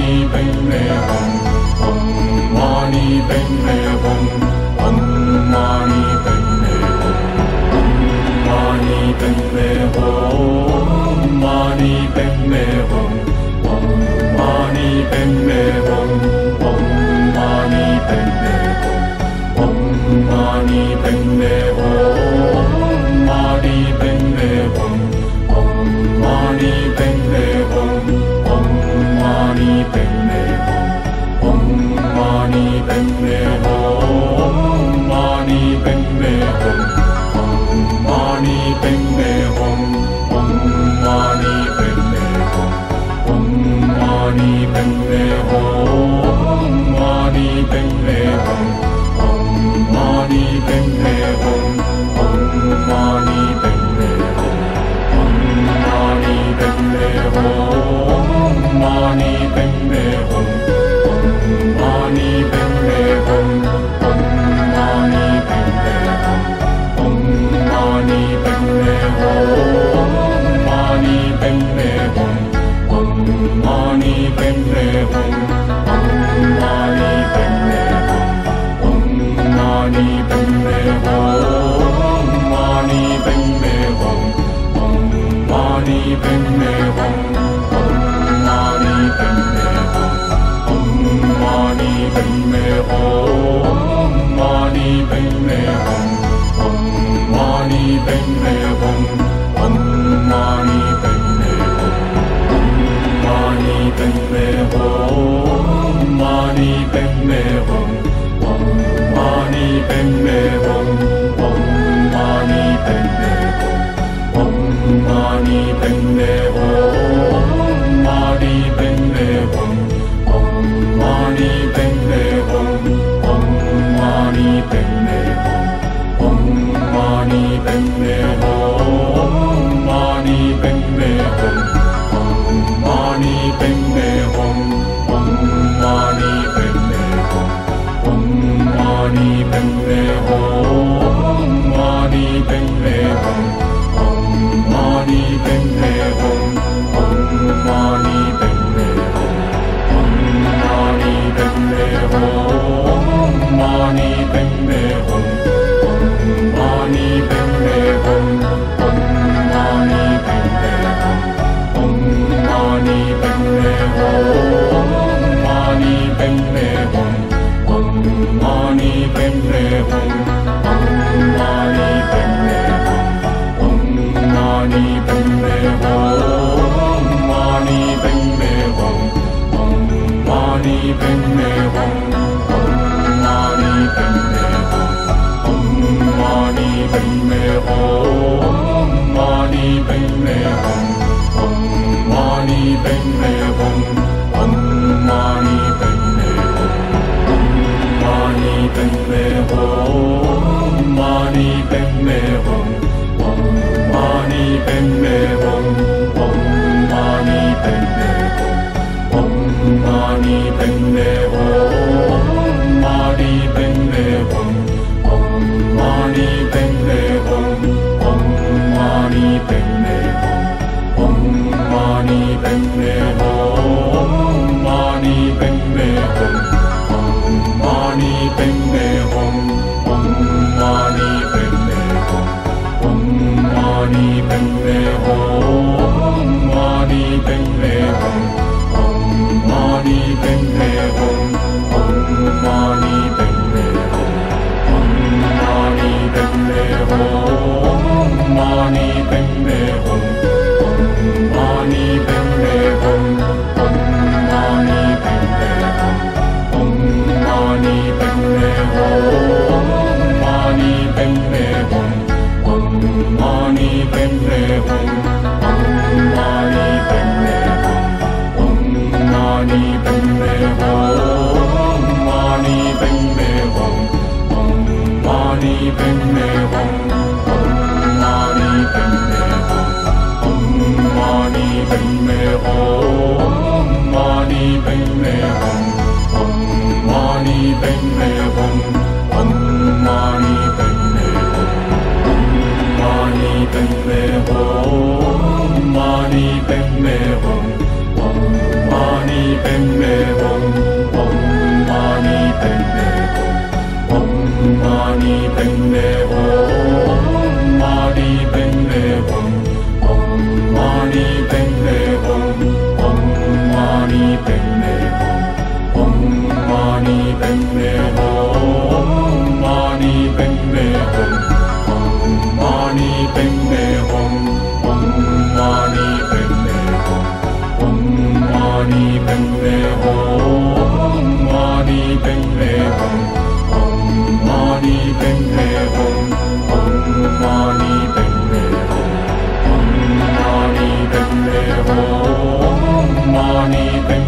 A: เป็นเมหงองมานีเป็นเมหงองมานีเป็นเมหงองมานีเป็นเมหงมานีเป็นเมหงองมานีเป็นเมหงองมานีเป็นเมหงองมานีเป็นเมหงมานีเป็นเมหงองมานีเป็นเมหงองมานีเป็นเมหงองมานีเป็นเมหงมานีเป็นเมหงองมานีเป็นเมหงองมานีเป็นเมหงองมานีเป็นเมหงมานีเป็นเมหงองมานีเป็นเมหงองมานีเป็นเมหงองมานีเป็นเมหงมานีเป็นเมหงองมานีเป็นเมหงองมานีเป็นเมหงองมานีเป็นเมหงมานีเป็นเมหงองมานีเป็นเมหงองมานีเป็นเมหงองมานีเป็นเมหงมานีเป็นเมหงองมานีเป็นเมหงองมานีเป็นเมหงองมานีเป็นเมหงมานีเป็นเมหงองมานีเป็นเมหงองมานีเป็นเมหงองมานีเป็นเมหงมานีเป็นเมหงองมานีเป็นเมหงองมานีเป็นเมหงองมานีเป็นเมหงมานีเป็นเมหงองมานีเป็นเมหงองมานีเป็นเมหงองมานีเป็นเมหงมานีเป็นเมหงองมานีเป็นเมหงองมานีเป็นเมหงองมานีเป็นเมหงมานีเป็นเมหงองมานีเป็นเมหงองมานีเป็นเมหงองมานีเป็นเมหงมานีเป็นเมหงองมานีเป็นเมหงองมานีเป็นเมหงองมานีเป็นเมหงมานีเป็นเมหงองมานีเป็นเมหงองมานีเป็นเมหงองมานีเป็นเมหงมานีเป็นเมหงองมานีเป็นเมหงองมานีเป็นเมหงองมานีเป็นเมหงมานีเป็นเมหงองมานีเป็นเมหงองมานีเป็นเมหงองมานีเป็นเมหงมานีเป็นเมหงองมานีเป็นเมหงองมานีเป็นเมหงองมานีเป็นเมหงมานีเป็นเมหงองมานีเป็นเมหงองมานีเป็นเมหงองมานีเป็นเมหงมานีเป็นเมหงองมานีเป็นเมหงองมานีเป็นเมหงองมานีเป็นเมหงมานีเป็นเมหงองมานีเป็นเมหงองมานีเป็นเมหงองมานีเป็นเมหงมานีเป็นเมหงองมานีเป็นเมหงองมานีเป็นเมหงองมานีเป็นเมหงมานีเป็นเมหงองมานีเป็นเมหงองมานีเป็นเมหงองมานีเป็นเมหงมานีเป็นเมหงองมานีเป็นเมหงองมานีเป็นเมหงองมานีเป็นเมหงมานีเป็นเมหงองมานีเป็นเมหงองมานีเป็นเมหงองมานีเป็นเมหงมานีเป็นเมหงองมานีเป็นเมหง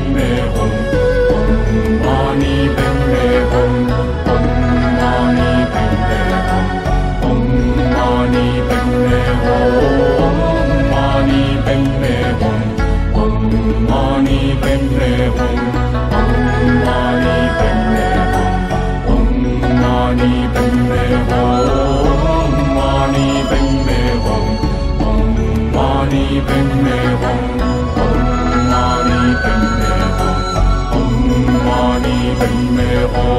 A: me hum, om mani padme hum, om mani padme hum, om mani padme hum, mani padme hum, om mani padme hum, om mani padme hum, om mani padme hum, mani padme hum, om mani padme hum, om mani padme hum, om mani padme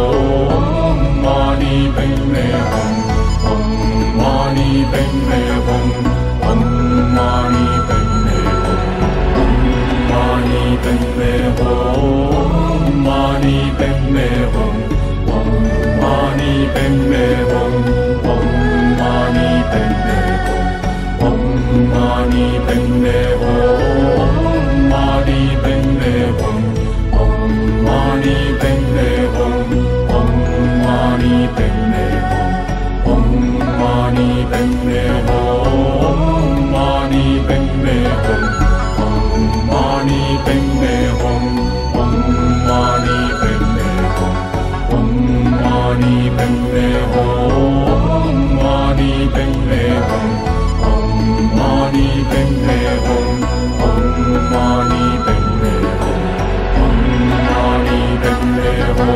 A: hum, mani padme hum, om mani padme hum, om mani padme hum, om mani padme hum, mani padme hum, om mani padme hum, om mani padme hum, om mani padme hum, mani padme hum, om mani padme hum, om mani padme hum, om mani padme hum, mani padme hum, om mani padme hum, om mani padme hum, om mani padme hum, mani padme hum, om mani padme hum, om mani padme hum, om mani padme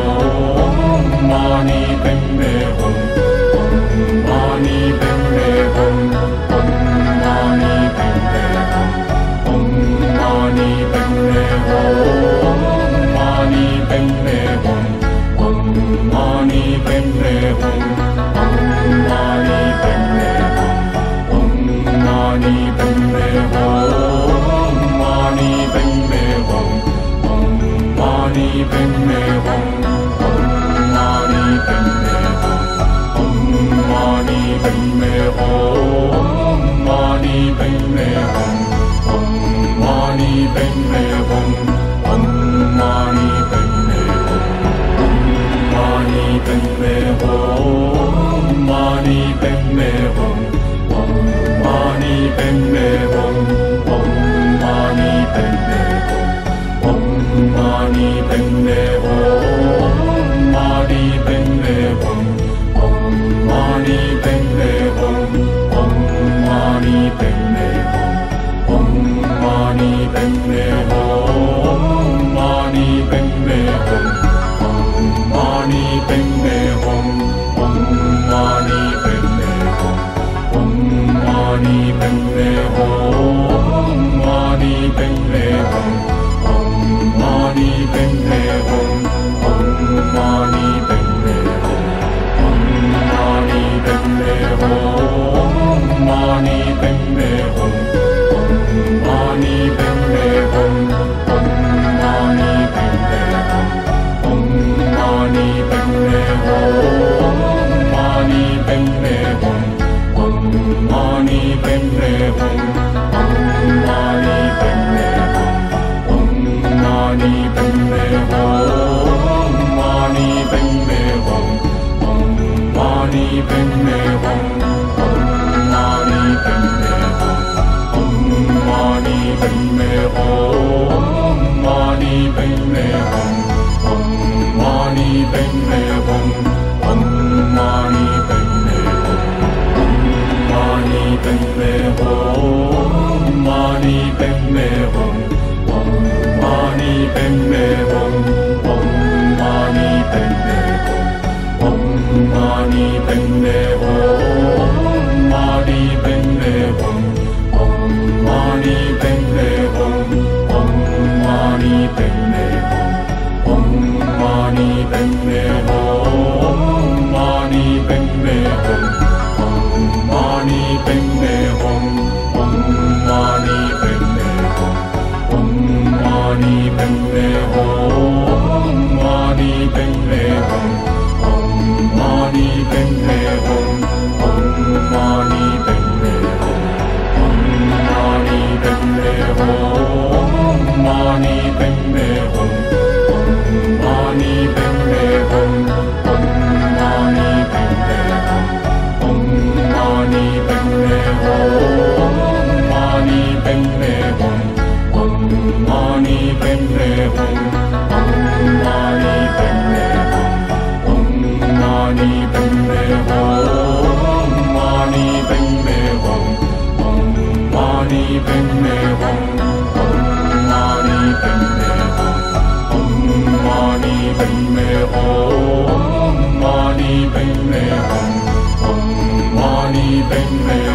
A: hum, mani padme hum, om mani padme hum, om mani padme hum, om mani padme hum, mani padme hum, om mani padme hum, om mani padme hum, om mani padme hum, mani padme hum, om mani padme hum, om mani padme hum, om mani padme hum, mani padme hum, om mani padme hum, om mani padme hum, om mani padme hum, mani padme hum, om mani padme hum, om mani padme hum, om mani padme hum, mani padme hum, om mani padme hum, om mani padme hum, om mani padme hum, mani padme hum, om mani padme hum, om mani padme hum, om mani padme hum, mani padme hum, om mani padme hum, om mani padme hum, om mani padme hum, mani padme hum, om mani padme hum, om mani padme hum, om mani padme hum, mani padme hum, om mani padme hum, om mani padme hum, om mani padme hum, mani padme hum, om mani padme hum, om mani padme hum, om mani padme hum, mani padme hum, om mani padme hum, om mani padme hum, om mani padme hum, mani padme hum, om mani padme hum, om mani padme hum, om mani padme hum, mani padme hum, om mani padme hum, om mani padme hum, om mani padme hum, mani padme hum, om mani padme hum, om mani padme hum, om mani padme hum, mani padme hum, om mani padme hum, om mani padme hum, om mani padme hum, mani padme hum, om mani padme hum. Padme Hum Mani Padme Hum Om Mani Padme